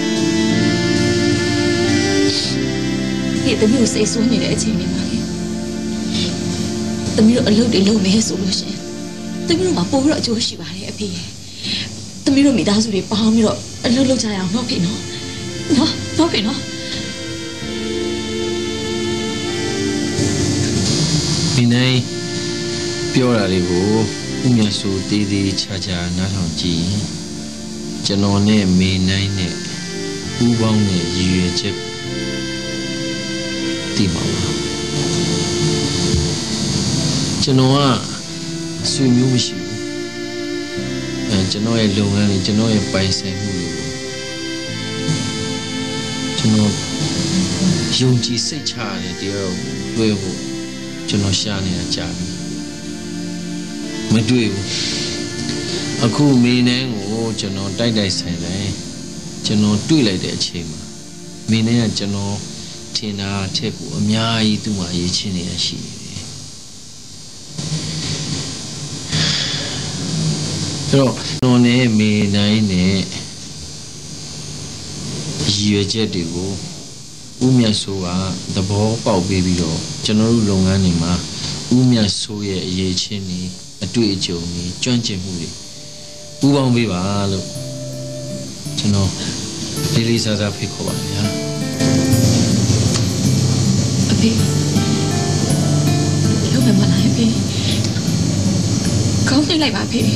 ဒီသမီးကိုစိတ်ဆိုးနေတဲ့အချိန်လေးမှာလေသမီးတို့အလုပ်တွေလုပ်မယ်ဆိုလို့ရှိရင်သမီးတို့မှာပို့ပြီးတော့အကျိုးရှိပါတယ်အဖေသမီးတို့မိသားစုတွေပေါင်းပြီးတော့အလုပ်လုပ်ကြရအောင်နော်ဖေနော်နော်နော်ဖေနော်ဒီနေ့ပြောတာတွေကိုဦးမြတ်စိုးတေးသေးချာချာနားထောင်ကြည့်ကျွန်တော်နဲ့မေနိုင်နဲ့ဦးပေါင်းနဲ့ရည်ရွယ်ချက်ဒီမှာပါကျွန်တော်ကဆွေမျိုးမရှိဘူးအဲကျွန်တော်ရဲ့လုပ်ငန်းတွေကျွန်တော်ရဲ့ပိုင်ဆိုင်မှုတွေကိုကျွန်တော်ယုံကြည်စိတ်ချရတဲ့တရားကိုတွေ့ဖို့ကျွန်တော်ရှာနေတာကြာပြီမတွေ့ဘူးအခုမေနန်းကိုကျွန်တော်တိုက်တိုက်ဆိုင်ဆိုင်ကျွန်တော်တွေ့လိုက်တဲ့အချိန်မှာမေနန်းကကျွန်တော်ထင်တာထက်ကိုအများကြီးသူ့မှာရေးချင်းနေရရှိနေတယ်အဲ့တော့ကျွန်တော်နဲ့မေနိုင်နဲ့ရည်ရွယ်ချက်တွေကိုဦးမြတ်ဆိုးကသဘောပေါက်ပေးပြီးတော့ကျွန်တော်တို့လုပ်ငန်းတွေမှာဦးမြတ်ဆိုးရဲ့အရေးချင်းတွေအတွေ့အကြုံတွေကျွမ်းကျင်မှုတွေပူးပေါင်းပေးပါလို့ကျွန်တော်လေးလေးစားစားဖိတ်ခေါ်ပါဗျာအဖေလုပ်မယ်မလားအဖေကောင်းနေလိုက်ပါအဖေ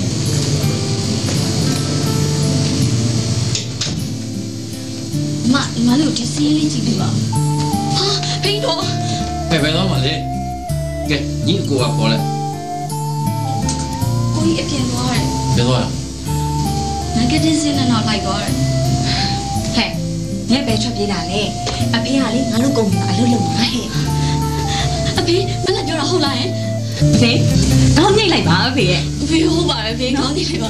မမလို့ဒီစီးလေးကြည့်ပြီးပါဟာဖိတ်တော့ဘယ်ဘယ်တော့မှလေကဲညီအကိုကခေါ်လိုက်ကိုကြီးအပြင်သွားတယ်ဘယ်သွားလဲမားကတ်တင်းစင်းနဲ့တော့လိုက်သွားတယ်ဟဲ့ငါပဲထွက်ပြေးလာလေအဖေကလေငါတို့ကုမ္ပဏီမှာအလုပ်လုပ်နေတာဟဲ့အဖေမလည်းပြောတာဟုတ်လားဟဲ့အဖေတော့ညှိလိုက်ပါအဖေရဲ့အဖေဟုတ်ပါတယ်အဖေတော့ညှိလိုက်ပါ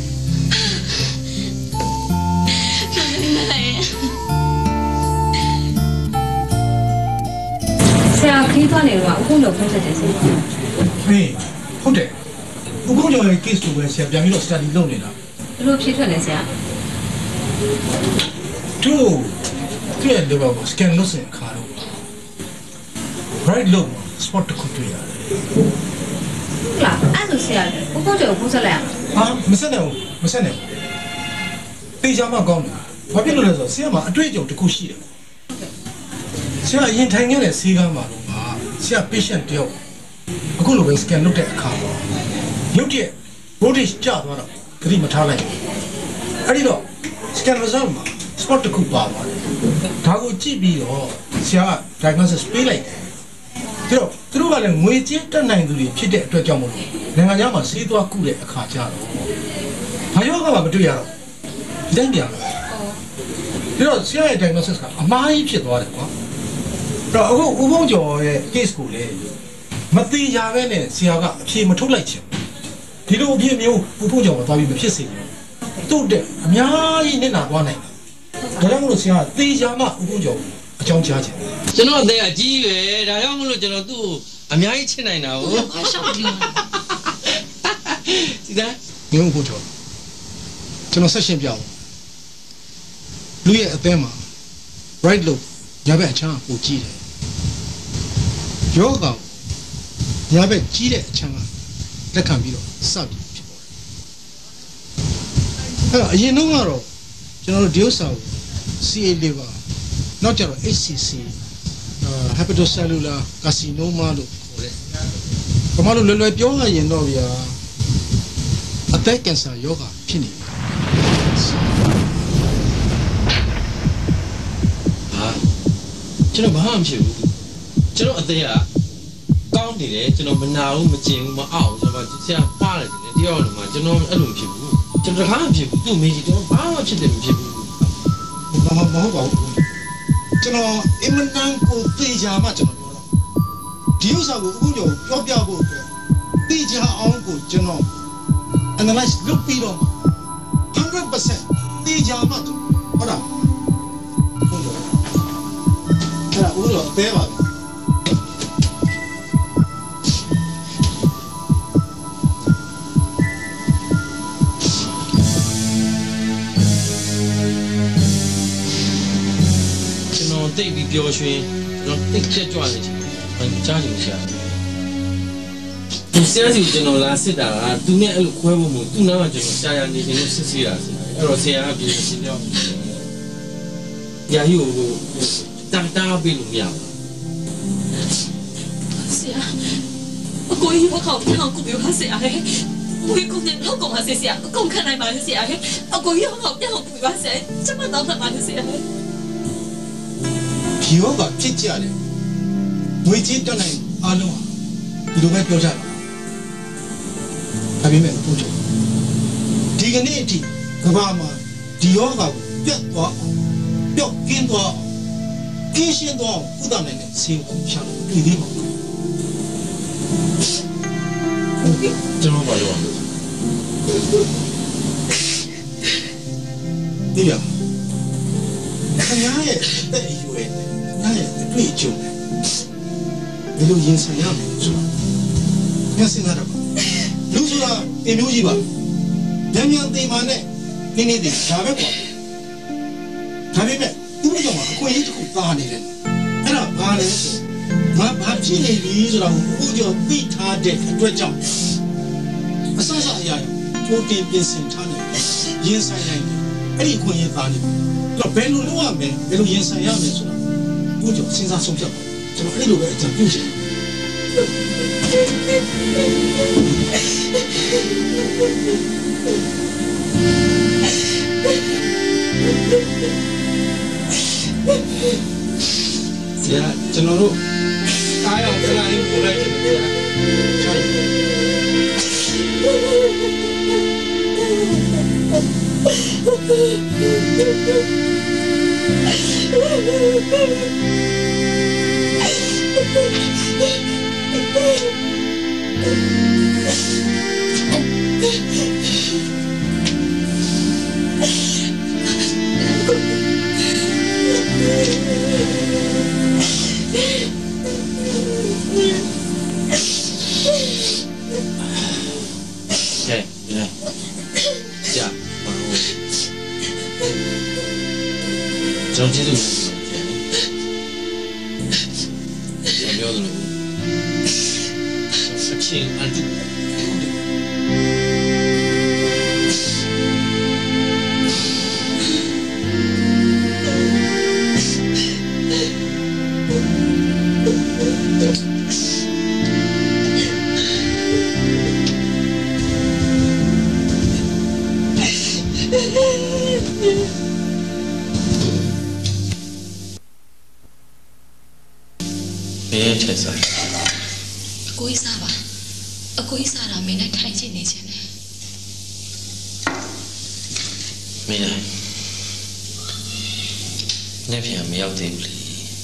ပြောနေမလားဆရာခီးသွားနေတော့အခုလို့ဖုန်းဆက်တယ်ဆိုဟေးဟုတ်တယ်အခုကြောင့် case ကိုပဲဆရာပြန်ပြီးတော့ study လုပ်နေတာဘယ်လိုဖြေထွက်လဲဆရာသူသူရဲ့ level ကို scan လုပ်စင်ခါတော့ right လို့ spot တစ်ခုတွေ့ရတယ်ဟုတ်လားအဲ့ဆိုဆရာဘုဘကျော်ကိုဖုန်းဆက်လိုက်အောင်ဟာမဆက်နိုင်ဘူးမဆက်နိုင်ဘူးတေချာမှကောင်းတယ်ဘာဖြစ်လို့လဲဆိုတော့ဆရာမှာအတွေ့အကြုံတစ်ခုရှိတယ်ဆရာအရင်ထိုင်ခဲ့တဲ့ဆေးကမ်းမှာတော့ဆရာ patient တယောက်အခုလိုပဲ scan လုပ်တဲ့အခါမှာရုပ်တရက် voltage ကျသွားတော့ဂရိမထားလိုက်အဲ့ဒီတော့ scan result မှာ spot တစ်ခုပါသွားတယ်ဒါကိုကြည့်ပြီးတော့ဆရာက diagnosis ပေးလိုက်တယ်ပြီးတော့သူတို့ကလည်းငွေကြေးတက်နိုင်သူတွေဖြစ်တဲ့အတွက်ကြောင့်မို့နိုင်ငံခြားမှာဆေးသွားကုတဲ့အခါကျတော့ဘာရောကမှမတွေ့ရတော့ဒီတိုင်းပြန်လာပြီးတော့ဆရာရဲ့ diagnosis ကအမှားကြီးဖြစ်သွားတယ်ကွာတော့အခုဦးဘုံကျော်ရဲ့ case ကိုလေမတိရပဲနဲ့ဆရာကအဖြေမထုတ်လိုက်ချင်ဒီလိုအဖြေမျိုးဦးဘုံကျော်ကသွားပြီးမဖြစ်စေဘူးသူ့တဲ့အများကြီးနဲ့နာသွားနိုင်တယ်ဒါကြောင့်မလို့ဆရာကသေချာမှဦးဘုံကျော်အကြောင်းကြားချင်ကျွန်တော်အသက်အကြီးပဲဒါကြောင့်မလို့ကျွန်တော်သူ့ကိုအများကြီးချစ်နိုင်တာဟုတ်ရှောက်ပြောဒီသားငုံဘုံကျော်ကျွန်တော်ဆက်ရှင်းပြအောင်လူရဲ့အသက်မှာ right လို့ညာဘက်အချမ်းကိုကြည့်တယ်ယောဂညာဘက်ကြီးတဲ့အချမ်းကလက်ခံပြီးတော့စပြီးဖြစ်ပေါ်တယ်အဲ့တော့အရင်တော့ကတော့ကျွန်တော်တို့ဒီဥစ္စာကို C A liver နောက်ကျတော့ H C C hepatocellular carcinoma လို့ခေါ်တယ်ဘာမှလို့လွယ်လွယ်ပြောရရင်တော့ဗျာအသက်ကင်ဆာယောဂဖြစ်နေတယ်ကျွန်တော်ဘာမှမဖြစ်ဘူးကျွန်တော်အသေးကကောင်းနေတယ်ကျွန်တော်မနာဘူးမကျင်ဘူးမအောင်ကျွန်တော်ဆရာဖားတယ်တယောက်လုံးမှာကျွန်တော်အဲ့လိုမဖြစ်ဘူးကျွန်တော်တခါမှမဖြစ်ဘူးသူ့မေးကြည့်တော့ဘာမှဖြစ်တယ်မဖြစ်ဘူးဘာမှမဟုတ်ပါဘူးကျွန်တော်အင်မတန်ကိုသေချာမှကျွန်တော်ပြောတော့ဒီဥစ္စာကိုအခုကျော်ပြောပြဖို့အတွက်သေချာအောင်ကိုကျွန်တော် analyze လုပ်ပြီးတော့ one hundred percent သေချာမှဟုတ်လားဟုတ်တယ်အဲ့ဒါဦးတော့သေးပါပြီကျွန်တော်တိတ်ပြီးပျော်ရွှင်ကျွန်တော်တိတ်ချက်ကြွနေချင်တယ်ကြားချင်စရာဒီဆရာကြီးကျွန်တော်လာစစ်တာကသူနဲ့အဲ့လိုခွဲဖို့မဟုတ်သူ့နားမှာကျွန်တော်ရှာရနေတယ်လို့စစ်စစ်တာဆရာအဲ့တော့ဆရာကပြင်ရှင်းတော့ညာယူကိုတာတာပြီးလို့မရဘူးဆရာအကိုကြီးဘာခေါင်းထောင်ကိုပြောဆရာဟဲ့ဝေကုန်းနဲ့လောက်ကောင်ပါဆရာအကုန်ခံနိုင်ပါလေဆရာဟဲ့အကိုကြီးဘာခေါင်းပြောပြီးပါဆရာကျမတော့ပါလေဆရာဟဲ့ဒီရောကဖြစ်ကြတယ်ငွေကြေးတက်နိုင်အားလုံးဒီလိုပဲပြောကြတယ်ဒါပေမဲ့ဘုရားဒီကနေ့အထိကဘာမှာဒီရောကပြတ်သွားပျောက်ကင်းသွားကင်းရှင်းသွားကုသနိုင်တဲ့ဆေးကိုရှာလို့တွေ့သေးပါဘူးကျွန်တော်ပါတော့ဒီရခင်ဗျားရဲ့တဲ့ရွယ်ခင်ဗျားရဲ့အတွေ့အကြုံဒီလိုရင်ဆိုင်ရမယ်ဆိုတာမျက်စိနာတော့လူဆိုတာတင်မျိုးကြီးပါညံ့ညံ့တင်မာနဲ့နင်းနေတယ်ဒါပဲကွာဒါပေမဲ့တဦးကြောင့်အခွင့်အရေးတစ်ခုသားနေတယ်အဲ့ဒါဘာလဲဆိုငါဘာဖြစ်နေပြီဆိုတော့ဦးကြောင့်သိထားတဲ့အတွက်ကြောင့်အဆအဆအရာကြိုတင်ပြင်ဆင်ထားတယ်ရင်ဆိုင်နိုင်တယ်အဲ့ဒီအခွင့်အရေးသားနေတော့ဘယ်လိုလုပ်ရမလဲဘယ်လိုရင်ဆိုင်ရမလဲဆိုတော့ဦးကြောင့်စဉ်းစားဆုံးဖြတ်ပါကျွန်တော်အဲ့လိုပဲအကြံပြုချင်ဆရာကျွန်တော်တို့အားရခဏလေးပို့လိုက်တယ်ဆရာချာကျွန်တော်ကျေးဇူးတင်ပါတယ်ကျွန်တော်ပြောသလိုအချင်းအတူချက်စားအကိုကြီးစားပါအကိုကြီးစားတာမင်းနဲ့ထိုင်ချင်နေချင်တယ်မင်းလည်းနေ့ပြန်မရောက်သေးဘူးလေ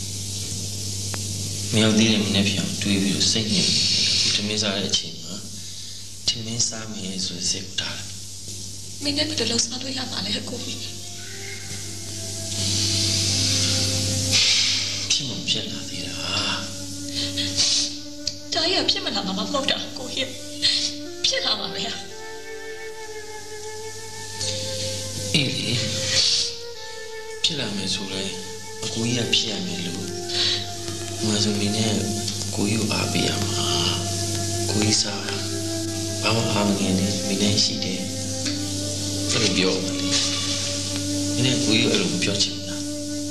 မရောက်သေးတယ်နေ့ပြန်တွေးပြီးတော့စိတ်ညစ်ထမင်းစားတဲ့အချိန်မှာထမင်းစားမယ်ဆိုစိတ်ထားမင်းနဲ့ဘယ်လိုလုပ်စားလို့ရမှာလဲအကိုကြီးဖြစ်မဖြစ်လာသေးတာဒါရဖြစ်မလာမှာမဟုတ်တာကိုကြီးဖြစ်လာမှာပဲအေးလေဖြစ်လာမယ်ဆိုလဲအကိုကြီးကဖြစ်ရမယ်လို့ငါဆိုမင်းနဲ့ကိုကြီးကိုအားပေးရမှာကိုကြီးစားဘာမှအားမငယ်နဲ့မင်းနဲ့ရှိတယ်ဘယ်လိုပြောမလဲမင်းနဲ့ကိုကြီးအဲ့လိုမပြောချင်ဘူး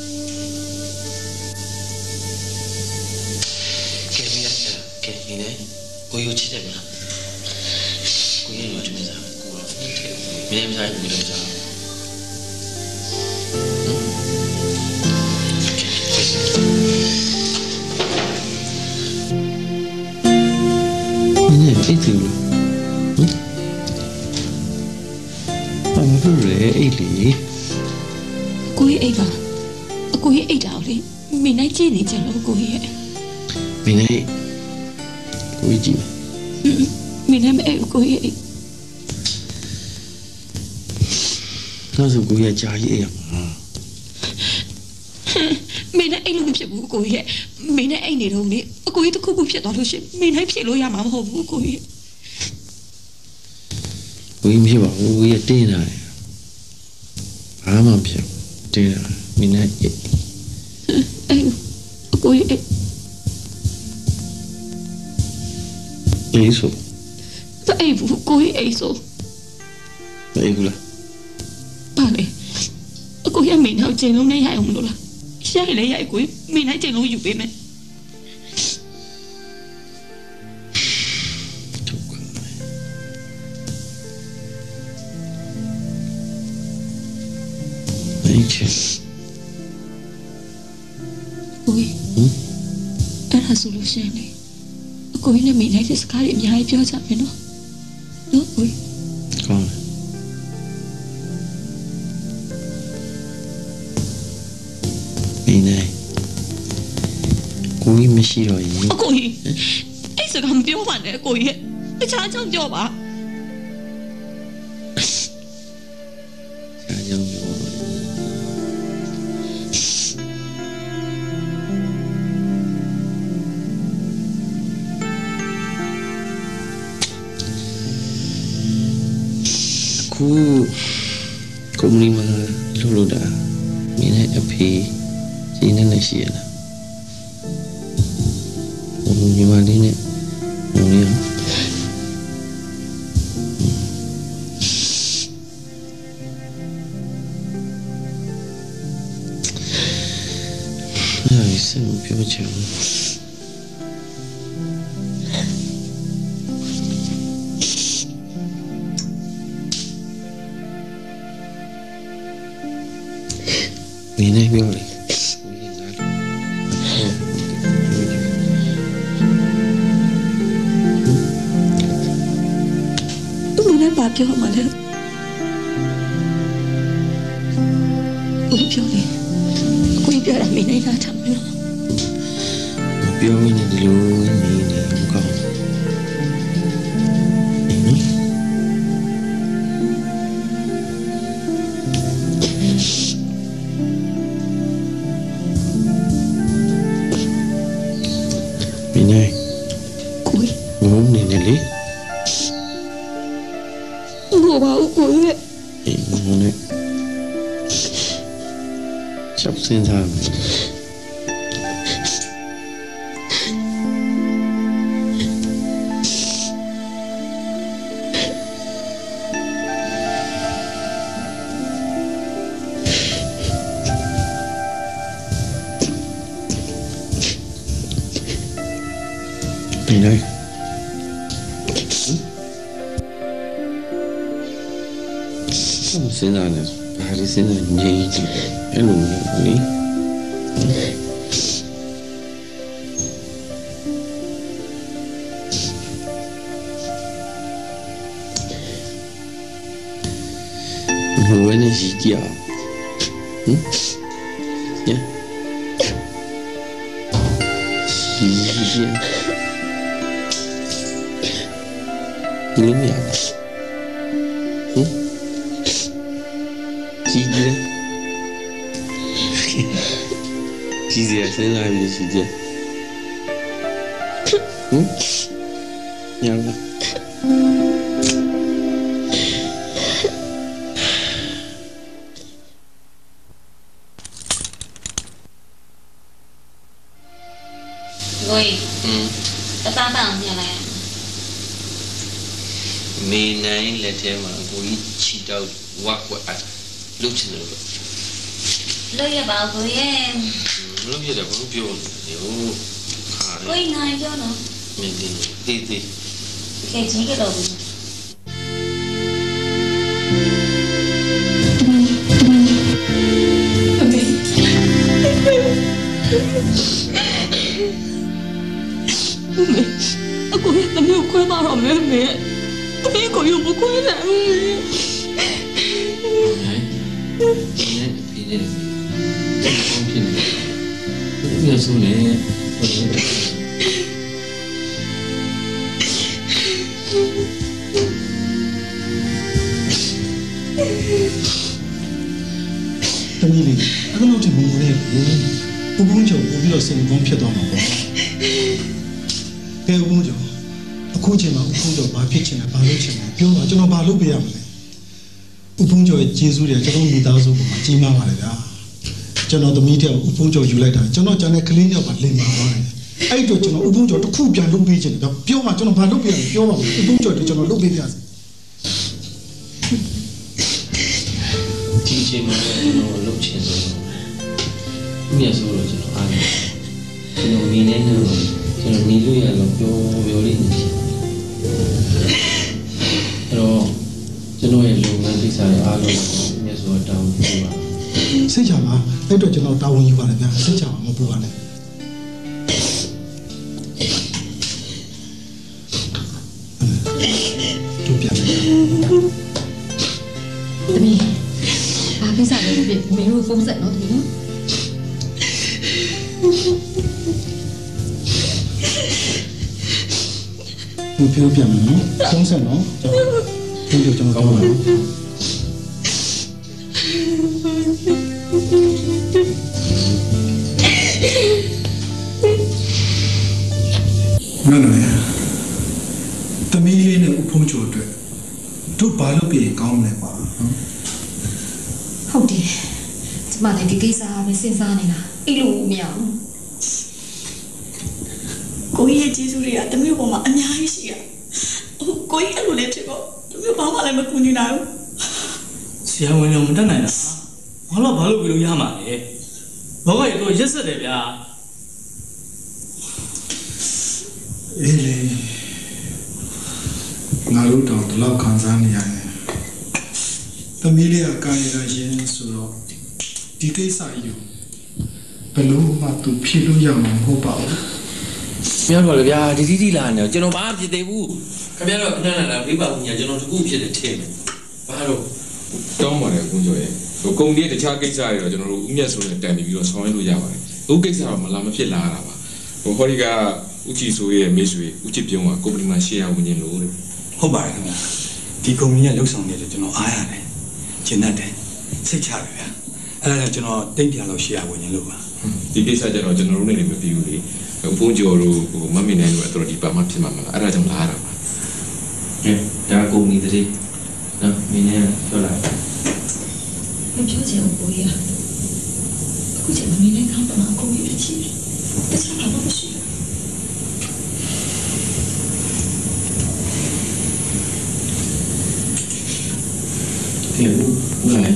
ကဲမင်းကဲမင်းနဲ့ကိုကြီးကိုချစ်တယ်မလားကိုကြီးရောချင်စားကိုရောမင်းနဲ့မစားဘူးလို့စားအိတ်သူဟမ်ဘာလို့လဲအိတ်လေကိုကြီးအိတ်ပါအကိုကြီးအိတ်တာလေမင်းနိုင်ကြည့်နေကြလို့ကိုကြီးရဲ့မင်းနိုင်ကိုကြီးကြည့်မင်းနိုင်မအိတ်ကိုကြီးအိတ်ဒါဆိုကိုကြီးကြာကြီးအိတ်ရမှာမင်းနဲ့အိတ်လို့မဖြစ်ဘူးကိုကြီးရဲ့မင်းနဲ့အိတ်နေတော့လေအကိုကြီးတစ်ခုခုဖြစ်သွားလို့ရှိရင်မင်းနဲ့ဖြစ်လို့ရမှာမဟုတ်ဘူးကိုကြီးကိုကြီးမဖြစ်ပါဘူးကိုကြီးတင်းလာတယ်ဘာမှမဖြစ်တင်းလာမင်းနဲ့အိတ်အိတ်အကိုကြီးအိတ်အိတ်ဆိုအိတ်ဘူးကိုကြီးအိတ်ဆိုအိတ်ဘူးလားပါလေအကိုကြီးမင်းနဲ့ချိန်လုံးနဲ့ရအောင်မလို့လားရှာရလေရကိုမင်းနိုင်ချိန်လုံးယူပေးမယ်မင်းချစ်ကိုအဲ့ဒါဆိုလို့ရှိရင်လေအကိုနဲ့မင်းနိုင်တဲ့စကားတွေအများကြီးပြောကြမယ်နော်နော်ကိုကောင်းမင်းနိုင်ကိုကြီးမရှိတော့ရင်အကိုကြီးအဲ့စကားမပြောပါနဲ့အကိုကြီးတခြားကြောင့်ပြောပါတခြားကြောင့်ပြောပါအခုကုမ္ပဏီမှာလုပ်လို့တာမင်းနဲ့အဖေဒီနဲ့လည်းရှိရလားညီမလေးနဲ့ဟိုလေးအဲ့ဒါစင်ပြောချင်တယ်你那边里， 你那把票嘛嘞？我票嘞，我票啦，没那那场了。 表面的路你你不搞，này cúi ngủ này này lý ngủ bảo cúi đấy ngủ này sắp sinh ra đây không xin ra này hai đứa xin ra nhỉ cái lùn này ngồi này gì kia ừ nhá gì kia ini ni apa? Hmm? Cici. Cici saya nak ambil cici. Hmm? Yang mana? Oi. Hmm. Tata bang ni lah. မေနိုင်လက်ထဲမှာကိုကြီးချီတောက်ဝါကွက်အလုချင်တယ်လို့လို့ရပါကိုရဲ့လို့ရတယ်ဘာလို့ပြောလဲဟိုခါရကိုယ်နိုင်ပြောနော်မင်းဒီတီတီကဲကြီးကတော့ဘူးအကိုရဲ့သမီးကိုခွဲသွားတော့မယ်မေ သမီးကိုရုပ်မခွဲနိုင်ဘူးမေဒီနေ့ဒီနေ့ဒီလိုဆိုနေတမီးလေးအဲ့လိုတင်မလို့လေဦးဘုံကျော်ပို့ပြီးတော့စင်ကုန်းဖြစ်သွားမှာပေါ့ကဲဦးဘုံကျော်အခုချိန်မှာဦးဘုံကျော်ဘာဖြစ်ချင်လဲဘာလုပ်ချင်လဲပြောတော့ကျွန်တော်ဘာလုပ်ပေးရမလဲဦးဘုံကျော်ရဲ့ကျေးဇူးတွေကျွန်တော်မိသားစုပေါ်မှာကြီးမားပါတယ်ဗျာကျွန်တော်သမီးတဲ့ဦးဘုံကျော်ယူလိုက်တာကျွန်တော်ကျန်တဲ့ကလေးညောက်ပါလင်ပါသွားတယ်အဲ့တော့ကျွန်တော်ဦးဘုံကျော်တစ်ခုပြန်လုပ်ပေးချင်တယ်ဗျာပြောမှကျွန်တော်ဘာလုပ်ပေးရလဲပြောပါဦးဦးဘုံကျော်တို့ကျွန်တော်လုပ်ပေးပြစေဒီချိန်မှာကျွန်တော်လုပ်ချင်ဆုံးမြတ်ဆိုလို့ကျွန်တော်အားနေကျွန်တော်မိနေနေတော့ကျွန်တော်နေလို့ရတော့ပြောပြောလေးနေချင်အဲ့တော့ကျွန်တော်ရဲ့လုပ်ငန်းကိစ္စတွေအားလုံးမြတ်ဆိုတောင်းပြပါစိတ်ချပါအဲ့တော့ကျွန်တော်တာဝန်ယူပါတယ်ဗျာစိတ်ချပါမပူပါနဲ့တို့ပြန်မယ်သမီးဘာကိစ္စလဲပြမင်းတို့ဖုန်းဆက်နော်သမီးနော်不表表明，风声咯，就那就这么搞了。那那呀，他们那那乌篷酒的，都摆了别搞来吧？ ဟုတ်တယ်ကျမလည်းဒီကိစ္စပဲစဉ်းစားနေတာအေတိလို့မရဘူးကိုကြီးရဲ့ကျေးဇူးတွေကတမျိုးပေါ်မှာအများကြီးရှိရဟိုကိုကြီးအဲ့လိုလေးဖြစ်တော့တမျိုးဘာမှလည်းမကူညီနိုင်ဘူးဆရာဝန်လည်းမတတ်နိုင်တာဘာလို့ဘာလို့ပြီးလို့ရမှာလဲဘောကရတော့ရက်ဆက်တယ်ဗျာအေးလေငါတို့တော့ဒီလောက်ခံစားနေရတယ်သမီးလေးကကာယရရင်ဆိုတော့ဒီကိစ္စကြီးဘယ်လို့မှသူဖြစ်လို့ရမှာမဟုတ်ပါဘူးပြောတော့လေဗျာဒီတိတိလာနေကျွန်တော်ဘာဖြစ်သေးဘူးခင်ဗျားတော့ခဏခဏလာဖေးပါဘူးညာကျွန်တော်တခုဖြစ်တယ်ထင်တယ်ဘာလို့တောင်းပါတယ်ကွန်ကျော်ရဲ့ဟိုကုမ္ပဏီတခြားကိစ္စတွေတော့ကျွန်တော်တို့ဥမျက်ဆိုနဲ့တန်ပြီးတော့ဆောင်ရွက်လို့ရပါတယ်ဥကိစ္စတော့မလာမဖြစ်လာတာပါဟိုဟောဒီကဥချီဆိုရဲ့မိတ်ဆွေဥချစ်ပြုံးကကုမ္ပဏီမှာရှေ့ရဝင်နေလို့တဲ့ဟုတ်ပါတယ်ခင်ဗျာဒီကုမ္ပဏီကလှုပ်ဆောင်နေတယ်ကျွန်တော်အားရတယ်ကျင်းတတ်တယ်စိတ်ချတယ်ဗျာအဲ့ဒါကျွန်တော်တိတ်ပြန်လို့ရှေ့ရဝင်နေလို့ပါဒီကိစ္စကျတော့ကျွန်တော်တို့နဲ့လည်းမပြီးဘူးလေဘုန်းကျော်တို့ဟိုမမင်းနိုင်တို့အတော်ဒီပါမှဖြစ်မှာမလားအဲ့ဒါကြောင့်လာရတာပါကဲဒါကုမ္ပဏီတည်းနော်မင်းနဲ့ပြောလိုက်မပြောချင်ဘူးကိုကြီးအခုချိန်မင်းနဲ့ခေါင်းပမာကိုကြီးဖြစ်ချင်တခြားဘာမှမရှိဘူးဒီဘူးလာ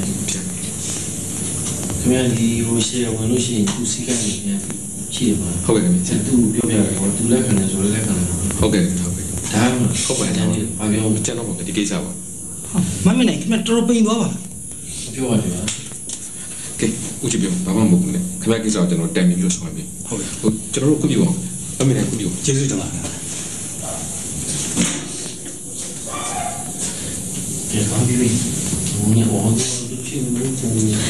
ခင်ဗျာဒီဟိုရှေ့ဝင်လို့ရှိရင်သူစီကနေပြန်ရှိတယ်ပါဟုတ်ကဲ့ခင်ဗျာသူပြောပြတယ်ဟောသူလက်ခံတယ်ဆိုတော့လက်ခံတယ်ဟုတ်ကဲ့ဟုတ်ကဲ့ဒါမှဟုတ်ပါတယ်ဘာပြောကျွန်တော်ကဒီကိစ္စပါမမနိုင်ခင်ဗျာတော်တော်ပိန်သွားပါပြောပါလေဗျာကဲဦးချပြောဘာမှမဟုတ်ဘူးလေခင်ဗျာကိစ္စကိုကျွန်တော်တိုင်ပြီးပြောဆောင်ပြီဟုတ်ကဲ့ဟိုကျွန်တော်တို့ခုပြောအောင်မမနိုင်ခုပြောကျေးဇူးတင်ပါတယ်ကျေးဇူးပါပြီဘုရားဟောတို့ဖြစ်လို့ကိုမလက်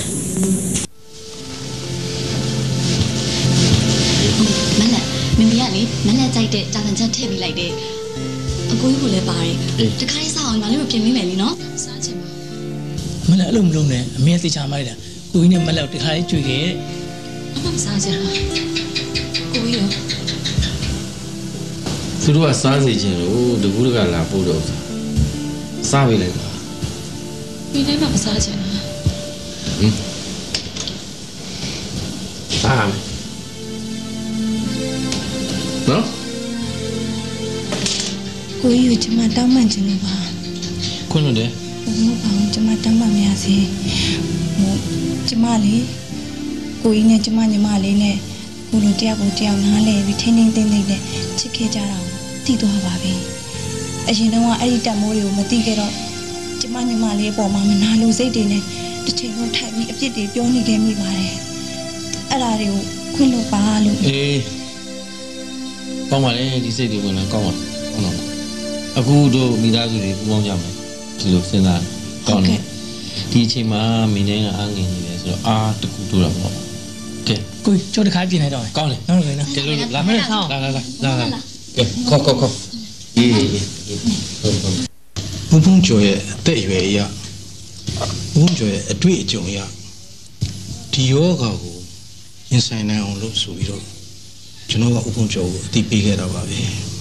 မမီကလေမလက်ကြိုက်တဲ့တာလန်ချက်ထည့်ပေးလိုက်တယ်အကိုကြီးကိုလည်းပါတယ်တခါလေးစားအောင်ညီမလေးမပြင်မိမယ်လीနော်စားချင်ပါမလက်အဲ့လိုမလုပ်နဲ့အမေသိချာမိုက်တာကိုကြီးနဲ့မလက်တခါလေးကြွေခဲ့အမမစားချင်လားကိုကြီးရောသူတို့ကစားစီခြင်းလို့တကူးတကလာပို့တော့စားပေးလိုက်ပါဒီနေ့မှမစားချင်လားဟင်စားနော်ကိုကြီးကကျမတောင်းမှန်ချင်လို့ပါခွန်းလို့တယ်ဘုံဘောင်ကျမတောင်းမှန်မရစေဟိုကျမလေးကိုကြီးနဲ့ကျမညီမလေးနဲ့ဘုလိုတယောက်ကိုတယောက်နားလဲပြီးထင်းထင်းတင်းတင်းနဲ့ချစ်ခဲ့ကြတာကိုသိသွားပါပြီအရင်တော့အဲ့ဒီတက်မိုးတွေကိုမသိခဲ့တော့ကျမညီမလေးအပေါ်မှာမနာလိုစိတ်တွေနဲ့တစ်ချိန်လုံးထိုက်ပြီးအပြစ်တွေပြောနေခဲ့မိပါတယ်အဲ့ဒါတွေကိုခွင့်လို့ပါလို့အေးကောင်းပါလေဒီစိတ်တွေဝင်လာကောင်းပါကောင်းတော့အခုတို့မိသားစုတွေပူပေါင်းကြမယ်ဒီလိုစဉ်းစားကောင်းတယ်ဒီအချိန်မှာမင်းနဲ့အားငင်နေတယ်ဆိုတော့အာတကူတို့တော့ပေါ့ကဲကိုကျော်တခါပြင်နေတော့ကောင်းတယ်နော်လေနော်ကဲလို့လာမင်းဆောင်လာလာလာလာလာကဲခေါ်ခေါ်ခေါ်ရေးရေးဟုတ်ဟုတ်ဘုံဘုံကျော်ရဲ့အသက်အရွယ်အရဘုံကျော်ရဲ့အတွေ့အကြုံအရဒီယောဂါကိုရင်ဆိုင်နိုင်အောင်လို့ဆိုပြီးတော့ကျွန်တော်ကဥပုံကျော်ကိုအသိပေးခဲ့တာပါပဲ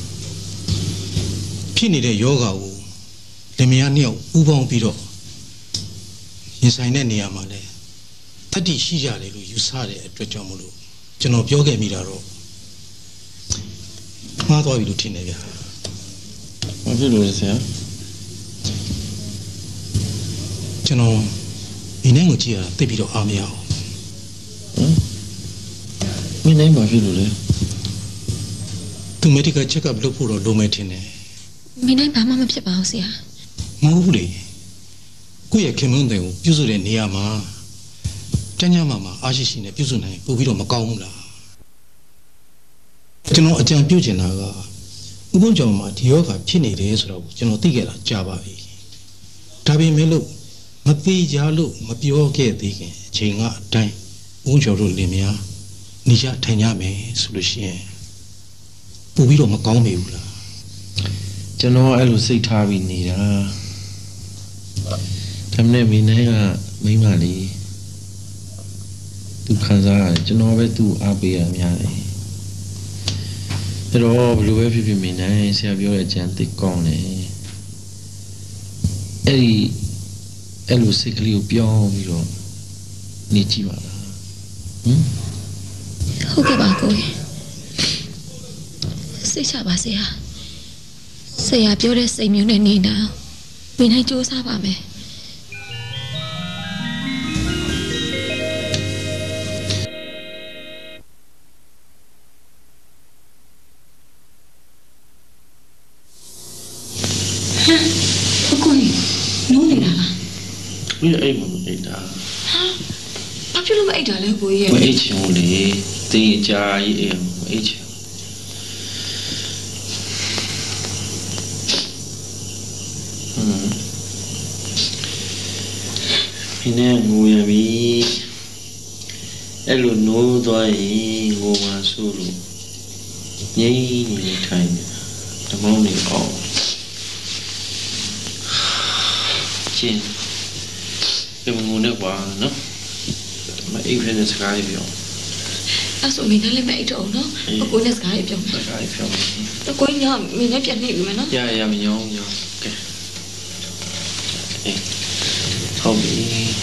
ဖြစ်နေတဲ့ယောဂါကိုလင်မယားနှစ်ယောက်ဥပေါင်းပြီးတော့ရင်ဆိုင်တဲ့နေရာမှာလဲတတိရှိကြတယ်လို့ယူဆတဲ့အတွက်ကြောင့်မလို့ကျွန်တော်ပြောခဲ့မိတာတော့မှားသွားပြီလို့ထင်တယ်ဗျာမဖြစ်လို့ဆရာကျွန်တော်ဒီနေ့ကိုကြည့်ရတာသိပြီးတော့အားမရအောင်ဟမ်မင်းနိုင်မှာဖြစ်လို့လေသူ medical check up လုပ်ဖို့တော့လိုမယ်ထင်တယ်မင်းနိုင်ဘာမှမဖြစ်ပါဘူးဆရာမဟုတ်ဘူးလေကိုယ့်ရဲ့ခင်မွန်းတဲ့ကိုပြုစုတဲ့နေရာမှာတန်းညမှာမှာအားရှိရှိနဲ့ပြုစုနိုင်ပို့ပြီးတော့မကောင်းဘူးလားကျွန်တော်အကြံပြုချင်တာကဥပုံကြောင့်မှာဒီယောဂဖြစ်နေတယ်ဆိုတော့ကျွန်တော်သိခဲ့တာကြာပါပြီဒါပေမဲ့လို့မသိကြလို့မပြောခဲ့သေးခင်အချိန်ကအတိုင်းဥပုံကျော်တို့လင်မယားနေကြထိုင်ကြမယ်ဆိုလို့ရှိရင်ပို့ပြီးတော့မကောင်းမိဘူးလားကျွန်တော်အဲ့လိုစိတ်ထားပြီးနေတာဒါနဲ့မိနိုင်ကမိမလေးသူခံစားရတယ်ကျွန်တော်ပဲသူ့အားပေးရများတယ်အဲ့တော့ဘယ်လိုပဲဖြစ်ဖြစ်မိနိုင်ဆရာပြောတဲ့အကြံသိကောင်းတယ်အဲ့ဒီအဲ့လိုစိတ်ကလေးကိုပြောင်းပြီးတော့နေကြည့်ပါလားဟင်ဟုတ်ကဲ့ပါကိုစိတ်ချပါစေဟာဆရာပြောတဲ့စိတ်မျိုးနဲ့နေတာဝင်နိုင်စူးစမ်းပါမယ်ကိုနိုးနေတာလားဘယ်အိမ်မအိမ်တာဘာဖြစ်လို့မအိတ်တာလဲကိုကြီးရဲ့မအိတ်ချင်ဘူးလေတင်းအကြာကြီးအိမ်မအိတ်ချင်ဟမ်ဒီနေ့ငိုရပြီအဲ့လိုနိုးသွားရင်ငိုမှဆိုလို့ငြိမ်းနေထိုင်တမောင်းနေအောင်ချင်းဒီငိုနေကွာနော်မအိပ်ဖ ೇನೆ စကားပြောအဲ့ဆိုမင်းလည်းမအိတ်တော့နော်အကိုနဲ့စကားပြောစကားပြောတော့ကိုညမင်းလည်းပြန်နေပြီမနော်ရရမညောင်းညောင်းကဲအေးဟုတ်ပြီ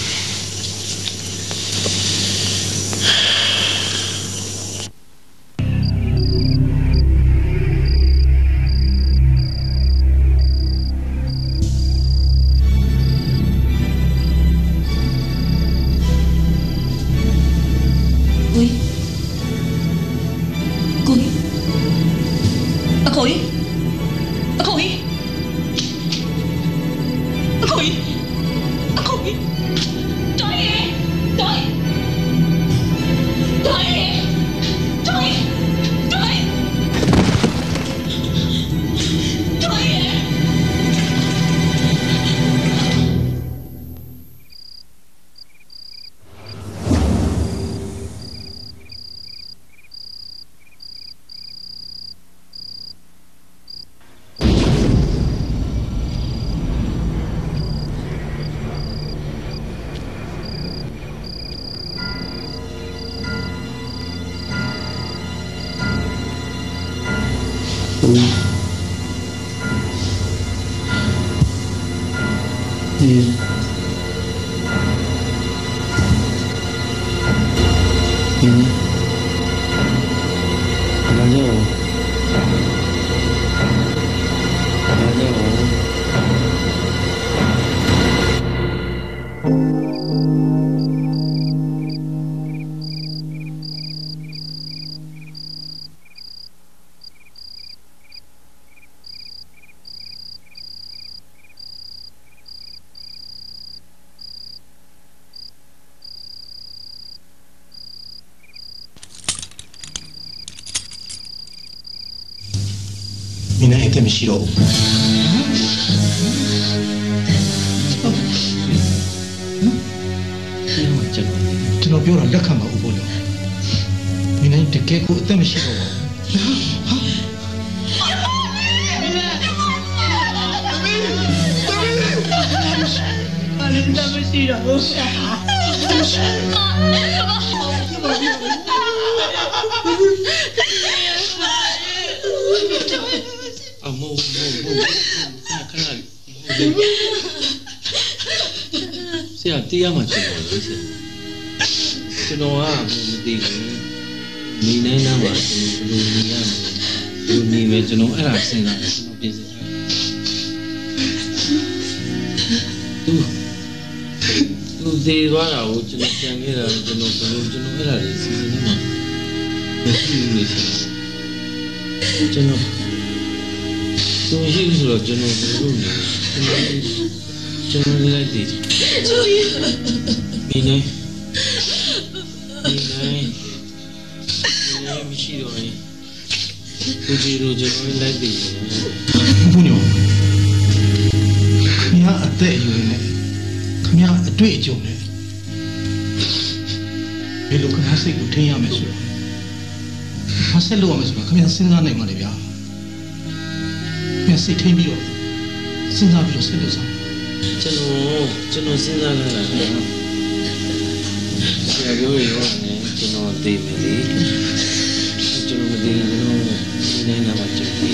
မင်းနဲ့အသက်မရှိတော့ဘူးကျွန်တော်ပြောတာလက်ခံပါဦးဘို့လို့မင်းနဲ့တကယ်ကိုအသက်မရှိတော့ဘူးဟာဘာလို့တမရှိတော့ဘူးအမောမောမောခဏဆရာတရားမှကျွန်တော်လို့ဆရာကျွန်တော်ကမသိဘူးနေနိုင်တာမှာကျွန်တော်ဘယ်လိုနေရမလဲဘယ်လိုနေပဲကျွန်တော်အဲ့ဒါစဉ်းစားတယ်ကျွန်တော်ပြင်ဆင်ထားသူသူသေးသွားတာကိုကျွန်တော်ပြန်ခဲ့တာကျွန်တော်ဘယ်လိုကျွန်တော်အဲ့ဒါလေးစဉ်းစားနေမှာမရှိဘူးလေကျွန်တော်သူရှိဆိုတော့ကျွန်တော်ဘယ်လိုလဲကျွန်တော်လည်းတည်မင်းနဲ့မင်းနဲ့မရှိတော့ရင်သူကြီးတို့ကျွန်တော်လည်းတည်ဘုညောခင်ဗျာအသက်အရွယ်နဲ့ခင်ဗျာအတွေ့အကြုံနဲ့ဘယ်လိုခင်ဗျာစိတ်ကိုထိန်းရမယ်ဆိုတော့မဆက်လို့ရမယ်ဆိုတော့ခင်ဗျာစဉ်းစားနိုင်မှာလေဗျာပြန်စိတ်ထိန်းပြီးတော့စဉ်းစားပြီးတော့ဆက်လို့စားကျွန်တော်ကျွန်တော်စဉ်းစားနေတာကဆရာပြောရောနဲ့ကျွန်တော်သိမယ်လေကျွန်တော်မသိဘူးကျွန်တော်နေနေမှာကျွန်တော်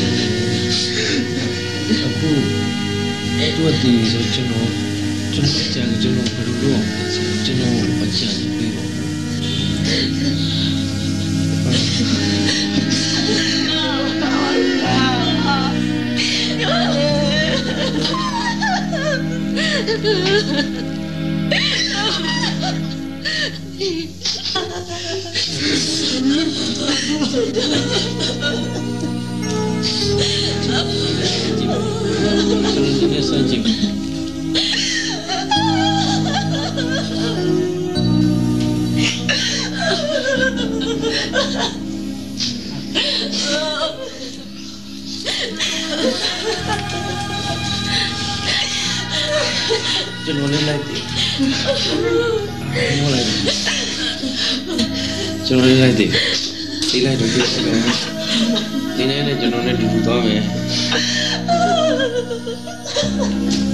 အခုအဲ့တော့ဒီဆိုကျွန်တော်ကျွန်တော်ကြံကျွန်တော်ဘယ်လိုလုပ်အောင်လဲကျွန်တော်အကြံပေးပါကျွန်တော်လည်းလိုက်တယ်ဟုတ်လိုက်ကျွန်တော်လည်းလိုက်တယ်ဒီလိုက်တော့ကြည့်တယ်ဒီနေ့နဲ့ကျွန်တော်နဲ့တူတူသွားမယ်